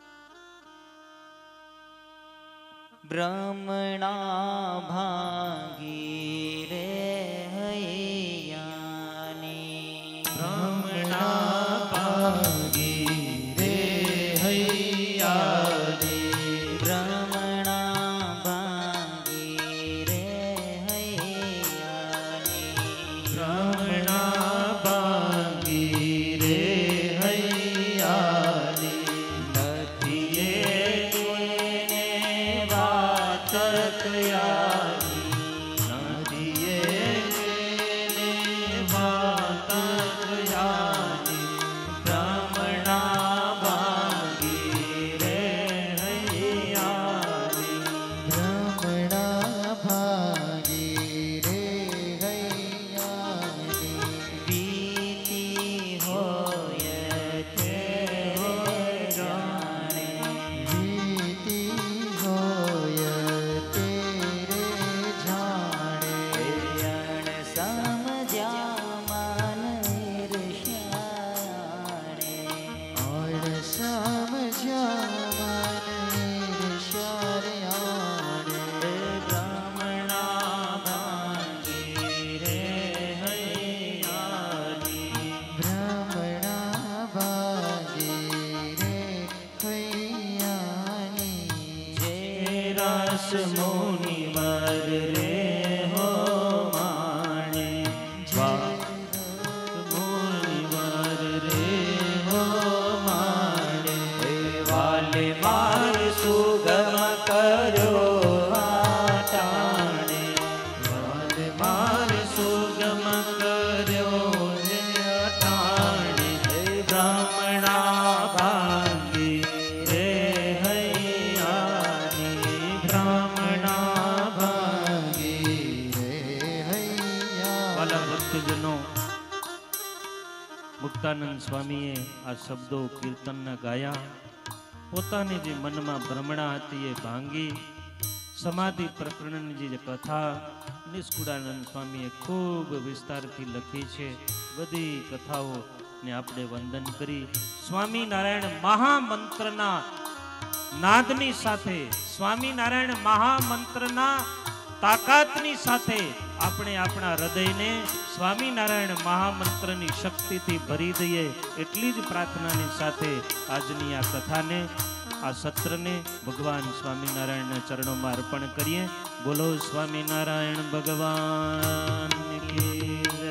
ભ્રમણા ભાંગી રે હૈયાની, ભ્રમણા ભાંગી રે હૈયાની, ભ્રમણા ભાંગી રે હૈયાની, ભ્રમણા ભાંગી રે હૈયાની. નથી એ મુનિવર રે હો માણે, મુનિવર રે હો માણે, વાલે માર સુગમ કર્યો આટાણે, વાલે માર સુગમ કર્યો આટાણે. બ્રાહ્મણા ભાંગી રે હૈયાની, બ્રાહ્મણા ભાંગી રે હૈયા. વાલા ભક્તજનો, મુક્તાનંદ સ્વામીએ આ શબ્દો કીર્તનના ગાયા. પોતાની જે મનમાં ભ્રમણા હતી એ ભાંગી. સમાધિ પ્રકરણની જે કથા નિષ્કુળાનંદ સ્વામીએ ખૂબ વિસ્તારથી લખી છે. બધી કથાઓને આપણે વંદન કરી સ્વામિનારાયણ મહામંત્રના નાદની સાથે, સ્વામિનારાયણ મહામંત્રના તાકાતની સાથે આપણે આપણા હૃદયને સ્વામિનારાયણ મહામંત્રની શક્તિથી ભરી દઈએ. એટલી જ પ્રાર્થનાની સાથે આજની આ કથાને, આ સત્રને ભગવાન સ્વામિનારાયણના ચરણોમાં અર્પણ કરીએ. બોલો સ્વામિનારાયણ ભગવાન કી જય.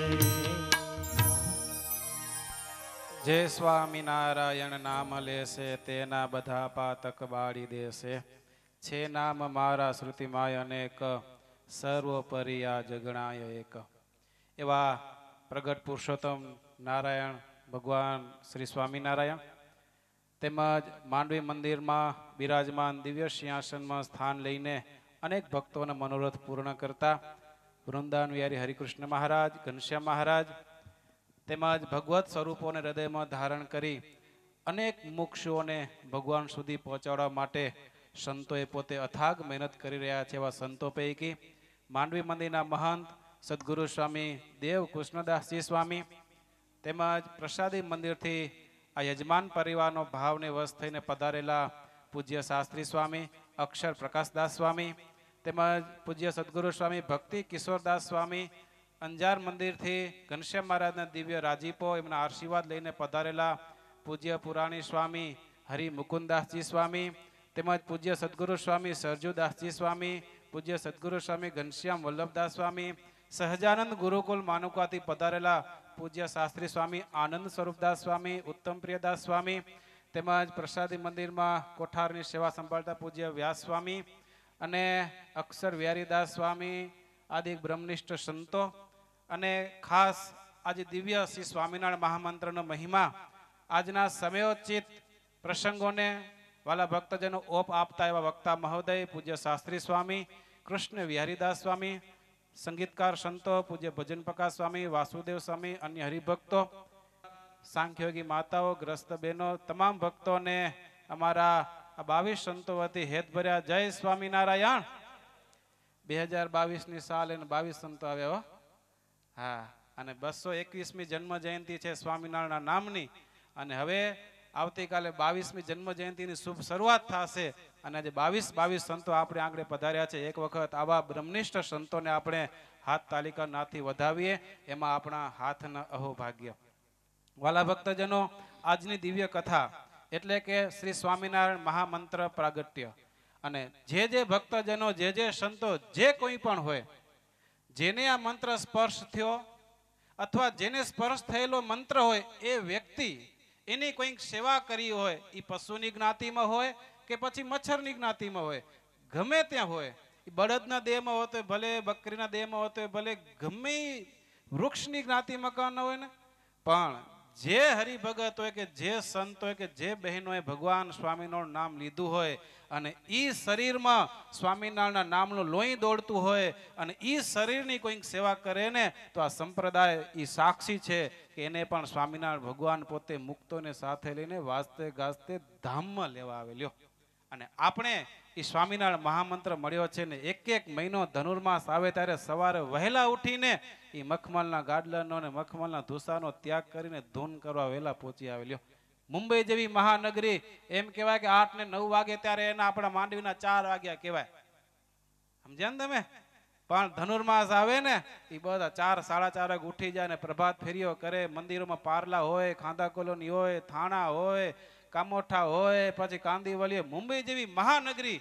જે સ્વામિનારાયણ નામ લેશે તેના બધા પાતક બાળી દેશે. છે નામ મારા શ્રુતિમાય અનેક, સર્વોપરી આ જગણાય એક. એવા પ્રગટ પુરુષોત્તમ નારાયણ ભગવાન શ્રી સ્વામિનારાયણ તેમજ માંડવી મંદિરમાં બિરાજમાન દિવ્ય સિંહાસનમાં સ્થાન લઈને અનેક ભક્તોના મનોરથ પૂર્ણ કરતા વૃંદાવન વિહારી હરિકૃષ્ણ મહારાજ, ઘનશ્યામ મહારાજ તેમજ ભગવત સ્વરૂપોને હૃદયમાં ધારણ કરી અનેક મુક્ષુઓને ભગવાન સુધી પહોંચાડવા માટે સંતોએ પોતે અથાગ મહેનત કરી રહ્યા છે. એવા સંતો પૈકી માંડવી મંદિરના મહંત સદગુરુ સ્વામી દેવ કૃષ્ણદાસજી સ્વામી તેમજ પ્રસાદી મંદિરથી આ યજમાન પરિવારનો ભાવને વશ થઈને પધારેલા પૂજ્ય શાસ્ત્રી સ્વામી અક્ષર પ્રકાશદાસ સ્વામી તેમજ પૂજ્ય સદગુરુ સ્વામી ભક્તિ કિશોરદાસ સ્વામી, અંજાર મંદિરથી ઘનશ્યામ મહારાજના દિવ્ય રાજીપો એમના આશીર્વાદ લઈને પધારેલા પૂજ્ય પુરાણી સ્વામી હરિ મુકુંદાસજી સ્વામી તેમજ પૂજ્ય સદગુરુ સ્વામી સરજુદાસજી સ્વામી, પૂજ્ય સદગુરુ સ્વામી ઘનશ્યામ વલ્લભદાસ સ્વામી, સહજાનંદ ગુરુકુલ માનુકાથી પધારેલા પૂજ્ય શાસ્ત્રી સ્વામી આનંદ સ્વરૂપદાસ સ્વામી, ઉત્તમ પ્રિયદાસ સ્વામી તેમજ પ્રસાદી મંદિરમાં કોઠારની સેવા સંભાળતા પૂજ્ય વ્યાસ સ્વામી અને અક્ષર વિહારીદાસ સ્વામી આદિ બ્રહ્મનિષ્ઠ સંતો અને ખાસ આજે દિવ્ય શ્રી સ્વામિનારાયણ મહામંત્રનો મહિમા આજના સમયોચિત પ્રસંગોને વાલા ભક્તજનો ઓપ આપતા એવા વક્તા મહોદય પૂજ્ય શાસ્ત્રી સ્વામી, કૃષ્ણ વિહારીદાસ સ્વામી, સંગીતકાર સંતો પૂજ્ય ભજન પ્રકાશ સ્વામી, વાસુદેવ સ્વામી, અન્ય હરિભક્તો, સાંખ્યોગી માતાઓ, ગ્રસ્ત બહેનો, તમામ ભક્તોને અમારા આ બાવીસ સંતો વતી હેત ભર્યા જય સ્વામિનારાયણ. બે હજાર બાવીસ ની સાલ એને બાવીસ સંતો આવ્યા હો. હા, અને બસો એકવીસમી જન્મ જયંતિ છે સ્વામિનારાયણ નામની. અને હવે આવતીકાલે બાવીસમી જન્મ જયંતિની શુભ શરૂઆત થશે. અને આજે બાવીસ બાવીસ સંતો આપણે આંગણે પધાર્યા છે. એક વખત આવા બ્રહ્મનિષ્ઠ સંતોને આપણે હાથ તાલિકા નાથી વધાવીએ, એમાં આપણા હાથના અહોભાગ્ય. વાલા ભક્તજનો, આજની દિવ્ય કથા એટલે કે શ્રી સ્વામિનારાયણ મહામંત્ર પ્રાગટ્ય. અને જે જે ભક્તજનો, જે જે સંતો, જે કોઈ પણ હોય, જેને આ મંત્ર સ્પર્શ થયો અથવા જેને સ્પર્શ થયેલો મંત્ર હોય, એ વ્યક્તિ એની કોઈક સેવા કરી હોય, એ પશુની જ્ઞાતિમાં હોય કે પછી મચ્છરની જ્ઞાતિમાં હોય, ગમે ત્યાં હોય, એ બળદના દેહમાં હોતો ભલે, બકરીના દેહમાં હોતો ભલે, ગમે વૃક્ષની જ્ઞાતિમાં કાન હોય ને, પણ જે હરિભગત હોય કે જે સંત હોય કે જે બહેનોએ ભગવાન સ્વામિનારાયણ નામ લીધું હોય અને ઈ શરીરમાં સ્વામિનારાયણના નામનું લોહી દોડતું હોય અને ઈ શરીરની કોઈક સેવા કરે ને, તો આ સંપ્રદાય ઈ સાક્ષી છે કે એને પણ સ્વામિનારાયણ ભગવાન પોતે મુક્તોને સાથે લઈને વાજતે ગાજતે ધામમાં લેવા આવેલ્યો. અને આપણે એ સ્વામિનારાયણ મહામંત્ર મળ્યો છે ને, એક એક મહિનો ધનુર્માસ આવે ત્યારે સવારે વહેલા ઉઠીને એ મખમલના ગાડલાનો ને મખમલના ધુસાનો ત્યાગ કરીને ધૂન કરવા વહેલા પહોંચી આવેલ્યો. મુંબઈ જેવી મહાનગરી, એમ કહેવાય કે આઠ ને નવ વાગે ત્યારે એના આપણા માંડવીના ચાર વાગ્યા કહેવાય. સમજ્યા ને તમે? પણ ધનુર્માસ આવે ને એ બધા ચાર સાડા ચાર વાગે ઉઠી જાય ને પ્રભાત ફેરીઓ કરે. મંદિરોમાં પારલા હોય, ખાંદા કોલોની હોય, થાણા હોય, કામોઠા હોય, પછી કાંદીવલી. મુંબઈ જેવી મહાનગરી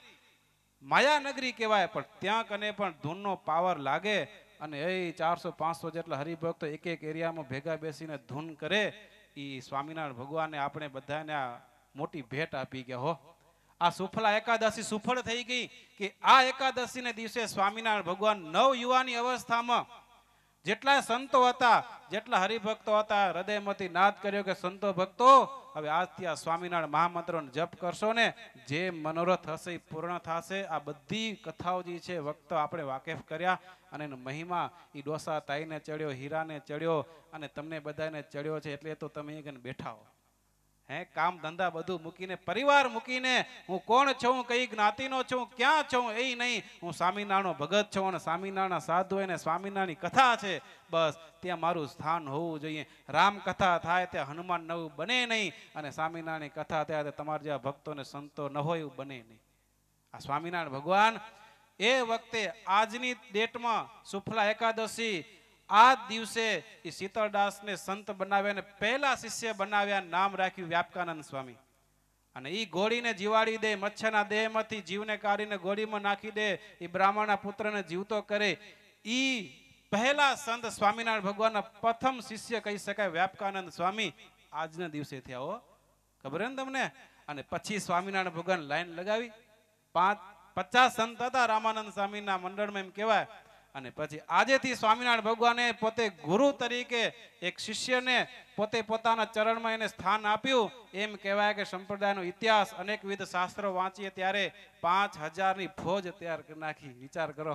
માયાનગરી કહેવાય, પણ ત્યાં કને પણ ધૂનનો પાવર લાગે. અને એ ચારસો પાંચસો જેટલા હરિભક્તો એક એક એરિયામાં ભેગા બેસીને ધૂન કરે. એ સ્વામિનારાયણ ભગવાને આપણે બધાને આ મોટી ભેટ આપી ગયા હો. આ સુફલા એકાદશી સુફળ થઈ ગઈ કે આ એકાદશીને દિવસે સ્વામિનારાયણ ભગવાન નવ યુવાની અવસ્થામાં જેટલા સંતો હતા, જેટલા હરિભક્તો હતા, હૃદયમાંથી નાદ કર્યો કે સંતો ભક્તો, હવે આજથી આ સ્વામિનારાયણ મહામંત્રનો જપ કરશો ને, જે મનોરથ હશે એ પૂર્ણ થશે. આ બધી કથાઓ જે છે વક્તો આપણે વાકેફ કર્યા. અને એનો મહિમા એ ડોસા તાઈને ચડ્યો, હીરાને ચડ્યો અને તમને બધાને ચડ્યો છે. એટલે તો તમે અહીંયા બેઠા હો. હે, કામ ધંધા બધું મૂકીને, પરિવાર મૂકીને, હું કોણ છું, કઈ જ્ઞાતિનો છું, ક્યાં છું એ નહીં, હું સ્વામિનારાયણનો ભગત છું અને સ્વામિનારાયણ સાધુ એને સ્વામિનારાયણની કથા છે, બસ ત્યાં મારું સ્થાન હોવું જોઈએ. રામ કથા થાય ત્યાં હનુમાન નવું બને નહીં, અને સ્વામિનારાયણની કથા થાય તો તમારા જેવા ભક્તોને સંતો ન હોય એવું બને નહીં. આ સ્વામિનારાયણ ભગવાન એ વખતે આજની ડેટમાં સુફલા એકાદશી આ દિવસે એ શીતળદાસને સંત બનાવ્યા અને પહેલા શિષ્ય બનાવ્યા, નામ રાખ્યું વ્યાપકાનંદ સ્વામી. અને એ ઘોડીને જીવાડી દે, મચ્છરના દેહમાંથી જીવને કાઢીને ઘોડીમાં નાખી દે, એ બ્રાહ્મણના પુત્રને જીવતો કરે. એ પહેલા સંત સ્વામિનારાયણ ભગવાનના પ્રથમ શિષ્ય કહી શકાય વ્યાપકાનંદ સ્વામી આજના દિવસે થયા હો. ખબર ને તમને? અને પછી સ્વામિનારાયણ ભગવાન લાઈન લગાવી, પાંચ પચાસ સંત હતા રામાનંદ સ્વામીના મંડળમાં એમ કહેવાય. અને પછી આજેથી સ્વામિનારાયણ ભગવાને પોતે ગુરુ તરીકે એક શિષ્યને પોતે પોતાના ચરણમાં એને સ્થાન આપ્યું. એમ કહેવાય કે સંપ્રદાયનો ઇતિહાસ અનેકવિધ શાસ્ત્રો વાંચીએ ત્યારે પાંચ હજારની ફોજ તૈયાર કરી નાખી. વિચાર કરો,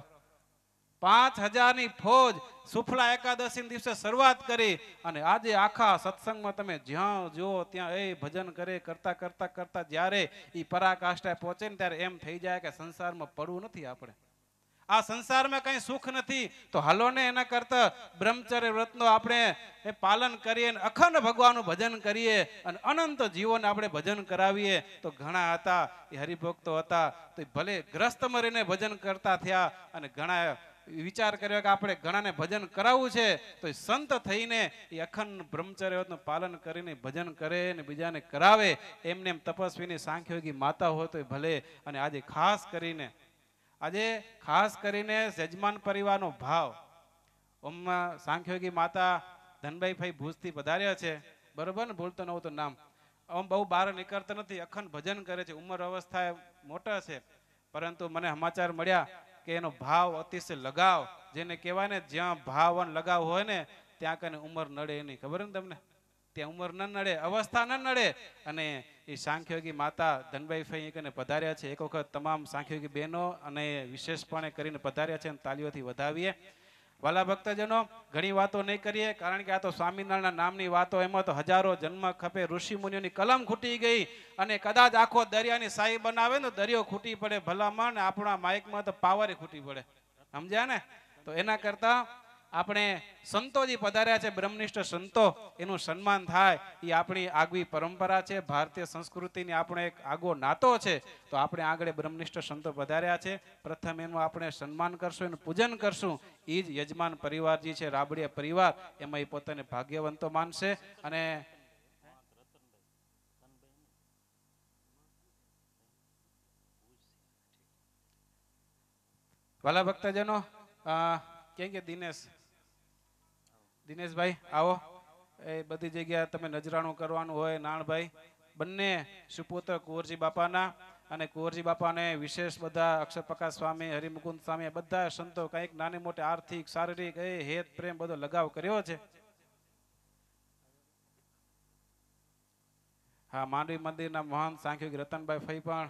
પાંચ હજારની ફોજ સુફલા એકાદશી દિવસે શરૂઆત કરી. અને આજે આખા સત્સંગમાં તમે જ્યાં જુઓ ત્યાં એ ભજન કરે, કરતા કરતા કરતા જ્યારે એ પરાકાષ્ઠાએ પહોંચે ને ત્યારે એમ થઈ જાય કે સંસારમાં પડવું નથી. આપણે આ સંસારમાં કઈ સુખ નથી, તો હાલો ને એના કરતા બ્રહ્મચર્ય વ્રતનો આપણે એ પાલન કરીએ, અખંડ ભગવાનનું ભજન કરીએ અને અનંત જીવન આપણે ભજન કરાવીએ. તો ઘણા હતા એ હરિભક્તો હતા, તો ભલે ગ્રસ્ત મરીને ભજન કરતા થયા. અને ઘણા વિચાર કર્યો કે આપણે ઘણાને ભજન કરાવવું છે, તો એ સંત થઈને એ અખંડ બ્રહ્મચર્યનું પાલન કરીને ભજન કરે ને બીજાને કરાવે. એમને એમ તપસ્વીની સાંખ્યોગી માતા હોય તો ભલે. અને આજે ખાસ કરીને આજે ખાસ કરીને યજમાન પરિવારનો ભાવ, ઓમ સાંખ્યોગી માતા ધનભાઈ ભાઈ ભુજથી પધાર્યા છે, બરોબર ને? ભૂલતો ન હોય તો નામ. આમ બહુ બહાર નીકળતા નથી, અખંડ ભજન કરે છે, ઉંમર અવસ્થા મોટા છે, પરંતુ મને સમાચાર મળ્યા કે એનો ભાવ અતિશય લગાવ, જેને કહેવાય ને જ્યાં ભાવ અને લગાવ હોય ને ત્યાં કને ઉંમર નડે નહીં. ખબર ને તમને? ત્યાં ઉંમર ન નડે, અવસ્થા ન નડે. અને એ સાંખ્યોગી માતા ધનભાઈ ફઈ કને પધાર્યા છે. એક વખત તમામ સાંખ્યોગી બહેનો અને વિશેષપણે કરીને પધાર્યા છે, તાલીઓથી વધાવીએ. વાલા ભક્તજનો, ઘણી વાતો નહીં કરીએ, કારણ કે આ તો સ્વામિનારાયણના નામની વાતો, એમાં તો હજારો જન્મ ખપે, ઋષિ મુનિઓની કલમ ખૂટી ગઈ, અને કદાચ આખો દરિયાની સાઈ બનાવે ને દરિયો ખૂટી પડે ભલામાં, ને આપણા માઇકમાં તો પાવરે ખૂટી પડે, સમજ્યા ને? તો એના કરતા આપણે સંતોજી પધાર્યા છે, બ્રહ્મનિષ્ઠ સંતો, એનું સન્માન થાય, એ આપણી આગવી પરંપરા છે, ભારતીય સંસ્કૃતિની આપણે એક આગો નાતો છે. તો આપણે આગળ બ્રહ્મનિષ્ઠ સંતો પધાર્યા છે, પ્રથમ એનું આપણે સન્માન કરશું, એનું પૂજન કરશું. એ જ યજમાન પરિવાર જે છે, રાબડિયા પરિવાર, એમાં એ પોતાને ભાગ્યવંતો માનશે. અને વાલા ભક્તજનો, કેમ કે દિનેશ દિનેશભાઈ આવો, એ બધી જગ્યાએ તમે નજરાણું કરવાનું હોય, નાણભાઈ બંને સુપુત્ર કુંવરજી બાપાના, અને કુંવરજી બાપાને વિશેષ બધા અક્ષરપ્રકાશ સ્વામી, હરિમુકુંદ સ્વામી, બધા સંતો કંઈક નાની મોટી આર્થિક, શારીરિક, એ હેત પ્રેમ બધો લગાવ કર્યો છે. હા, માંડવી મંદિરના મહાન સાંખ્યોગી રતનભાઈ ફઈ પણ,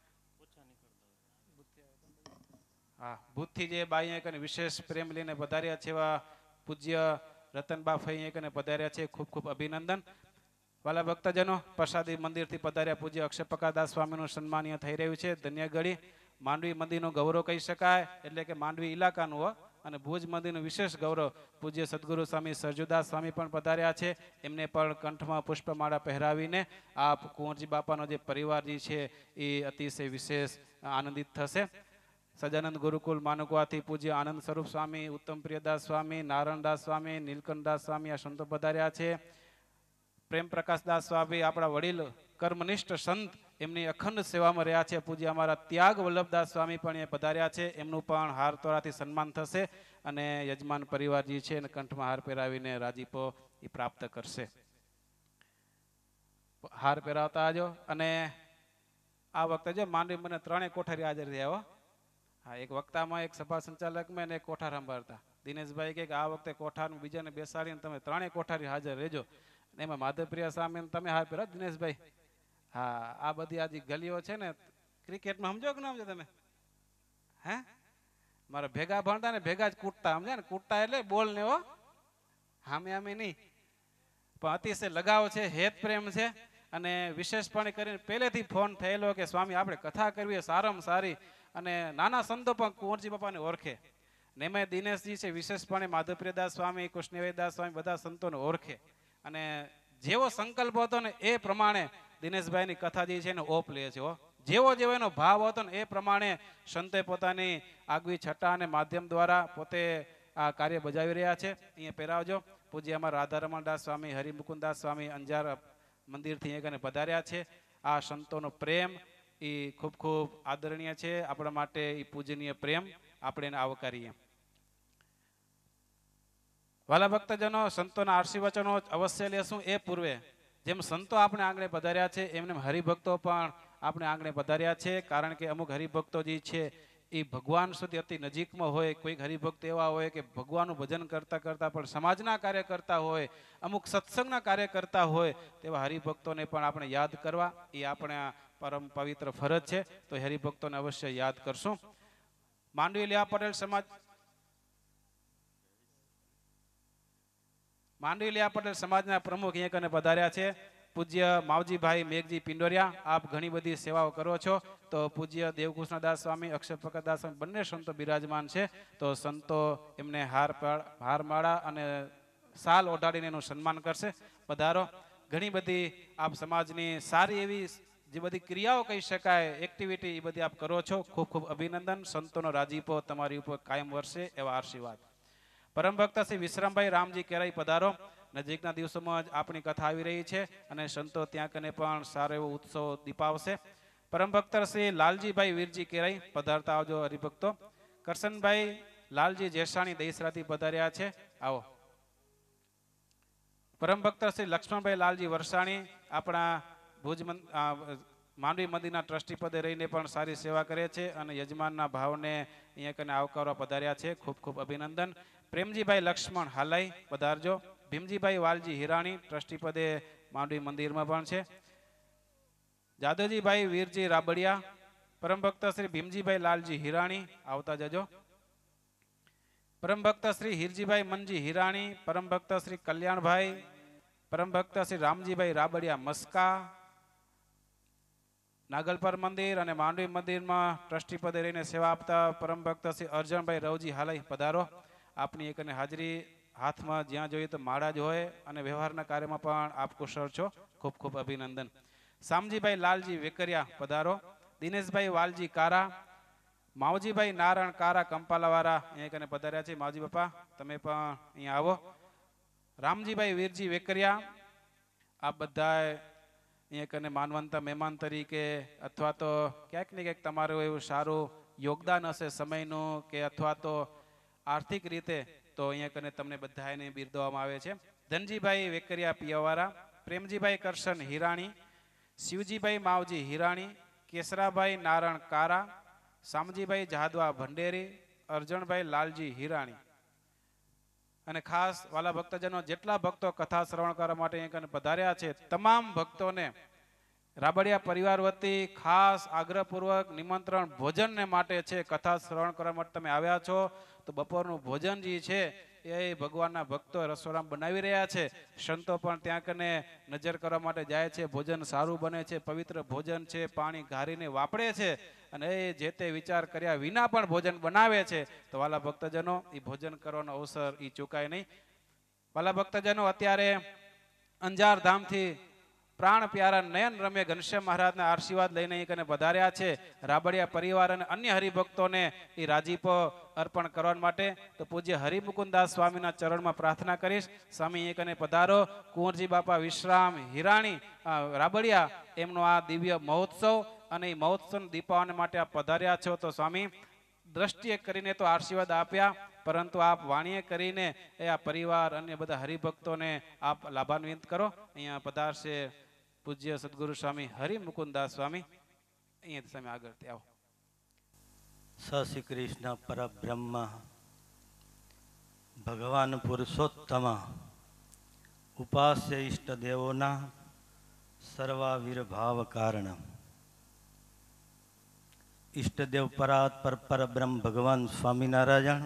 હા, ભૂતથી જે બાઈ એક વિશેષ પ્રેમ લઈને પધાર્યા છે, એવા પૂજ્ય રતનબા ફઈ એક પધાર્યા છે, ખૂબ ખૂબ અભિનંદન. વાલા ભક્તજનો, પ્રસાદી મંદિરથી પધાર્યા પૂજ્ય અક્ષરપ્રકાશ સ્વામીનું સન્માનીય થઈ રહ્યું છે. ધન્યગઢી માંડવી મંદિરનો ગૌરવ કહી શકાય, એટલે કે માંડવી ઇલાકાનું હો. અને ભુજ મંદિરનું વિશેષ ગૌરવ પૂજ્ય સદગુરુ સ્વામી સરજુદાસ સ્વામી પણ પધાર્યા છે. એમને પણ કંઠમાં પુષ્પમાળા પહેરાવીને આ કુંવરજી બાપાનો જે પરિવાર જે છે એ અતિશય વિશેષ આનંદિત થશે. સજાનંદ ગુરુકુલ માનુકવાથી પૂજ્ય આનંદ સ્વરૂપ સ્વામી, ઉત્તમ પ્રિયદાસ સ્વામી, નારાયણદાસ સ્વામી, નીલકંઠદાસ સ્વામી આ સંતો પધાર્યા છે. પ્રેમ પ્રકાશદાસ સ્વામી આપણા વડીલ કર્મનિષ્ઠ સંત, એમની અખંડ સેવામાં રહ્યા છે. પૂજ્ય અમારા ત્યાગ વલ્લભદાસ સ્વામી પણ એ પધાર્યા છે. એમનું પણ હાર તોરાથી સન્માન થશે, અને યજમાન પરિવાર જે છે એને કંઠમાં હાર પહેરાવીને રાજીપો એ પ્રાપ્ત કરશે. હાર પહેરાવતા આજો. અને આ વખતે જો માંડવી મને ત્રણેય કોઠારી હાજર રહ્યા હો. હા, એક વક્તામાં, એક સભા સંચાલકમાં અને એક કોઠાર સંભાળતા. દિનેશભાઈ કે આ વખતે કોઠાર બીજાને બેસાડીને તમે ત્રણેય કોઠારી હાજર રહેજો. એમાં માધવપ્રિયા સ્વામી તમે હાર પહેરો દિનેશભાઈ. હા, આ બધી આ જે ગલીઓ છે ને, ક્રિકેટમાં સમજો કે ના સમજો તમે? હે, મારા ભેગા ભણતા ને ભેગા જ કૂટતા, સમજ્યા ને? કૂટતા એટલે બોલ ને હો, હામે હામે નહીં, પણ અતિશય લગાવ છે, હેત પ્રેમ છે. અને વિશેષપણે કરીને પહેલેથી ફોન થયેલો કે સ્વામી આપણે કથા કરવી સારામાં સારી, અને નાના સંતો પણ કુંવરજી બાપાને ઓળખે. ને એમાં દિનેશજી છે વિશેષપણે માધવપ્રિયદાસ સ્વામી, કૃષ્ણવેદાસ સ્વામી બધા સંતોને ઓળખે. અને જેવો સંકલ્પ હતો ને એ પ્રમાણે દિનેશભાઈની કથા જે છે ને ઓપ લે છે. જેવો જેવો એનો ભાવ હતો ને એ પ્રમાણે સંતે પોતાની આગવી છઠ્ઠા અને માધ્યમ દ્વારા પોતે આ કાર્ય બજાવી રહ્યા છે. અહીંયા પહેરાવજો. પૂજ્ય અમારા રાધારમણદાસ સ્વામી, હરિમુકુંદાસ સ્વામી અંજાર મંદિરથી અહીંયા પધાર્યા છે. આ સંતોનો પ્રેમ એ ખૂબ ખૂબ આદરણીય છે. આપણા માટે એ પૂજનીય પ્રેમ, આપણે એને આવકારીએ. વાલા ભક્તજનો, સંતોના આશીર્વચનો અવશ્ય લેશું. એ પૂર્વે જેમ સંતો આપણે આંગણે પધાર્યા છે, એમને હરિભક્તો પણ આપણે આંગણે પધાર્યા છે. કારણ કે અમુક હરિભક્તો જે છે એ ભગવાન સુધી અતિ નજીકમાં હોય. કોઈક હરિભક્ત એવા હોય કે ભગવાનનું ભજન કરતા કરતા પણ સમાજના કાર્ય કરતા હોય, અમુક સત્સંગના કાર્ય કરતા હોય, તેવા હરિભક્તોને પણ આપણે યાદ કરવા એ આપણે પરમ પવિત્ર ફરજ છે. તો હરિભક્તોને અવશ્ય યાદ કરશું. માંડવી લેવા પટેલ સમાજ માંડવી લેવા પટેલ સમાજના પ્રમુખ અહીંયા કને પધાર્યા છે. પૂજ્ય માવજીભાઈ મેઘજી પિંડોરિયા, આપ ઘણી બધી સેવાઓ કરો છો. તો પૂજ્ય દેવકૃષ્ણદાસ સ્વામી, અક્ષરપ્રકાશદાસ સ્વામી બંને સંતો બિરાજમાન છે. તો સંતો એમને હાર હારમાળા અને સાલ ઓઢાડીને એનું સન્માન કરશે. પધારો. ઘણી બધી આપ સમાજની સારી એવી જે બધી ક્રિયાઓ કહી શકાય, એક્ટિવિટી, એ બધી આપ કરો છો. ખૂબ ખૂબ અભિનંદન. સંતોનો રાજીપો તમારી ઉપર કાયમ વરસે એવા આશીર્વાદ. પરમ ભક્ત શ્રી વિશ્રામભાઈ રામજી કેરાઈ પધારો. નજીકના દિવસોમાં જ આપણી કથા આવી રહી છે, અને સંતો ત્યાં કને પણ સારો એવો ઉત્સવ દીપાવશે. પરમ ભક્ત શ્રી લાલજીભાઈ વીરજી કેરાઈ પધારતા આવજો હરિભક્તો. કરશનભાઈ લાલજી જેસાણી દહીસરાથી પધાર્યા છે, આવો. પરમ ભક્ત શ્રી લક્ષ્મણભાઈ લાલજી વરસાણી આપણા ભુજ માંડવી મંદિરના ટ્રસ્ટી પદે રહીને પણ સારી સેવા કરે છે, અને યજમાનના ભાવને અહીંયા કને આવકારવા પધાર્યા છે. ખૂબ ખૂબ અભિનંદન. પ્રેમજીભાઈ લક્ષ્મણ હાલાઈ પધારજો. ભીમજીભાઈ વાલજી હિરાણી ટ્રસ્ટી પદે માંડવી મંદિરમાં પણ છે. જાદવજીભાઈ વીરજી રાબડિયા, પરમ ભક્ત શ્રી ભીમજીભાઈ લાલજી હિરાણી આવતા જજો. પરમ ભક્ત શ્રી હિરજીભાઈ મનજી હિરાણી, પરમ ભક્ત શ્રી કલ્યાણભાઈ, પરમ ભક્ત શ્રી રામજીભાઈ રાબડિયા મસ્કા, નાગલપર મંદિર અને માંડવી મંદિરમાં ટ્રસ્ટી પદે રહીને સેવા આપતા પરમ ભક્ત શ્રી અર્જણભાઈ રવજી હાલઈ પધારો. આપની એક અને હાજરી હાથમાં જ્યાં જોઈએ તો માળા જ હોય અને વ્યવહારના કાર્યમાં પણ આપ કુશળ છો. ખૂબ ખૂબ અભિનંદન. શામજીભાઈ લાલજી વેકરિયા પધારો. દિનેશભાઈ વાલજી કારા, માવજીભાઈ નારાયણ કારા કંપાલાવાળા અહીંયા કને પધાર્યા છે. માવજી બાપા તમે પણ અહીંયા આવો. રામજીભાઈ વીરજી વેકરિયા, આપ બધા અહીંયા કને માનવંતા મહેમાન તરીકે અથવા તો ક્યાંક ને ક્યાંક તમારું એવું સારું યોગદાન હશે સમયનું કે અથવા તો આર્થિક રીતે, તો અહીંયા કને તમને બધાને બિરદાવવામાં આવે છે. ધનજીભાઈ વેકરિયા પિયાવાળા, પ્રેમજીભાઈ કરશન હિરાણી, શિવજીભાઈ માવજી હિરાણી, કેસરાભાઈ નારાયણ કારા, શામજીભાઈ જાદવા ભંડેરી, અર્જણભાઈ લાલજી હિરાણી. અને ખાસ વાલા ભક્તજનો જેટલા ભક્તો કથા શ્રવણ કરવા માટે અહીંયા પધાર્યા છે તમામ ભક્તોને રાબડિયા પરિવાર વતી ખાસ આગ્રહપૂર્વક નિમંત્રણ ભોજનને માટે છે. કથા શ્રવણ કરવા માટે તમે આવ્યા છો તો બપોરનું ભોજન જે છે એ ભગવાનના ભક્તો રસોડામાં બનાવી રહ્યા છે. સંતો પણ ત્યાં કને નજર કરવા માટે જાય છે. ભોજન સારું બને છે, પવિત્ર ભોજન છે, પાણી ઘારીને વાપરે છે અને એ જે તે વિચાર કર્યા વિના પણ ભોજન બનાવે છે. તો વાલા ભક્તજનો એ ભોજન કરવાનો અવસર એ ચૂકાય નહીં. વાલા ભક્તજનો અત્યારે અંજાર ધામથી પ્રાણ પ્યારા નયન રમે ઘનશ્યામ મહારાજના આશીર્વાદ લઈને અહીં કને પધાર્યા છે. રાબડિયા પરિવાર અને અન્ય હરિભક્તોને એ રાજીપો અર્પણ કરવા માટે તો પૂજ્ય હરિમુકુદાસ સ્વામીના ચરણમાં પ્રાર્થના કરીશ. સ્વામી અહીં કને પધારો. કુંવરજી બાપા વિશ્રામ હિરાણી રાબડિયા એમનો આ દિવ્ય મહોત્સવ અને એ મહોત્સવ દીપાવલી માટે આપ પધાર્યા છો તો સ્વામી દ્રષ્ટિએ કરીને તો આશીર્વાદ આપ્યા, પરંતુ આપ વાણીએ કરીને એ આ પરિવાર અન્ય બધા હરિભક્તોને આપ લાભાન્વિત કરો. અહીંયા પધારશે પૂજ્ય સદગુરુ સ્વામી હરિમુકુદાસ સ્વામી. અહીંયા તમે આગળથી આવો. શ્રી કૃષ્ણ પરબ્રહ્મ ભગવાન પુરુષોત્તમ ઉપાસ્ય ઈષ્ટ દેવોના સર્વાવિર્ભાવ કારણ ઈષ્ટદેવ પરાત પર પરબ્રહ્મ ભગવાન સ્વામિનારાયણ,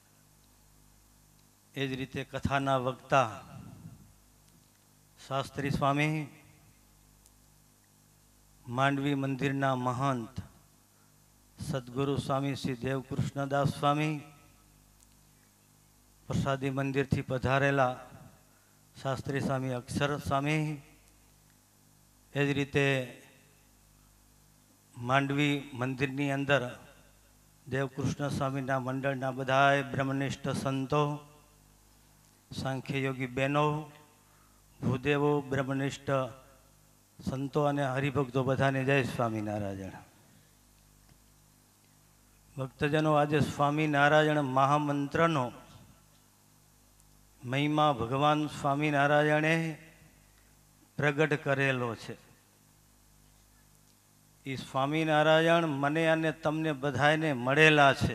એ જ રીતે કથાના વક્તા શાસ્ત્રી સ્વામી, માંડવી મંદિરના મહંત સદગુરુ સ્વામી શ્રી દેવકૃષ્ણદાસ સ્વામી, પ્રસાદી મંદિરથી પધારેલા શાસ્ત્રી સ્વામી અક્ષર સ્વામી, એ જ રીતે માંડવી મંદિરની અંદર દેવકૃષ્ણ સ્વામીના મંડળના બધાય બ્રહ્મનિષ્ઠ સંતો, સાંખ્યયોગી બહેનો, ભૂદેવો, બ્રહ્મનિષ્ઠ સંતો અને હરિભક્તો બધાને જય સ્વામિનારાયણ. ભક્તજનો, આજે સ્વામિનારાયણ મહામંત્રનો મહિમા ભગવાન સ્વામિનારાયણે પ્રગટ કરેલો છે. એ સ્વામિનારાયણ મને અને તમને બધાને મળેલા છે.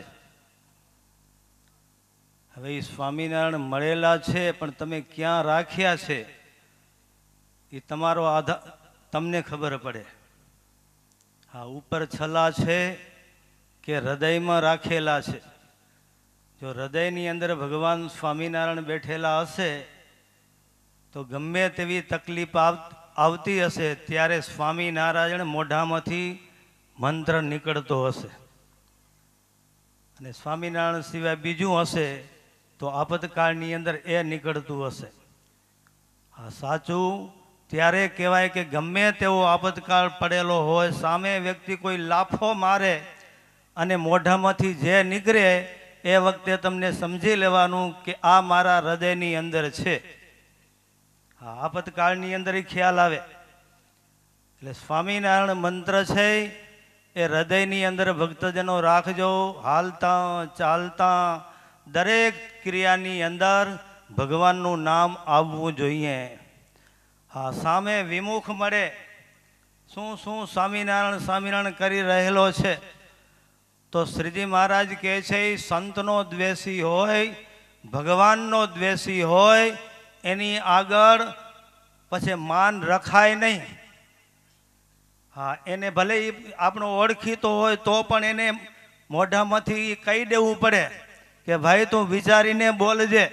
હવે એ સ્વામિનારાયણ મળેલા છે પણ તમે ક્યાં રાખ્યા છે એ તમારો આધાર તમને ખબર પડે. હા, ઉપર છલા છે કે હૃદયમાં રાખેલા છે. જો હૃદયની અંદર ભગવાન સ્વામિનારાયણ બેઠેલા હશે તો ગમે તેવી તકલીફ આવતી હશે ત્યારે સ્વામિનારાયણ મોઢામાંથી મંત્ર નીકળતો હશે. અને સ્વામિનારાયણ સિવાય બીજું હશે તો આપતકાળની અંદર એ નીકળતું હશે. હા, સાચું ત્યારે કહેવાય કે ગમે તેવો આપતકાળ પડેલો હોય, સામે વ્યક્તિ કોઈ લાફો મારે અને મોઢામાંથી જે નીકળે એ વખતે તમને સમજી લેવાનું કે આ મારા હૃદયની અંદર છે. હા, આપતકાળની અંદર ખ્યાલ આવે. એટલે સ્વામિનારાયણ મંત્ર છે એ હૃદયની અંદર ભક્તજનો રાખજો. હાલતા ચાલતા દરેક ક્રિયાની અંદર ભગવાનનું નામ આવવું જોઈએ. હા, સામે વિમુખ મળે શું શું સ્વામિનારાયણ સ્વામિનારાયણ કરી રહેલો છે તો શ્રીજી મહારાજ કહે છે સંતનો દ્વેષી હોય, ભગવાનનો દ્વેષી હોય, એની આગળ પછી માન રખાય નહીં. હા, એને ભલે આપણો ઓળખીતો હોય તો પણ એને મોઢામાંથી કહી દેવું પડે કે ભાઈ તું વિચારીને બોલજે.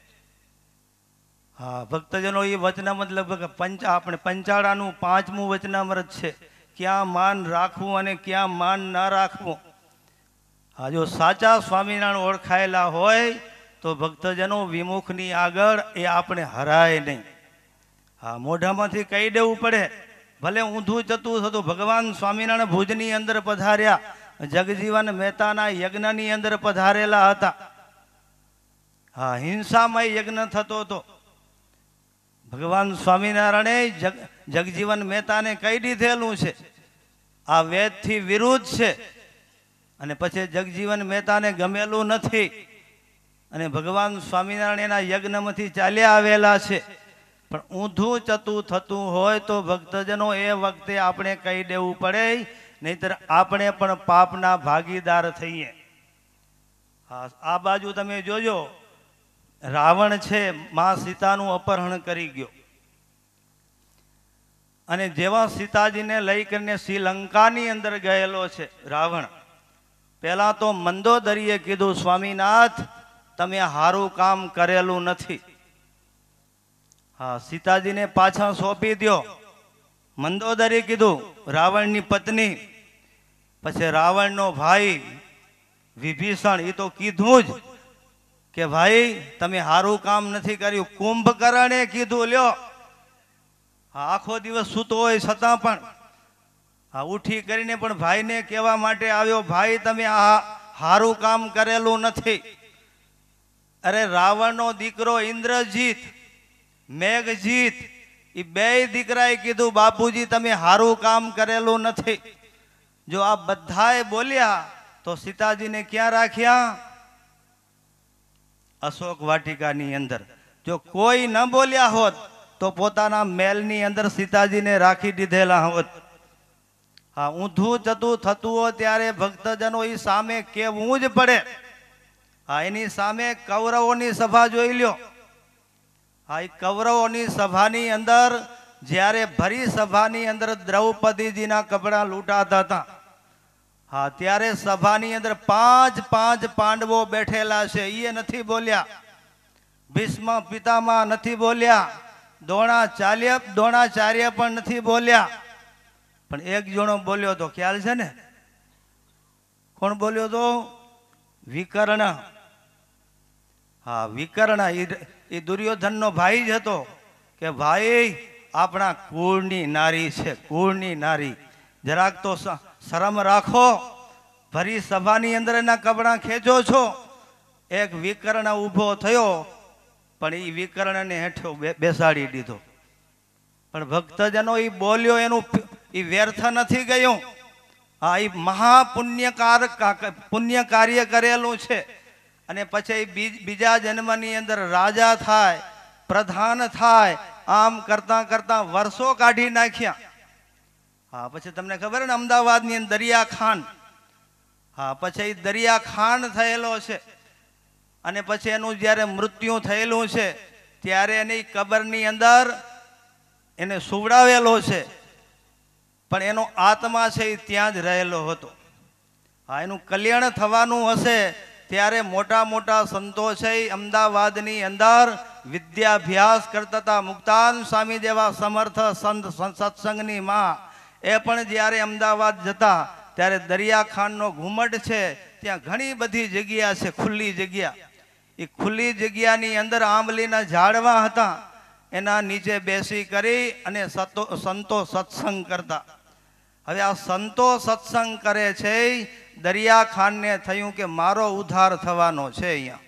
હા, ભક્તજનો એ વચનામૃત લગભગ પંચા આપણે પંચાળાનું પાંચમું વચનામૃત છે. ક્યાં માન રાખવું અને ક્યાં માન ન રાખવું. હા, જો સાચા સ્વામિનારાયણ ઓળખાયેલા હોય તો ભક્તજનો વિમુખની આગળ એ આપણે હરાય નહીં. હા, મોઢામાંથી કહી દેવું પડે. ભલે ઊંધું જતું થતું. ભગવાન સ્વામિનારાયણ ભુજની અંદર પધાર્યા, જગજીવન મહેતાના યજ્ઞની અંદર પધારેલા હતા. હા, હિંસામય યજ્ઞ થતો હતો. ભગવાન સ્વામિનારાયણે જગ જગજીવન મહેતાને કહી દીધેલું છે આ વેદથી વિરુદ્ધ છે, અને પછી જગજીવન મહેતાને ગમેલું નથી, અને ભગવાન સ્વામિનારાયણ એના યજ્ઞમાંથી ચાલ્યા આવેલા છે. પણ ઊંધું ચતું થતું હોય તો ભક્તજનો એ વખતે આપણે કહી દેવું પડે, નહીતર આપણે પણ પાપના ભાગીદાર થઈએ. હા, આ બાજુ તમે જોજો, રાવણ છે મા સીતાનું અપહરણ કરી ગયો, અને જેવા સીતાજીને લઈ કરીને શ્રીલંકાની અંદર ગયેલો છે રાવણ, પહેલા તો મંદોદરીએ કીધું સ્વામીનાથ તમે સારું કામ કરેલું નથી. હા, સીતાજીને પાછા સોંપી દો. મંદોદરી કીધું, રાવણની પત્ની. પછી રાવણનો ભાઈ વિભીષણ એ તો કીધું જ કે ભાઈ તમે સારું કામ નથી કર્યું. કુંભકર્ણે કીધું લ્યો, આખો દિવસ સૂતો હોય છતાં પણ હા ઉઠી કરીને પણ ભાઈને કહેવા માટે આવ્યો, ભાઈ તમે આ સારું કામ કરેલું નથી. અરે રાવણનો દીકરો ઇન્દ્રજીત, મેઘજીત, એ બે દીકરાએ કીધું બાપુજી તમે સારું કામ કરેલું નથી. જો આ બધાએ બોલ્યા તો સીતાજીને ક્યાં રાખ્યા? અશોક વાટિકાની અંદર. જો કોઈ ન બોલ્યા હોત તો પોતાના મહેલની અંદર સીતાજીને રાખી દીધેલા હોત. હા, ઊંધું જતું થતું હોય ત્યારે ભક્તજનો એ સામે કહેવું જ પડે. હા, એની સામે કૌરવોની સભા જોઈ લ્યો. હા, એ કૌરવોની સભાની અંદર જ્યારે ભરી સભાની અંદર દ્રૌપદીજીના કપડાં લૂંટાતા હતા, હા ત્યારે સભાની અંદર પાંચ પાંચ પાંડવો બેઠેલા છે, એ નથી બોલ્યા. ભીષ્મ પિતામહ નથી બોલ્યા. દ્રોણાચાર્ય દ્રોણાચાર્ય પણ નથી બોલ્યા. પણ એક જણો બોલ્યો તો, ખ્યાલ છે ને કોણ બોલ્યો તો? વિકર્ણ. હા, વિકર્ણ એ દુર્યોધનનો ભાઈ જ હતો કે ભાઈ આપણા કુળની નારી છે, કુળની નારી, જરાક તો શરમ રાખો. ભરી સભાની અંદર એના કપડાં ખેંચો છો. એક વિકર્ણ ઊભો થયો, પણ એ વિકર્ણને હેઠો બેસાડી દીધો. પણ ભક્તજનો એ બોલ્યો એનું એ વ્યર્થ નથી ગયું. હા, એ મહાપુણ્યકાર પુણ્ય કાર્ય કરેલું છે, અને પછી બીજા જન્મની અંદર રાજા થાય, પ્રધાન થાય, આમ કરતા કરતા વર્ષો કાઢી નાખ્યા. હા, પછી તમને ખબર ને અમદાવાદની અંદર દરિયા ખાન. હા, પછી દરિયા ખાન થયેલો છે, અને પછી એનું જ્યારે મૃત્યુ થયેલું છે ત્યારે એની કબરની અંદર એને સુવડાવેલો છે, પણ એનો આત્મા છે એ ત્યાં જ રહેલો હતો. હા, એનું કલ્યાણ થવાનું હશે ત્યારે મોટા મોટા સંતો છે અમદાવાદની અંદર વિદ્યાભ્યાસ કરતા હતા. મુક્તાન સ્વામી જેવા સમર્થ સંત સત્સંગની માં એ પણ જ્યારે અમદાવાદ જતા ત્યારે દરિયાખાનનો ઘુમટ છે, ત્યાં ઘણી બધી જગ્યા છે, ખુલ્લી જગ્યા. એ ખુલ્લી જગ્યાની અંદર આંબલીના ઝાડવા હતા, એના નીચે બેસી કરી અને સતો સંતો સત્સંગ કરતા. હવે આ સંતો સત્સંગ કરે છે, દરિયાખાનને થયું કે મારો ઉદ્ધાર થવાનો છે અહીંયા.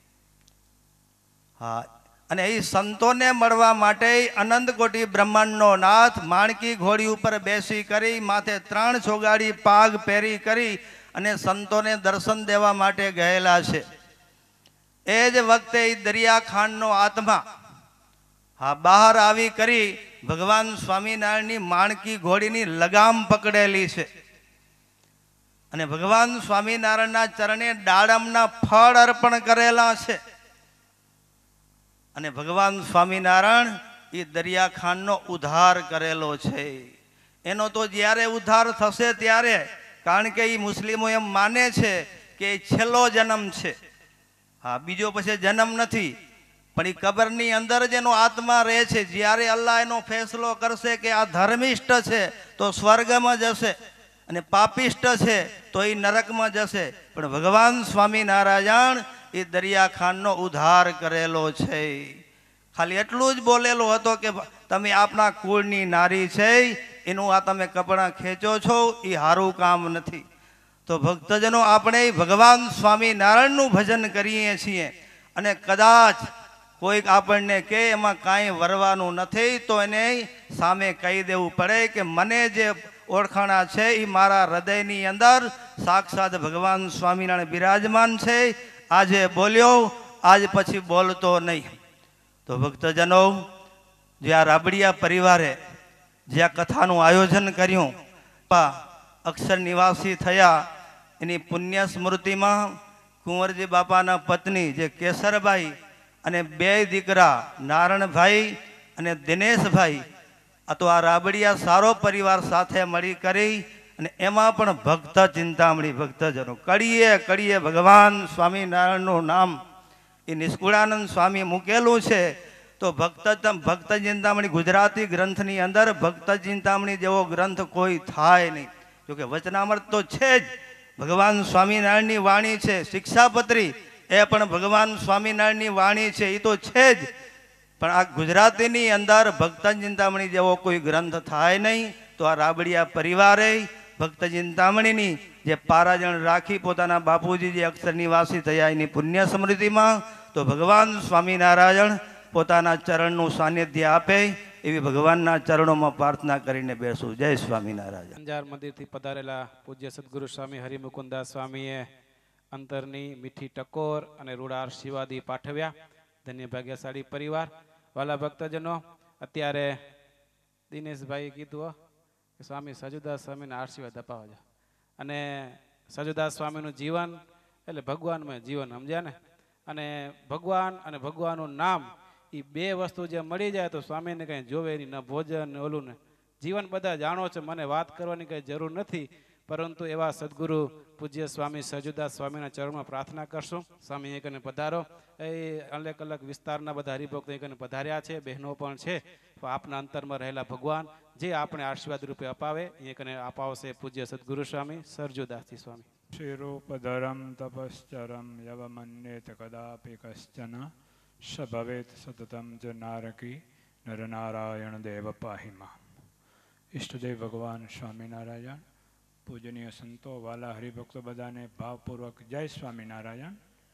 હા, અને એ સંતોને મળવા માટે અનંત કોટી બ્રહ્માંડનો નાથ માણકી ઘોડી ઉપર બેસી કરી, માથે ત્રણ ચોગાડી પાગ પહેરી કરી અને સંતોને દર્શન દેવા માટે ગયેલા છે. એ જ વખતે એ દરિયાખાનનો આત્મા હા બહાર આવી કરી ભગવાન સ્વામિનારાયણની માણકી ઘોડીની લગામ પકડેલી છે, અને ભગવાન સ્વામિનારાયણના ચરણે દાડમના ફળ અર્પણ કરેલા છે. અને ભગવાન સ્વામિનારાયણ એ દરિયાખાનનો ઉદ્ધાર કરેલો છે. એનો તો જ્યારે ઉદ્ધાર થશે ત્યારે, કારણ કે એ મુસ્લિમો એમ માને છે કે એ છેલ્લો જન્મ છે. હા, બીજો પછી જન્મ નથી, પણ એ કબરની અંદર જ એનો આત્મા રહે છે. જ્યારે અલ્લાહ એનો ફેસલો કરશે કે આ ધર્મિષ્ઠ છે તો સ્વર્ગમાં જશે, અને પાપિષ્ટ છે તો એ નરકમાં જશે. પણ ભગવાન સ્વામિનારાયણ એ દરિયાખાનનો ઉદ્ધાર કરેલો છે. ખાલી એટલું જ બોલેલો હતો કે તમે આપણા કુળની નારી છે, એનું આ તમે કપડાં ખેંચો છો, એ સારું કામ નથી. તો ભક્તજનો, આપણે ભગવાન સ્વામિનારાયણનું ભજન કરીએ છીએ, અને કદાચ કોઈક આપણને કે એમાં કાંઈ વરવાનું નથી, તો એને સામે કહી દેવું પડે કે મને જે ઓળખાણા છે એ મારા હૃદયની અંદર સાક્ષાત ભગવાન સ્વામિનારાયણ બિરાજમાન છે. આજે બોલ્યો, આજ પછી બોલતો નહીં. તો ભક્તજનો, જે આ રાબડિયા પરિવારે જે આ કથાનું આયોજન કર્યું, અક્ષર નિવાસી થયા, એની પુણ્ય સ્મૃતિમાં કુંવરજી બાપાના પત્ની જે કેસરબાઈ અને બે દીકરા નારણભાઈ અને દિનેશભાઈ, આ તો આ રાબડિયા સારો પરિવાર સાથે મળી કરી, અને એમાં પણ ભક્ત ચિંતામણી ભક્તજનો કડીએ કડીએ ભગવાન સ્વામિનારાયણનું નામ એ નિષ્કુળાનંદ સ્વામી મૂકેલું છે. તો ભક્ત ભક્ત ચિંતામણી ગુજરાતી ગ્રંથની અંદર ભક્ત ચિંતામણી જેવો ગ્રંથ કોઈ થાય નહીં. જોકે વચનામૃત તો છે જ, ભગવાન સ્વામિનારાયણની વાણી છે. શિક્ષાપત્રી એ પણ ભગવાન સ્વામિનારાયણની વાણી છે, એ તો છે જ. પણ આ ગુજરાતીની અંદર ભક્ત ચિંતામણી જેવો કોઈ ગ્રંથ થાય નહીં. તો આ રાબડિયા પરિવારે ભક્ત ચિંતામણીની જે પારાજણ રાખી પોતાના બાપુજી જે અક્ષર નિવાસી થયા એની પુણ્ય સ્મૃતિમાં, તો ભગવાન સ્વામિનારાયણ પોતાના ચરણનું સાનિધ્ય આપે એવી ભગવાનના ચરણોમાં પ્રાર્થના કરીને બેસું. જય સ્વામિનારાયણ. અંજાર મંદિરથી પધારેલા પૂજ્ય સદગુરુ સ્વામી હરિમુકુદાસ સ્વામીએ અંતરની મીઠી ટકોર અને રૂડા આશીર્વાદી પાઠવ્યા. ધન્ય ભાગ્યશાળી પરિવાર. વાલા ભક્તજનો, અત્યારે દિનેશભાઈએ કીધું કે સ્વામી સજુદાસ સ્વામીને આશીર્વાદ અપાવજો. અને સજુદાસ સ્વામીનું જીવન એટલે ભગવાનમય જીવન, સમજ્યા ને? અને ભગવાન અને ભગવાનનું નામ, એ બે વસ્તુ જે મળી જાય તો સ્વામીને કંઈ જોવે નહીં, ન ભોજન ને ઓલું ને. જીવન બધા જાણો છો, મને વાત કરવાની કંઈ જરૂર નથી, પરંતુ એવા સદગુરુ પૂજ્ય સ્વામી સજુદાસ સ્વામીના ચરણમાં પ્રાર્થના કરશું. સ્વામી એક પધારો. એ અલગ અલગ વિસ્તારના બધા હરિભક્તો એક પધાર્યા છે, બહેનો પણ છે. આપના અંતરમાં રહેલા ભગવાન જે આપણે આશીર્વાદ રૂપે અપાવે એ કને અપાવશે પૂજ્ય સદગુરુ સ્વામી સરજુદાસજી સ્વામી. શ્રીરૂપધરમ તપશ્ચરમ યવમન્યેત કદાપી કશ્ચન સ ભવેત સતતમ જ નારકી નરનારાયણ દેવ પાહિમા. ઈષ્ટદેવ ભગવાન સ્વામિનારાયણ, પૂજનીય સંતો, વાલા હરિભક્તો બધાને ભાવપૂર્વક જય સ્વામિનારાયણ.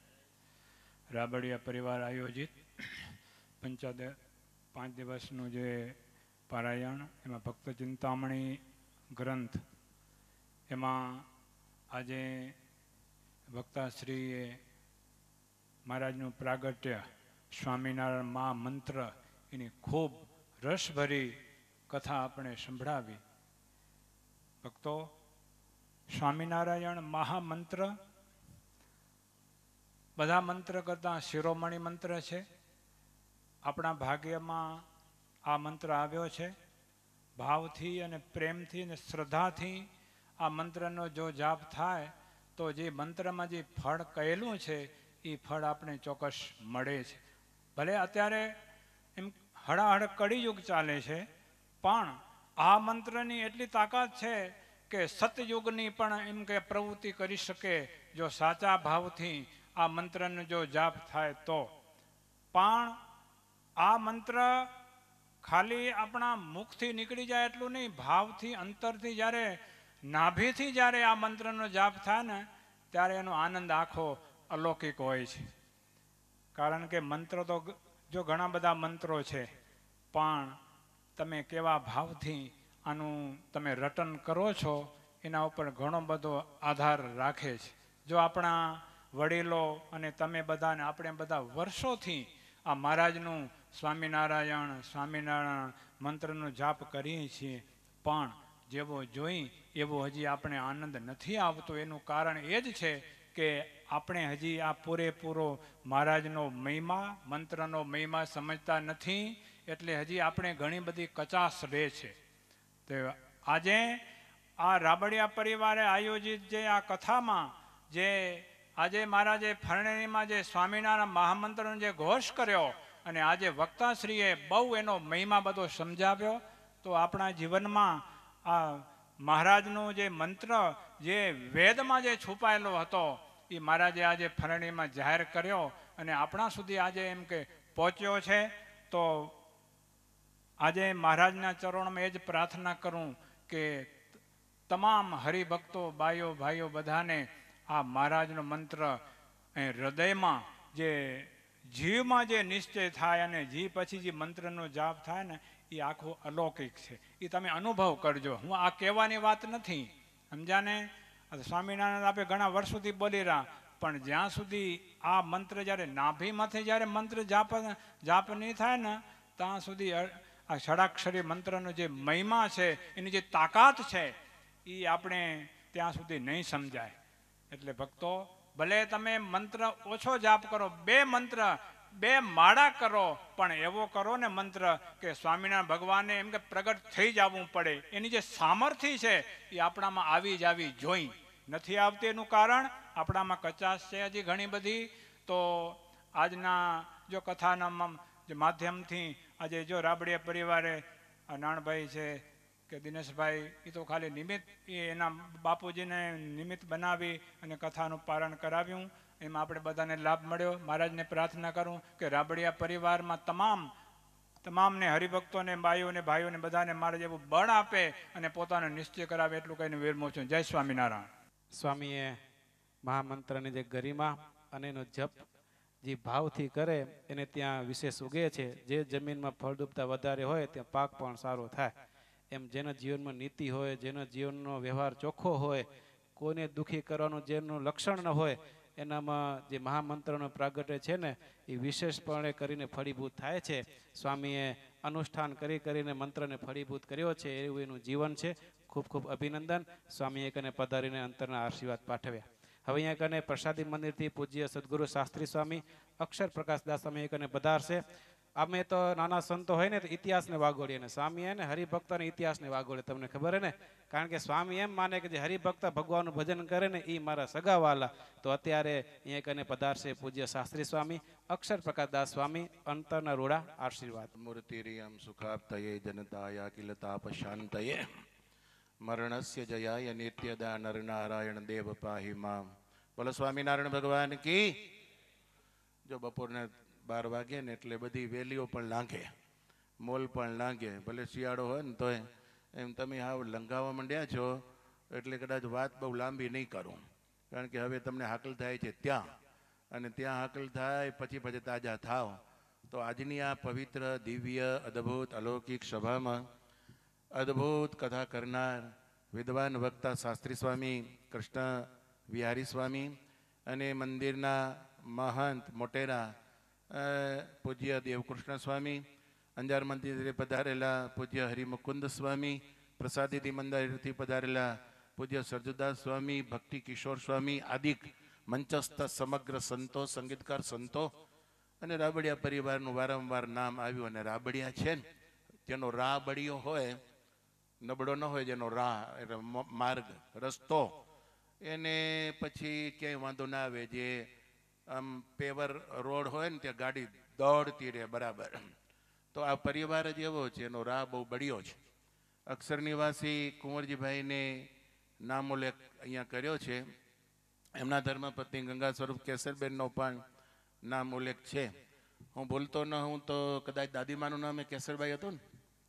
રાબડિયા પરિવાર આયોજિત પંચાદે પાંચ દિવસનું જે પારાયણ, એમાં ભક્ત ચિંતામણી ગ્રંથ, એમાં આજે વક્તાશ્રીએ મહારાજનું પ્રાગટ્ય સ્વામિનારાયણ મહા મંત્ર એની ખૂબ રસભરી કથા આપણે સંભળાવી. ભક્તો, સ્વામિનારાયણ મહામંત્ર બધા મંત્ર કરતાં શિરોમણી મંત્ર છે. આપણા ભાગ્યમાં આ મંત્ર આવ્યો છે. ભાવથી અને પ્રેમથી અને શ્રદ્ધાથી આ મંત્રનો જો જાપ થાય તો જે મંત્રમાં જે ફળ કહેલું છે એ ફળ આપણે ચોક્કસ મળે છે. ભલે અત્યારે એમ હળાહળ કળિયુગ ચાલે છે, પણ આ મંત્રની એટલી તાકાત છે કે સતયુગની પણ એમ કે પ્રવૃત્તિ કરી શકે જો સાચા ભાવથી આ મંત્રનો જો જાપ થાય તો. પણ આ મંત્ર ખાલી આપણા મુખથી નીકળી જાય એટલું નહીં, ભાવથી અંતરથી જ્યારે નાભીથી જ્યારે આ મંત્રનો જાપ થાય ને ત્યારે એનો આનંદ આખો અલૌકિક હોય છે. કારણ કે મંત્ર તો જો ઘણા બધા મંત્રો છે, પણ તમે કેવા ભાવથી આનું તમે રટન કરો છો એના ઉપર ઘણો બધો આધાર રાખે છે. જો આપણા વડીલો અને તમે બધાને આપણે બધા વર્ષોથી આ મહારાજનું સ્વામિનારાયણ સ્વામિનારાયણ મંત્રનો જાપ કરીએ છીએ, પણ જેવો જોઈ એવો હજી આપણે આનંદ નથી આવતો. એનું કારણ એ જ છે કે આપણે હજી આ પૂરેપૂરો મહારાજનો મહિમા, મંત્રનો મહિમા સમજતા નથી, એટલે હજી આપણે ઘણી બધી કચાશ રહે છે. તો આજે આ રાબડિયા પરિવારે આયોજિત જે આ કથામાં જે આજે મહારાજે ફરણેરીમાં જે સ્વામિનારાયણ મહામંત્રનો જે ઘોષ કર્યો અને આજે વક્તાશ્રીએ બહુ એનો મહિમા બધો સમજાવ્યો, તો આપણા જીવનમાં આ મહારાજનો જે મંત્ર જે વેદમાં જે છુપાયેલો હતો એ મહારાજે આજે ફરણીમાં જાહેર કર્યો અને આપણા સુધી આજે એમ કે પહોંચ્યો છે. તો આજે મહારાજના ચરણોમાં એ જ પ્રાર્થના કરું કે તમામ હરિભક્તો બાઈઓ ભાઈઓ બધાને આ મહારાજનો મંત્ર હૃદયમાં જે જીવમાં જે નિશ્ચય થાય અને જીવ પછી જે મંત્રનો જાપ થાય ને એ આખો અલૌકિક છે. એ તમે અનુભવ કરજો. હું આ કહેવાની વાત નથી, સમજાને. સ્વામિનારાયણ આપણે ઘણા વર્ષોથી બોલી રહ્યા, પણ જ્યાં સુધી આ મંત્ર જ્યારે નાભીમાંથી જ્યારે મંત્ર જાપ જાપ નહીં થાય ને ત્યાં સુધી આ ષડાક્ષરી મંત્રનો જે મહિમા છે, એની જે તાકાત છે, એ આપણે ત્યાં સુધી નહીં સમજાય. એટલે ભક્તો, ભલે તમે મંત્ર ઓછો જાપ કરો, બે મંત્ર બે માળા કરો, પણ એવો કરો ને મંત્ર કે સ્વામિનારાયણ ભગવાનને એમ કે પ્રગટ થઈ જવું પડે. એની જે સામર્થ્ય છે એ આપણામાં આવી જ આવી જોઈ. નથી આવતી એનું કારણ આપણામાં કચાશ છે હજી ઘણી બધી. તો આજના જો કથાના જે માધ્યમથી આજે જો રાબડિયા પરિવારે આ નાણભાઈ છે કે દિનેશભાઈ, એ તો ખાલી નિમિત્ત એના બાપુજીને નિમિત્ત બનાવી અને કથાનું પારણ કરાવ્યું, એમાં આપણે બધાને લાભ મળ્યો. મહારાજને પ્રાર્થના કરું કે રાબડિયા પરિવારમાં તમામ તમામને હરિભક્તોને બાઈઓને ભાઈઓને બધાને મારે જેવું બળ આપે અને પોતાનો નિશ્ચય કરાવે, એટલું કહીને વિરમું છું. જય સ્વામિનારાયણ. સ્વામીએ મહામંત્રની જે ગરિમા અને એનો જપ જે ભાવથી કરે એને ત્યાં વિશેષ ઉગે છે. જે જમીનમાં ફળદ્રુપતા વધારે હોય ત્યાં પાક પણ સારો થાય. એમ જેના જીવનમાં નીતિ હોય, જેના જીવનનો વ્યવહાર ચોખ્ખો હોય, કોઈને દુઃખી કરવાનું જેનું લક્ષણ ન હોય, એનામાં જે મહામંત્રનો પ્રાગટ્ય છે ને એ વિશેષપણે કરીને ફળીભૂત થાય છે. સ્વામીએ અનુષ્ઠાન કરી કરીને મંત્રને ફળીભૂત કર્યો છે, એવું એનું જીવન છે. ખૂબ ખૂબ અભિનંદન. સ્વામીએ કને પધારીને અંતરના આશીર્વાદ પાઠવ્યા. હવે અહીંયા કને પ્રસાદી મંદિરથી પૂજ્ય સદગુરુ શાસ્ત્રી સ્વામી અક્ષર પ્રકાશદાસ સ્વામી કને પધારશે. અમે તો નાના સંતો હોય ને તો ઇતિહાસને વાગોળીએ, ને સ્વામી ને હરિભક્તોને ઇતિહાસને વાગોળે. તમને ખબર હે ને, કારણ કે સ્વામી એમ માને કે જે હરિભક્ત ભગવાનનું ભજન કરે ને એ મારા સગાવાલા. તો અત્યારે અહીંયા કને પધારશે પૂજ્ય શાસ્ત્રી સ્વામી અક્ષર પ્રકાશદાસ સ્વામી. અંતરના રૂડા આશીર્વાદ. મૂર્તિરિયમ સુખાપ્તયે જનતાયા કિલ તાપશાંતયે મરણસ્ય જયાય નિત્યદા નરનારાયણ દેવ પાહી મામ. બોલો સ્વામિનારાયણ ભગવાન કી. જો બપોરને બાર વાગે ને એટલે બધી વેલીઓ પણ લાગે, મોલ પણ લાગે. ભલે શિયાળો હોય ને તોય એમ તમે હાવ લંઘાવા માંડ્યા છો એટલે કદાચ વાત બહુ લાંબી નહીં કરું, કારણ કે હવે તમને હાકલ થાય છે ત્યાં, અને ત્યાં હાકલ થાય પછી પછી તાજા થાવ. તો આજની આ પવિત્ર દિવ્ય અદ્ભુત અલૌકિક સભામાં અદ્ભુત કથા કરનાર વિદ્વાન વક્તા શાસ્ત્રી સ્વામી કૃષ્ણ વિહારી સ્વામી અને મંદિરના મહંત મોટેરા પૂજ્ય દેવકૃષ્ણ સ્વામી, અંજાર મંદિરે પધારેલા પૂજ્ય હરિમુકુંદ સ્વામી, પ્રસાદીથી મંદિરથી પધારેલા પૂજ્ય સરજુદાસ સ્વામી, ભક્તિ કિશોર સ્વામી આદિક મંચસ્થ સમગ્ર સંતો, સંગીતકાર સંતો અને રાબડિયા પરિવારનું વારંવાર નામ આવ્યું. અને રાબડિયા છે ને, જેનો રાબડિયો હોય, નબળો ન હોય, જેનો રા એટલે માર્ગ રસ્તો, એને પછી ક્યાંય વાંધો ના આવે. જે આમ પેવર રોડ હોય ને ત્યાં ગાડી દોડતી રહે બરાબર. તો આ પરિવાર જ એવો છે, એનો રાહ બહુ બળ્યો છે. અક્ષર નિવાસી કુંવરજીભાઈને નામોલ્લેખ અહીંયા કર્યો છે. એમના ધર્મપત્ની ગંગા સ્વરૂપ કેસરબેનનો પણ નામ ઉલ્લેખ છે. હું ભૂલતો ન હું તો કદાચ દાદીમાનું નામ એ કેસરભાઈ હતું ને,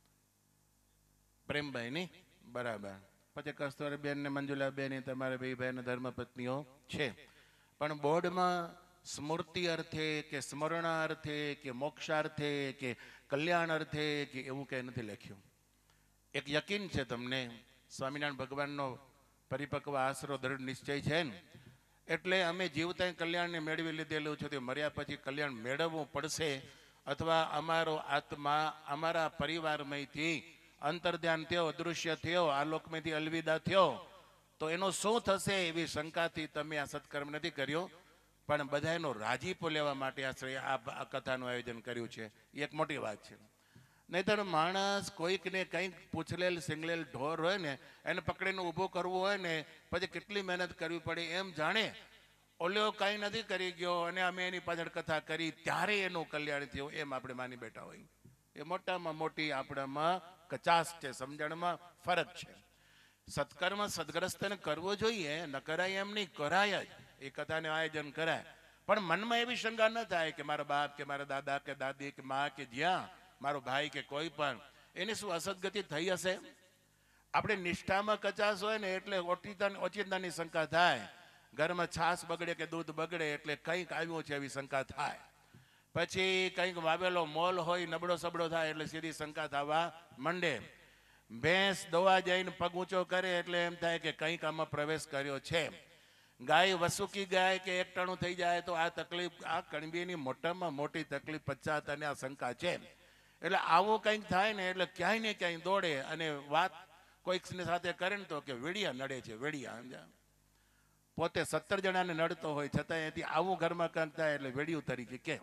પ્રેમભાઈ ની બરાબર. પછી કસ્તુરબેન ને મંજુલાબેન એ તમારા બે ભાઈના ધર્મપત્નીઓ છે. પણ બોર્ડમાં સ્મૃતિ અર્થે કે સ્મરણાર્થે કે મોક્ષાર્થે કે કલ્યાણ અર્થે કે એવું કંઈ નથી લખ્યું. એક યકીન છે તમને, સ્વામિનારાયણ ભગવાનનો પરિપક્વ આશરો દૃઢ નિશ્ચય છે ને, એટલે અમે જીવતા કલ્યાણને મેળવી લીધેલું છે. તે મર્યા પછી કલ્યાણ મેળવવું પડશે, અથવા અમારો આત્મા અમારા પરિવારમાંથી અંતર્ધ્યાન થયો, અદૃશ્ય થયો, આલોકમાંથી અલવિદા થયો, તો એનો શું થશે એવી શંકાથી તમે આ સત્કર્મ નથી કર્યો. પણ બધાનો રાજીપો લેવા માટે આશ્રય આ કથાનું આયોજન કર્યું છે. એ એક મોટી વાત છે. નહીંતર માણસ કોઈકને કંઈક પૂછલેલ સિંગલેલ ઢોર હોય ને એને પકડીને ઊભો કરવું હોય ને પછી કેટલી મહેનત કરવી પડે એમ જાણે. ઓલ્યો કાંઈ નથી કરી ગયો અને અમે એની પાછળ કથા કરી ત્યારે એનું કલ્યાણ થયું એમ આપણે માની બેઠા હોય. એ મોટામાં મોટી આપણામાં કચાશ છે, સમજણમાં ફરક છે. સત્કર્મ સદગ્રસ્તને કરવો જોઈએ, ન કરાય એમ નહીં, કરાય જ. એ કથાને આયોજન કરાય, પણ મનમાં એવી શંકા ન થાય કે મારા બાપ કે મારા દાદા કે દાદી કે મા કે જ્યાં મારો ભાઈ કે કોઈ પણ એને શું અસદગતિ થઈ હશે. આપણે નિષ્ઠામાં કચાશ હોય ને એટલે ઓચિંતા ઓચિંતાની શંકા થાય. ઘરમાં છાશ બગડે કે દૂધ બગડે એટલે કંઈક આવ્યું છે એવી શંકા થાય. પછી કંઈક વાવેલો મોલ હોય નબળો સબળો થાય એટલે સીધી શંકા થવા માંડે. ભેંસ દોવા જઈને પગ ઊંચો કરે એટલે એમ થાય કે કંઈક આમાં પ્રવેશ કર્યો છે. ગાય વસુકી ગાય કે એકટાણું થઈ જાય તો આ તકલીફ, આ કણબીની મોટામાં મોટી તકલીફ પચાત અને આ શંકા છે. એટલે આવું કંઈક થાય ને એટલે ક્યાંય ને ક્યાંય દોડે અને વાત કોઈકની સાથે કરે ને તો કે વેડિયા નડે છે, વેડિયા. સમજા, પોતે સત્તર જણાને નડતો હોય છતાં એથી આવું ઘરમાં કરતા એટલે વેડિયું તરીકે કે.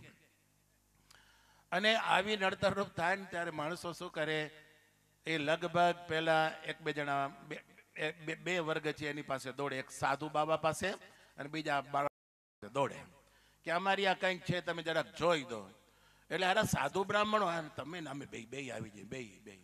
અને આવી નડતરરૂપ થાય ને ત્યારે માણસો શું કરે, એ લગભગ પેલા એક બે જણા બે બે વર્ગ છે એની પાસે દોડે. એક સાધુ બાબા પાસે અને બીજા બાળક દોડે કે અમારી આ કંઈક છે તમે જરાક જોઈ દો. એટલે અરે સાધુ બ્રાહ્મણો તમે અમે બે બે આવી જાય બે બે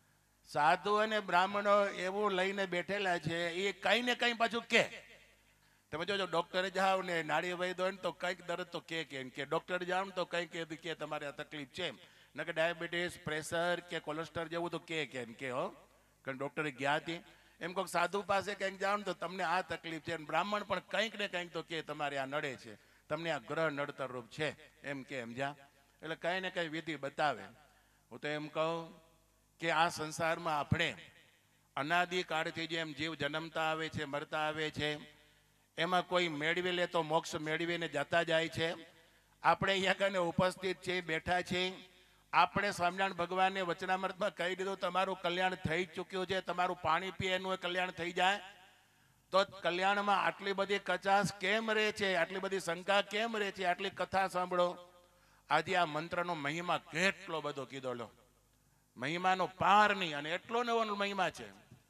સાધુ અને બ્રાહ્મણો એવું લઈને બેઠેલા છે. એ કઈ ને કઈ પાછું કે તમે જોજો, ડોક્ટરે જાઓ ને નાડી વૈદ્ય હોય ને તો કંઈક દર્દ તો કે કે ડોક્ટર જાઓ ને તો કંઈક કે તમારે આ તકલીફ છે, ન કે ડાયાબિટીસ પ્રેશર કે કોલેસ્ટ્રોલ જેવું તો કે કે હો, કારણ ડોક્ટરે ગયા હતી. એમ કોઈક સાધુ પાસે કંઈક જાઓ ને તો તમને આ તકલીફ છે. બ્રાહ્મણ પણ કંઈક ને કંઈક તો કે તમારે આ નડે છે, તમને આ ગ્રહ નડતર રૂપ છે એમ કે એમ જા. એટલે કંઈ ને કંઈ વિધિ બતાવે. હું તો એમ કહું કે આ સંસારમાં આપણે અનાદિ કાળથી જેમ જીવ જન્મતા આવે છે, મરતા આવે છે, એમાં કોઈ મેળવી લે તો મોક્ષ મેળવીને જતા જાય છે. આપણે અહીંયા કને ઉપસ્થિત છે, બેઠા છે. આપણે સ્વામિનારાયણ ભગવાનને વચનામૃતમાં કહી દીધું તમારું કલ્યાણ થઈ ચૂક્યું છે, તમારું પાણી પીએ એનું કલ્યાણ થઈ જાય. તો કલ્યાણમાં આટલી બધી કચાશ કેમ રહે છે, આટલી બધી શંકા કેમ રહે છે? આટલી કથા સાંભળો. આજે આ મંત્રનો મહિમા કેટલો બધો કીધો લો, મહિમાનો પાર નહીં. અને એટલો નવો મહિમા છે,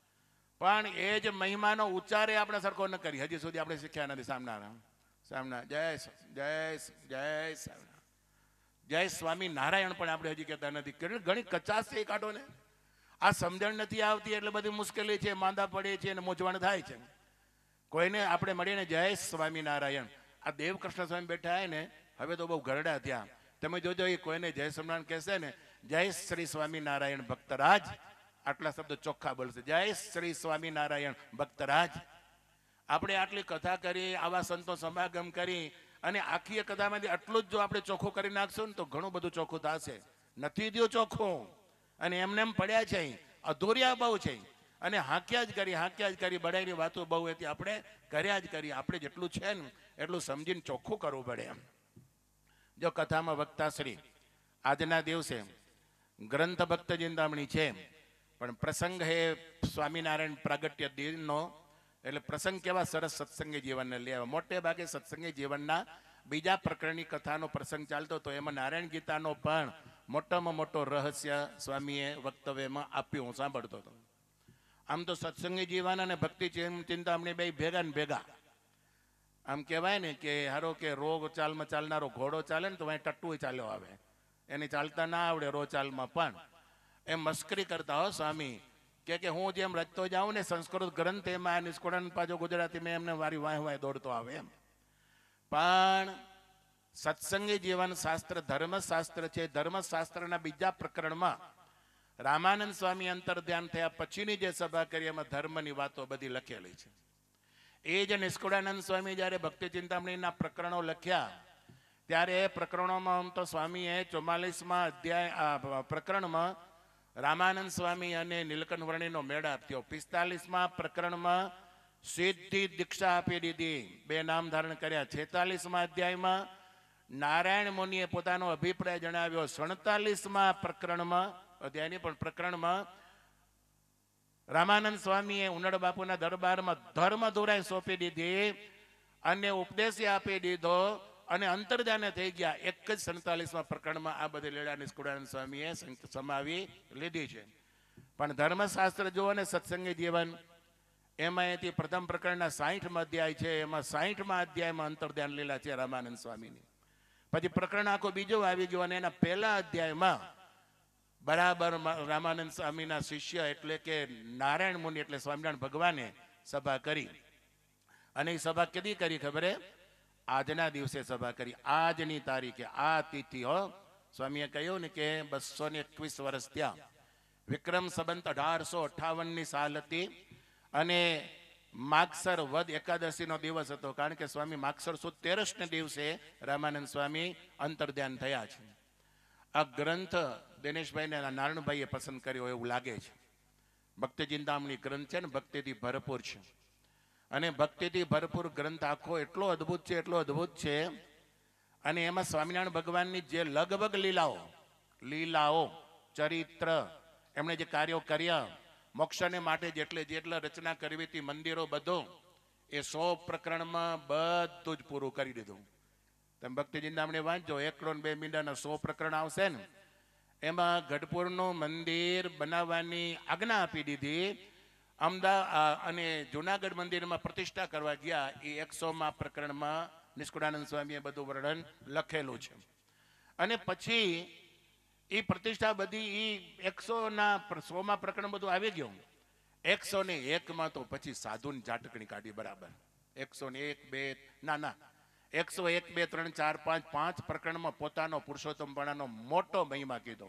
પણ એ જ મહિમાનો ઉચ્ચારે આપણે સરખો ન કરી હજી સુધી આપણે શીખ્યા નથી. સામના સામના જય જય જય સામના જય સ્વામી નારાયણ પણ આપણે હજી કહેતા નથી. કેટલી ઘણી કચાશ છે એ કાઢો ને. આ સમજણ નથી આવતી એટલે બધી મુશ્કેલી છે, માંદા પડે છે અને મૂંઝવણ થાય છે. કોઈને આપણે મળીને જય સ્વામી નારાયણ. આ દેવકૃષ્ણ સ્વામી બેઠા હે ને, હવે તો બહુ ગરડા ત્યાં. તમે જોજો એ કોઈને જય સ્વામિનારાયણ કહેશે ને, જય શ્રી સ્વામિનારાયણ ભક્તરાજ, આટલા શબ્દ ચોખ્ખા બોલશે, જય શ્રી સ્વામિનારાયણ ભક્તરાજ. આપણે આટલી કથા કરી, આવા સંતો સમાગમ કરી અને આખી કથામાંથી આટલું જ જો આપણે ચોખ્ખું કરી નાખશું ને તો ઘણું બધું ચોખ્ખું થશે. નથી થયું ચોખ્ખું અને એમને એમ પડ્યા છે, અધૂરિયા બહુ છે અને હાંક્યા જ કરી હાંક્યા જ કરી બધાની વાતો બહુ હતી, આપણે કર્યા જ કરી. આપણે જેટલું છે ને એટલું સમજીને ચોખ્ખું કરવું પડે. એમ જો કથામાં વક્તાશ્રી આજના દિવસે ગ્રંથ ભક્ત ચિંતામણી છે, પણ પ્રસંગ હે સ્વામિનારાયણ પ્રાગટ્ય દિનનો. એટલે પ્રસંગ કેવા સરસ સત્સંગી જીવનને લેવા. મોટે ભાગે સત્સંગી જીવનના બીજા પ્રકરણની કથાનો પ્રસંગ ચાલતો હતો, એમાં નારાયણ ગીતાનો પણ મોટામાં મોટો રહસ્ય સ્વામીએ વક્તવ્યમાં આપ્યું. હું સાંભળતો હતો. આમ તો સત્સંગી જીવન અને ભક્તિ ચિંતામણી બે ભેગા ને ભેગા. આમ કહેવાય ને કે હારો કે રોગ ચાલમાં ચાલનારો ઘોડો ચાલે ને તો અહીં ટટ્ટુ ચાલ્યો આવે, એને ચાલતા ના આવડે રો ચાલમાં. પણ એમ મસ્કરી કરતા હો સ્વામી કે કે હું જેમ રચતો જાઉં ને સંસ્કૃત ગ્રંથ એમાં નિષ્કુળન પાછો ગુજરાતી મેં એમને વારી વાહ વાહ દોડતો આવે એમ. પણ સત્સંગી જીવન શાસ્ત્ર ધર્મશાસ્ત્ર છે. ધર્મશાસ્ત્રના બીજા પ્રકરણમાં રામાનંદ સ્વામી અંતર ધ્યાન થયા પછીની જે સભા કરી એમાં ધર્મની વાતો બધી લખેલી છે. એ જ નિષ્કુળાનંદ સ્વામી જ્યારે ભક્તિ ચિંતામણીના પ્રકરણો લખ્યા ત્યારે એ પ્રકરણોમાં આમ તો સ્વામીએ ચોમાલીસમાં અધ્યાય પ્રકરણમાં રામાનંદ સ્વામી અને નીલકંઠ વર્ણીનો મેળાપ થયો. પિસ્તાલીસમાં પ્રકરણમાં સિદ્ધિ દીક્ષા આપી દીધી, બે નામ ધારણ કર્યા. છેતાલીસમાં અધ્યાયમાં નારાયણ મુનિએ પોતાનો અભિપ્રાય જણાવ્યો. સડતાલીસમાં પ્રકરણમાં અધ્યાયની પણ પ્રકરણમાં રામાનંદ સ્વામીએ ઉનડ બાપુના દરબારમાં ધર્મ ધોરાઈ સોંપી દીધી અને ઉપદેશ આપી દીધો અને અંતર્જાને થઈ ગયા. એક જ સડતાલીસમાં પ્રકરણમાં આ બધી લીલા નિષ્કુળાનંદ સ્વામીએ સમાવી લીધી છે. પણ ધર્મશાસ્ત્ર જુઓ ને સત્સંગી જીવન એમાં એથી પ્રથમ પ્રકરણના સાહીઠમાં અધ્યાય છે, એમાં સાહીઠમાં અધ્યાયમાં અંતર્ધ્યાન લીલા છે રામાનંદ સ્વામીની. પછી પ્રકરણ આખો બીજો આવી ગયો અને એના પહેલા અધ્યાયમાં બરાબર રામાનંદ સ્વામીના શિષ્ય એટલે કે નારાયણ મુનિ એટલે સ્વામિનારાયણ ભગવાને સભા કરી. અને એ સભા કેદી કરી ખબર? આજના દિવસે સભા કરી, આજની તારીખે, આ તિથિ. હો, સ્વામીએ કહ્યું ને કે બસો ને એકવીસ વર્ષ ત્યાં વિક્રમ સંવત અઢારસો અઠાવન ની સાલ હતી અને માગસર વદ એકાદશી નો દિવસ હતો. કારણ કે સ્વામી માગસર સુદ તેરસ ને દિવસે રામાનંદ સ્વામી અંતર્ધ્યાન થયા છે. આ ગ્રંથ દિનેશભાઈ ને નારાયણભાઈએ પસંદ કર્યો એવું લાગે છે. ભક્તિ ચિંતામણી ગ્રંથ છે ને, ભક્તિથી ભરપૂર છે. અને ભક્તિથી ભરપૂર ગ્રંથ આખો એટલો અદ્ભુત છે, એટલો અદ્ભુત છે. અને એમાં સ્વામિનારાયણ ભગવાનની જે લગભગ લીલાઓ લીલાઓ ચરિત્ર એમણે જે કાર્યો કર્યા, મોક્ષને માટે જેટલે જેટલા રચના કરવી હતી, મંદિરો બધું, એ સો પ્રકરણમાં બધું જ પૂરું કરી દીધું. તમે ભક્તિ ચિંતામણી વાંચજો, એકડો બે મીંડાના સો પ્રકરણ આવશે ને, એમાં ગઢપુરનું મંદિર બનાવવાની આજ્ઞા આપી દીધી. અમદાવાદ અને જુનાગઢ મંદિરમાં પ્રતિષ્ઠા કરવા ગયા, એ એકસોમાં પ્રકરણમાં નિષ્કુળાનંદ સ્વામીએ બધું વર્ણન લખેલું છે. અને પછી એ પ્રતિષ્ઠા બધી એ એકસો ના સોમાં પ્રકરણ બધું આવી ગયું. એકસો ને એકમાં તો પછી સાધુની ઝાટકણી કાઢી બરાબર. એકસો ને એક બે ના ના એકસો એક બે ત્રણ ચાર પાંચ પાંચ પ્રકરણમાં પોતાનો પુરુષોત્તમપણાનો મોટો મહિમા કીધો.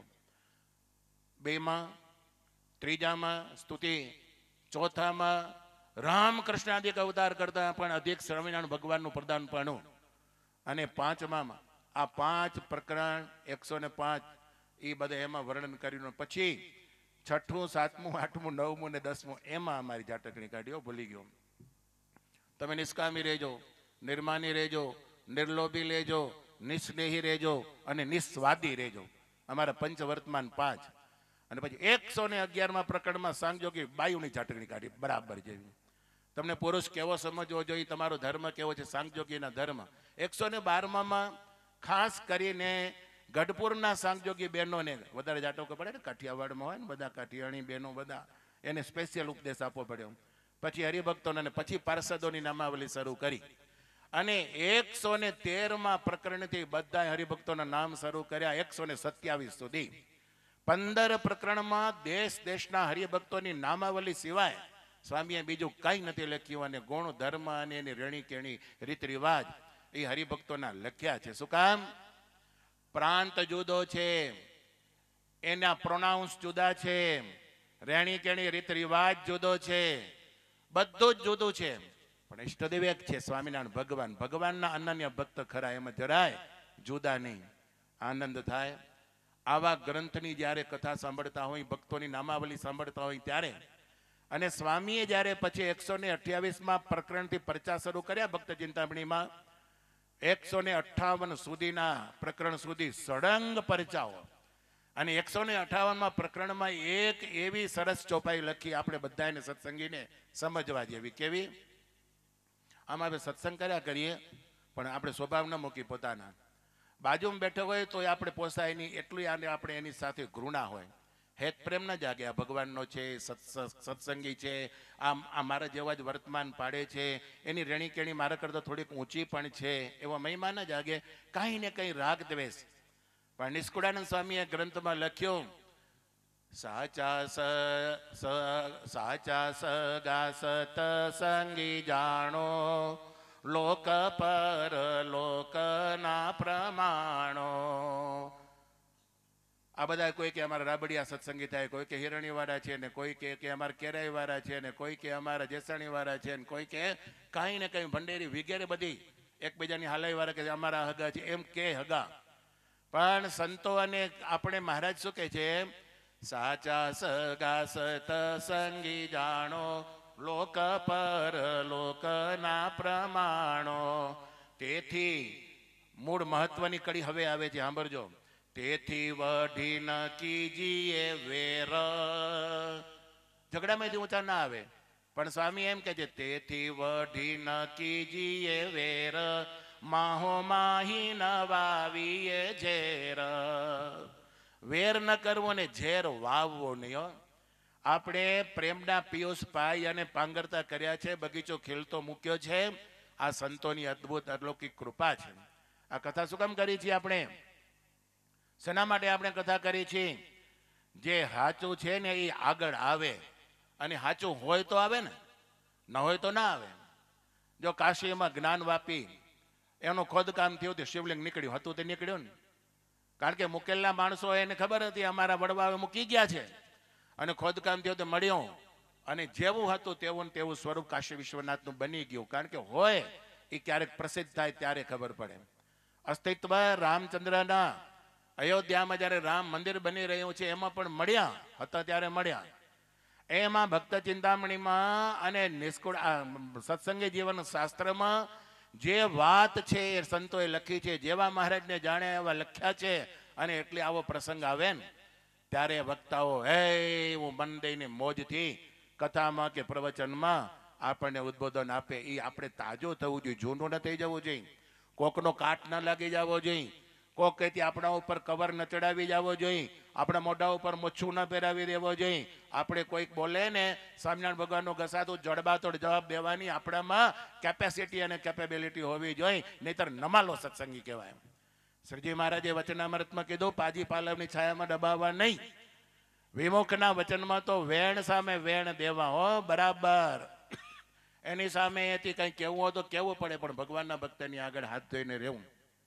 બેમાં, ત્રીજામાં સ્તુતિ, ચોથામાં રામકૃષ્ણ અધિક અવતાર કરતા પણ અધિક સ્વામિનારાયણ ભગવાનનું પ્રદાનપણું, અને પાંચમાં આ પાંચ પ્રકરણ એકસો ને પાંચ એ બધા એમાં વર્ણન કર્યું. પછી છઠ્ઠું, સાતમું, આઠમું, નવમું ને દસમું એમાં અમારી ઝાટકણી કાઢ્યો. ભૂલી ગયો. તમે નિષ્કામી રહેજો, નિર્માની રહેજો, નિર્લોભી રહેજો, નિસ્નેહી રહેજો અને નિસ્વાદી રહેજો. અમારા પંચવર્તમાન પાંચ. અને પછી એકસો ને અગિયારમાં પ્રકરણમાં સાંગજોગી બાયુની ઝાટકણી કાઢી બરાબર જેવી. તમને પુરુષ કેવો સમજવો જોઈએ, તમારો ધર્મ કેવો છે, સાંગજોગીના ધર્મ. એકસો ને બારમાં ખાસ કરીને ગઢપુરના સાંગજોગી બહેનોને વધારે ઝાટકો પડે ને, કાઠિયાવાડમાં હોય ને બધા કાઠિયાણી બહેનો બધા, એને સ્પેશિયલ ઉપદેશ આપવો પડ્યો. પછી હરિભક્તોને અને પછી પાર્ષદોની નામાવલી શરૂ કરી. અને એકસો ને તેરમાં પ્રકરણથી બધા હરિભક્તોના નામ શરૂ કર્યા એકસો ને સત્યાવીસ સુધી. પંદર પ્રકરણમાં દેશ દેશના હરિભક્તોની નામાવલી સિવાય સ્વામીએ બીજું કંઈ નથી લખ્યું. અને ગુણ, ધર્મ અને એની રેણી કેણી, રીત રિવાજ એ હરિભક્તોના લખ્યા છે. શું કામ? પ્રાંત જુદો છે, એના પ્રોનાઉન્સ જુદા છે, રેણી કેણી રીત રિવાજ જુદો છે, બધું જ જુદું છે. પણ ઈષ્ટદેવ એક છે, સ્વામિનારાયણ ભગવાન. ભગવાનના અનન્ય ભક્ત ખરા, એમાં જરાય જુદા નહીં. આનંદ થાય આવા ગ્રંથની જ્યારે કથા સાંભળતા હોય, ભક્તોની નામાવલી સાંભળતા હોય ત્યારે. અને સ્વામીએ જ્યારે પછી એકસો ને અઠ્યાવીસમાં પ્રકરણથી પરચા શરૂ કર્યા ભક્ત ચિંતામણીમાં, એકસો ને અઠ્ઠાવન સુધીના પ્રકરણ સુધી સળંગ પરચાઓ. અને એકસો ને અઠાવનમાં પ્રકરણમાં એક એવી સરસ ચોપાઈ લખી, આપણે બધાને સત્સંગીને સમજવા જેવી. કેવી? આમાં આપણે સત્સંગ કર્યા કરીએ પણ આપણે સ્વભાવ ન મૂકી પોતાના. બાજુમાં બેઠો હોય તો આપણે પોસાય નહીં, એટલું આને આપણે એની સાથે ઘૃણા હોય, હેત પ્રેમ ન જાગે. આ ભગવાનનો છે, સત્સંગી છે, આમ આ મારા જેવા જ વર્તમાન પાડે છે, એની રેણી કેણી મારા કરતાં થોડીક ઊંચી પણ છે, એવો મહિમા ન જાગે. કાંઈ ને કંઈ રાગ દ્વેષ. પણ નિષ્કુળાનંદ સ્વામીએ ગ્રંથમાં લખ્યું, સાચા સ સાચા સગા સતસંગી જાણો, લોક પર લોકના પ્રમાણો. આ બધા કોઈ કે અમારા રાબડિયા સત્સંગી થાય, કોઈ કે હિરણીવાળા છે, ને કોઈ કે કે અમારા કેરાઈવાળા છે, ને કોઈ કે અમારા જેસાણીવાળા છે, ને કોઈ કે કાંઈ ને કંઈ ભંડેરી વગેરે બધી એકબીજાની હાલાઈવાળા કે અમારા હગા છે, એમ કે હગા. પણ સંતો અને આપણે મહારાજ શું કહે છે? સાચા સગા સતસંગી જાણો, લોક પર લોકના પ્રમાણો. તેથી મૂળ મહત્વની કડી હવે આવે છે, સાંભળજો. તેથી વઢી ન કીજીએ વેર. ઝઘડામાંથી ઊંચા ના આવે, પણ સ્વામી એમ કે છે, તેથી વઢી ન કીજીએ વેર, માહો માહી ન વાવીએ ઝેર. વેર ન કરવો ને ઝેર વાવવો નહીં. આપણે પ્રેમના પિયુષભાઈ અને પાંગરતા કર્યા છે, બગીચો ખેલતો મૂક્યો છે. આ સંતોની અદ્ભુત અલૌકિક કૃપા છે. આ કથા શું કામ કરી છે આપણે? શેના માટે આપણે કથા કરી છે? જે સાચું છે ને એ આગળ આવે, અને સાચું હોય તો આવે ને, ન હોય તો ના આવે. જો કાશીમાં જ્ઞાન વાપી એનું ખોદકામ થયું તો શિવલિંગ નીકળ્યું હતું, તે નીકળ્યું ને, કારણ કે મુકેલના માણસો એને ખબર હતી અમારા વડવાઓ મૂકી ગયા છે, અને ખોદકામ થયું તો મળ્યું, અને જેવું હતું તેવું ને તેવું સ્વરૂપ કાશી વિશ્વનાથનું બની ગયું. કારણ કે હોય એ ક્યારેક પ્રસિદ્ધ થાય ત્યારે ખબર પડે. અસ્તિત્વ રામચંદ્રના અયોધ્યામાં જ્યારે રામ મંદિર બની રહ્યું છે એમાં પણ મળ્યા હતા, ત્યારે મળ્યા. એમાં ભક્ત ચિંતામણીમાં અને નિષ્કુળ સત્સંગી જીવન શાસ્ત્રમાં જે વાત છે એ સંતોએ લખી છે, જેવા મહારાજને જાણે એવા લખ્યા છે. અને એટલે આવો પ્રસંગ આવે ને ત્યારે વક્તાઓ હે હું મન દઈને મોજથી કથામાં કે પ્રવચનમાં આપણને ઉદ્બોધન આપે. એ આપણે તાજો થવું જોઈએ, જૂનું ન થઈ જવું જોઈએ, કોકનો કાટ ન લાગી જવો જોઈએ, કોક કહેતી આપણા ઉપર કવર ન ચડાવી જવો જોઈએ, આપણા મોઢા ઉપર મોછું ન પહેરાવી દેવો જોઈએ. આપણે કોઈક બોલે ને સ્વામિનારાયણ ભગવાનનો ઘસાતું જડબાતોડ જવાબ દેવાની આપણામાં કેપેસિટી અને કેપેબિલિટી હોવી જોઈએ, નહીતર નમાલો સત્સંગી કહેવાય. શ્રીજી મહારાજે વચનામૃતમાં કીધું પાજી પાલવની છાયામાં દબાવવા નહીં. વિમુખના વચનમાં તો વેણ સામે વેણ દેવા હો, બરાબર. એની સામે એથી કંઈ કહેવું હોય તો કહેવું પડે, પણ ભગવાનના ભક્તની આગળ હાથ ધોઈને રહેવું.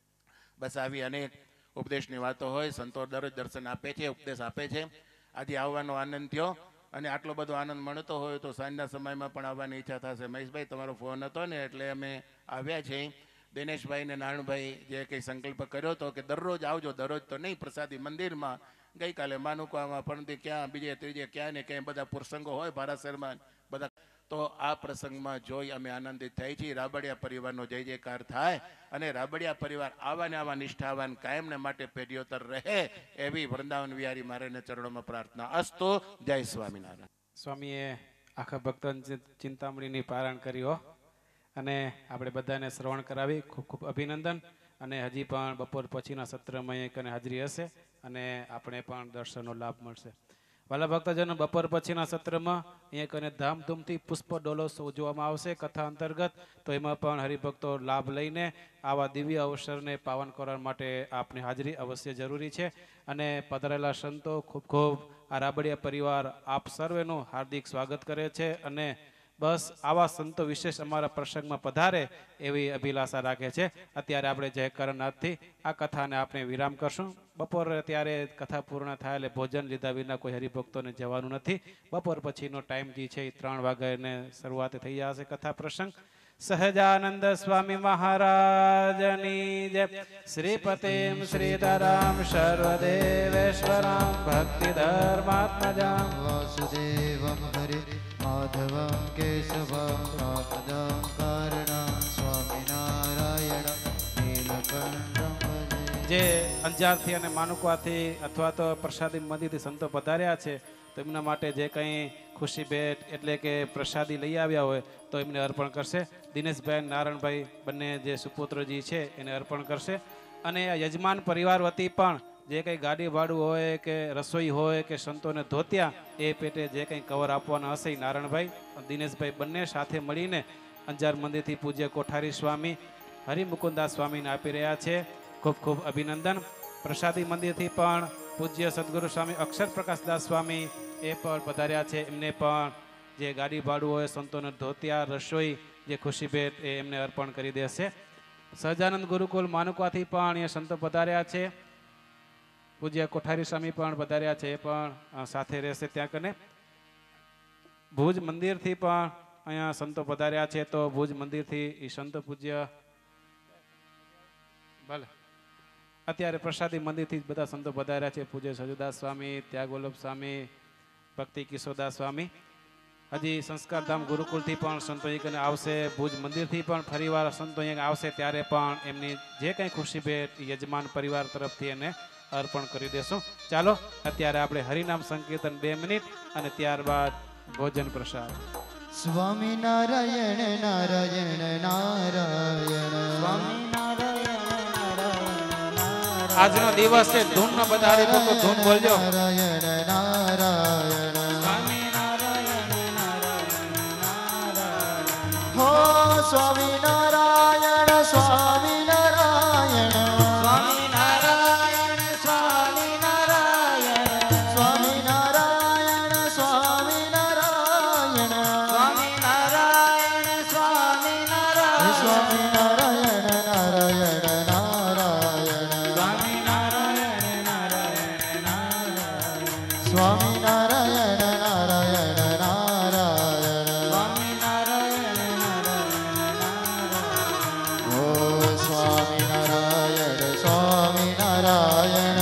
બસ આવી અનેક ઉપદેશની વાતો હોય. સંતો દરરોજ દર્શન આપે છે, ઉપદેશ આપે છે. આજે આવવાનો આનંદ થયો, અને આટલો બધો આનંદ મળતો હોય તો સાંજના સમયમાં પણ આવવાની ઈચ્છા થશે. મહેશભાઈ તમારો ફોન હતો ને એટલે અમે આવ્યા છીએ. દિનેશભાઈ ને નારણભાઈ જે કંઈ સંકલ્પ કર્યો હતો કે દરરોજ આવજો, દરરોજ તો નહીં, પ્રસાદી મંદિરમાં. ગઈકાલે માનુકામાં પણ ક્યાં બીજે ત્રીજે ક્યાં ને ક્યાંય બધા પ્રસંગો હોય ભારાસરમાં બધા. તો આ પ્રસંગમાં જોઈ અમે આનંદિત થઈ છીએ. રાબડિયા પરિવારનો જય જયકાર થાય, અને રાબડિયા પરિવાર આવા ને આવા નિષ્ઠાવાન કાયમને માટે પેઢીઓતર રહે એવી વૃંદાવન વિહારી મારે ચરણોમાં પ્રાર્થના. અસ્તુ. જય સ્વામિનારાયણ. સ્વામીએ આખા ભક્તન ચિંતામણીની પારાયણ કર્યો, અને આપણે બધાને શ્રવણ કરાવી. ખૂબ ખૂબ અભિનંદન. અને હજી પણ બપોર પછીના સત્રમાં એક હાજરી હશે, અને આપણે પણ દર્શનનો લાભ મળશે. વાલા ભક્તજનો, બપોર પછીના સત્રમાં અહીંયા કને ધામધૂમથી પુષ્પ ડોલોત્સવ ઉજવવામાં આવશે કથા અંતર્ગત. તો એમાં પણ હરિભક્તો લાભ લઈને આવા દિવ્ય અવસરને પાવન કરવા માટે આપની હાજરી અવશ્ય જરૂરી છે. અને પધારેલા સંતો ખૂબ ખૂબ આ રાબડિયા પરિવાર આપ સર્વેનું હાર્દિક સ્વાગત કરે છે, અને બસ આવા સંતો વિશેષ અમારા પ્રસંગમાં પધારે એવી અભિલાષા રાખે છે. અત્યારે આપણે જય કરનાથથી આ કથાને આપણે વિરામ કરશું. બપોર ત્યારે કથા પૂર્ણ થાય એટલે ભોજન લીધા વિના કોઈ હરિભક્તોને જવાનું નથી. બપોર પછીનો ટાઈમ જે છે એ ત્રણ વાગ્યાને શરૂઆત થઈ જશે કથા પ્રસંગ. સહજાનંદ સ્વામી મહારાજની જય. શ્રીપતિમ શ્રીધરામ સર્વદેવેશ્વરામ ભક્તિ ધર્માત્મજામ વાસુદેવમ હરે માધવમ કેશવમ રામદમ કારણમ સ્વામિનારાયણ નીલકંઠમ. જે અંજારથી અને માનુકવાથી અથવા તો પ્રસાદી મંદિરથી સંતો પધાર્યા છે, તો એમના માટે જે કંઈ ખુશી ભેટ એટલે કે પ્રસાદી લઈ આવ્યા હોય તો એમને અર્પણ કરશે. દિનેશભાઈ નારાયણભાઈ બંને જે સુપુત્રજી છે એને અર્પણ કરશે. અને આ યજમાન પરિવાર વતી પણ જે કંઈ ગાડી ભાડું હોય કે રસોઈ હોય કે સંતોને ધોત્યા એ પેટે જે કંઈ કવર આપવાના હશે એ નારાયણભાઈ દિનેશભાઈ બંને સાથે મળીને અંજાર મંદિરથી પૂજ્ય કોઠારી સ્વામી હરિમુકુદાસ સ્વામીને આપી રહ્યા છે. ખૂબ ખૂબ અભિનંદન. પ્રસાદી મંદિરથી પણ પૂજ્ય સદગુરુ સ્વામી અક્ષર પ્રકાશદાસ સ્વામી એ પણ પધાર્યા છે. એમને પણ જે ગાડી ભાડું હોય, સંતોને ધોતિયા, રસોઈ, જે ખુશી ભેટ એ એમને અર્પણ કરી દેશે. સહજાનંદ ગુરુકુલ માનુકાથી પણ અહીંયા સંતો પધાર્યા છે. પૂજ્ય કોઠારી સ્વામી પણ પધાર્યા છે, એ પણ સાથે રહેશે ત્યાં કને. ભુજ મંદિરથી પણ અહીંયા સંતો પધાર્યા છે, તો ભુજ મંદિરથી એ સંતો પૂજ્ય ભલે અત્યારે પ્રસાદી મંદિરથી બધા સંતો પધાર્યા છે. પૂજ્ય સજુદાસ સ્વામી, ત્યાગવલ્લભ સ્વામી, ભક્તિ કિશોરદાસ સ્વામી. હજી સંસ્કારધામ ગુરુકુલથી પણ સંતો અહીંયા આવશે. ભુજ મંદિરથી પણ ફરીવાર સંતો અહીંયા આવશે, ત્યારે પણ એમની જે કંઈ ખુશી ભેટ યજમાન પરિવાર તરફથી એને અર્પણ કરી દેશું. ચાલો અત્યારે આપણે હરિનામ સંકીર્તન બે મિનિટ, અને ત્યારબાદ ભોજન પ્રસાદ. સ્વામિનારાયણ નારાયણ નારાયણ સ્વામિનારાયણ નારાયણ. આજનો દિવસ છે ધૂન નો બધા હરિભક્તો ધૂન બોલજો. નારાયણ નારાયણ સ્વામિનારાયણ હો સ્વામિનારાયણ સ્વામિનારાયણ સ્વામિનારાયણ સ્વામિનારાયણ સ્વામિનારાયણ સ્વામિનારાયણ સ્વામિનારાયણ સ્વામિનારાયણ સ્વામિનારાયણ નારાયણ નારાયણ સ્વામિનારાયણ નારાયણ નારાયણ સ્વામિનારાયણ નારાયણ નારાયણ સ્વામિનારાયણ નારાયણ નારાયણ ઓ સ્વામિનારાયણ સ્વામિનારાયણ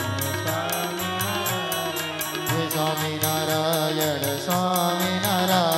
હે સ્વામિનારાયણ સ્વામિનારાયણ